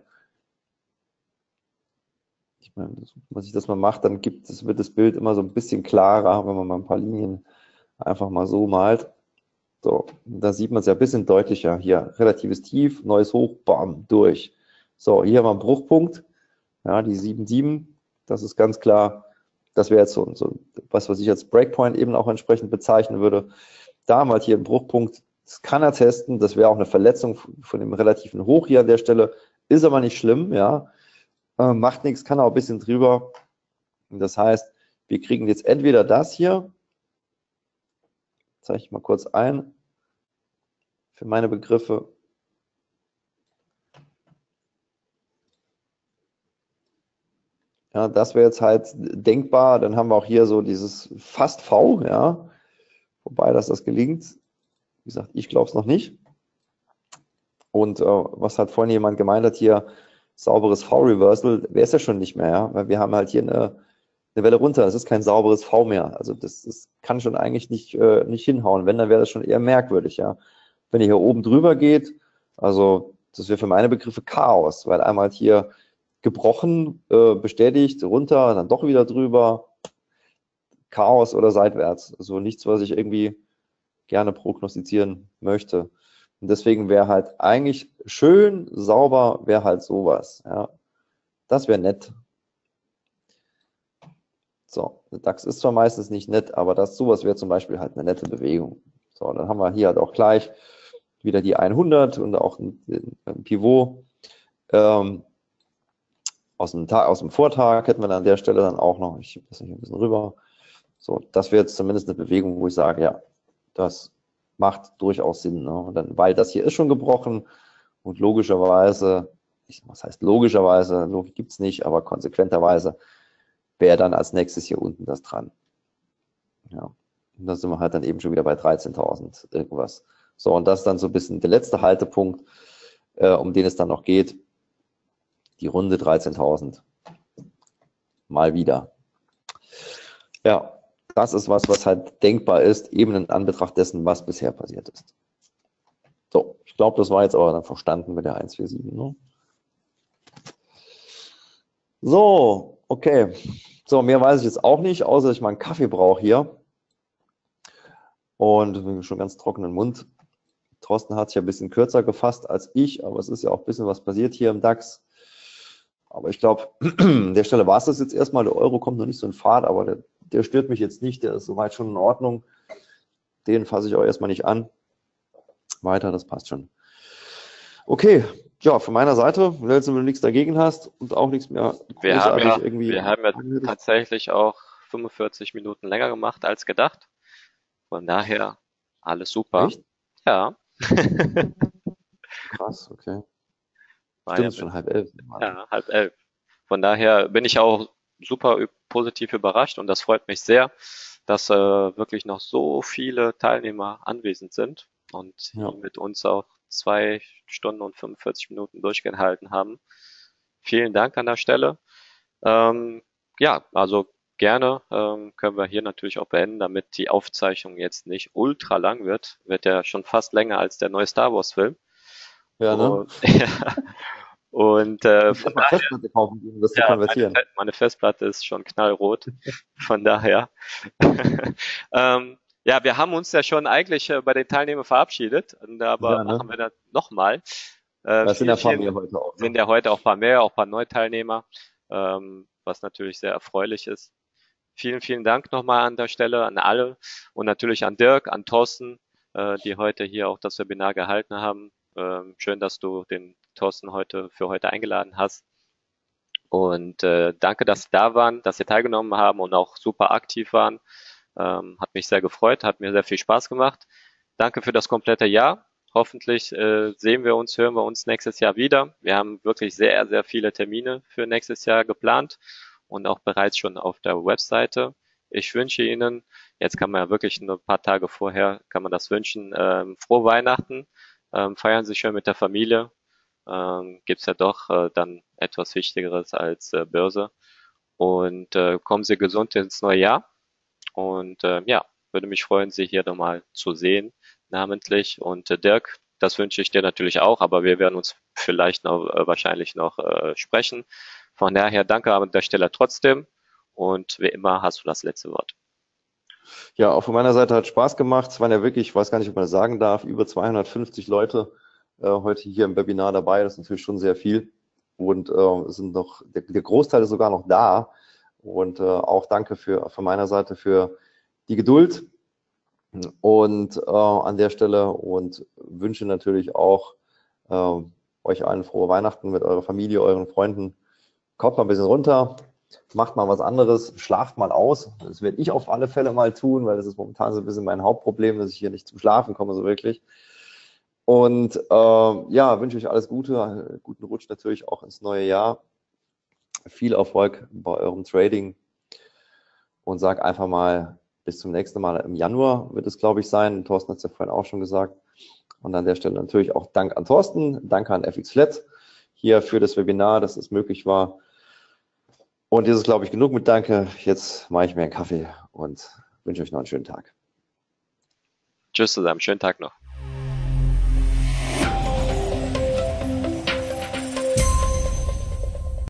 S2: ich meine, wenn sich das mal macht, dann wird das Bild immer so ein bisschen klarer, wenn man mal ein paar Linien einfach mal so malt. So, da sieht man es ja ein bisschen deutlicher. Hier, relatives Tief, neues Hoch, bam, durch. So, hier haben wir einen Bruchpunkt, ja, die 7,7, das ist ganz klar, das wäre jetzt so was ich als Breakpoint eben auch entsprechend bezeichnen würde. Da haben wir halt hier einen Bruchpunkt, das kann er testen, das wäre auch eine Verletzung von dem relativen Hoch hier an der Stelle, ist aber nicht schlimm, ja. Macht nichts, kann auch ein bisschen drüber. Und das heißt, wir kriegen jetzt entweder das hier, zeige ich mal kurz ein, für meine Begriffe. Ja, das wäre jetzt halt denkbar. Dann haben wir auch hier so dieses fast V, ja. Wobei das gelingt. Wie gesagt, ich glaube es noch nicht. Und was hat vorhin jemand gemeint hat, hier sauberes V-Reversal, wäre es ja schon nicht mehr, ja. Weil wir haben halt hier eine Welle runter. Das ist kein sauberes V mehr. Also das kann schon eigentlich nicht hinhauen. Wenn, dann wäre das schon eher merkwürdig, ja. Wenn ihr hier oben drüber geht, also das wäre für meine Begriffe Chaos, weil einmal hier gebrochen, bestätigt, runter, dann doch wieder drüber, Chaos oder seitwärts. Also nichts, was ich irgendwie gerne prognostizieren möchte. Und deswegen wäre halt eigentlich schön sauber, wäre halt sowas. Ja. Das wäre nett. So, der DAX ist zwar meistens nicht nett, aber sowas wäre zum Beispiel halt eine nette Bewegung. So, dann haben wir hier halt auch gleich wieder die 100 und auch ein Pivot. Aus dem Vortag hätten wir dann an der Stelle dann auch noch, ich schiebe das hier ein bisschen rüber. So, das wäre jetzt zumindest eine Bewegung, wo ich sage, ja, das macht durchaus Sinn. Ne? Und dann, weil das hier ist schon gebrochen und logischerweise, was heißt logischerweise, Logik gibt es nicht, aber konsequenterweise wäre dann als nächstes hier unten das dran. Ja, und da sind wir halt dann eben schon wieder bei 13.000 irgendwas. So, und das ist dann so ein bisschen der letzte Haltepunkt, um den es dann noch geht. Die Runde 13.000 mal wieder. Ja, das ist was halt denkbar ist, eben in Anbetracht dessen, was bisher passiert ist. So, ich glaube, das war jetzt aber dann verstanden mit der 147. Ne? So, okay. So, mehr weiß ich jetzt auch nicht, außer dass ich mal einen Kaffee brauche hier. Und schon ganz trockenen Mund. Thorsten hat sich ein bisschen kürzer gefasst als ich, aber es ist ja auch ein bisschen was passiert hier im DAX. Aber ich glaube, an der Stelle war es das jetzt erstmal. Der Euro kommt noch nicht so in Fahrt, aber der stört mich jetzt nicht. Der ist soweit schon in Ordnung. Den fasse ich auch erstmal nicht an. Weiter, das passt schon. Okay, ja, von meiner Seite, wenn du nichts dagegen hast und auch nichts mehr
S1: Wir haben ja tatsächlich auch 45 Minuten länger gemacht als gedacht. Von daher alles super.
S2: Echt?
S1: Ja.
S2: Krass, okay.
S1: Stimmt,
S2: schon 10:30.
S1: Ja, 10:30. Von daher bin ich auch super positiv überrascht und das freut mich sehr, dass wirklich noch so viele Teilnehmer anwesend sind und
S2: Ja.
S1: mit uns auch 2 Stunden und 45 Minuten durchgehalten haben. Vielen Dank an der Stelle. Ja, also gerne können wir hier natürlich auch beenden, damit die Aufzeichnung jetzt nicht ultra lang wird. Wird ja schon fast länger als der neue Star Wars Film.
S2: Ja, ne?
S1: Und, ja. Und von daher,
S2: Festplatte kaufen, um das zu konvertieren.
S1: meine Festplatte ist schon knallrot. Von daher. Ja, wir haben uns ja schon eigentlich bei den Teilnehmern verabschiedet, aber
S2: Ja, ne?
S1: machen wir das nochmal.
S2: Das sind ja ein paar mehr heute auch.
S1: Sind ja heute auch ein paar mehr, auch ein paar Neuteilnehmer, was natürlich sehr erfreulich ist. Vielen, vielen Dank nochmal an der Stelle an alle und natürlich an Dirk, an Thorsten, die heute hier auch das Webinar gehalten haben. Schön, dass du den Thorsten für heute eingeladen hast. Und danke, dass Sie da waren, dass Sie teilgenommen haben und auch super aktiv waren. Hat mich sehr gefreut, hat mir sehr viel Spaß gemacht. Danke für das komplette Jahr. Hoffentlich hören wir uns nächstes Jahr wieder. Wir haben wirklich sehr, sehr viele Termine für nächstes Jahr geplant und auch bereits schon auf der Webseite. Ich wünsche Ihnen, jetzt kann man ja wirklich ein paar Tage vorher, kann man das wünschen, frohe Weihnachten. Feiern Sie schön mit der Familie. Gibt's ja doch dann etwas Wichtigeres als Börse. Und kommen Sie gesund ins neue Jahr. Und ja, würde mich freuen, Sie hier nochmal zu sehen, namentlich. Und Dirk, das wünsche ich dir natürlich auch, aber wir werden uns vielleicht wahrscheinlich noch sprechen. Von daher danke an der Stelle trotzdem. Und wie immer hast du das letzte Wort.
S2: Ja, auch von meiner Seite hat Spaß gemacht. Es waren ja wirklich, ich weiß gar nicht, ob man das sagen darf, über 250 Leute heute hier im Webinar dabei. Das ist natürlich schon sehr viel. Und es sind noch, der Großteil ist sogar noch da. Und auch danke von meiner Seite für die Geduld und an der Stelle und wünsche natürlich auch euch allen frohe Weihnachten mit eurer Familie, euren Freunden. Kommt mal ein bisschen runter, macht mal was anderes, schlaft mal aus. Das werde ich auf alle Fälle mal tun, weil das ist momentan so ein bisschen mein Hauptproblem, dass ich hier nicht zum Schlafen komme, so wirklich. Und ja, wünsche euch alles Gute, guten Rutsch natürlich auch ins neue Jahr. Viel Erfolg bei eurem Trading und sag einfach mal bis zum nächsten Mal im Januar wird es, glaube ich, sein. Thorsten hat es ja vorhin auch schon gesagt. Und an der Stelle natürlich auch Dank an Thorsten, danke an FXFlat hier für das Webinar, dass es möglich war. Und jetzt ist, glaube ich, genug mit Danke. Jetzt mache ich mir einen Kaffee und wünsche euch noch einen schönen Tag.
S1: Tschüss zusammen, schönen Tag noch.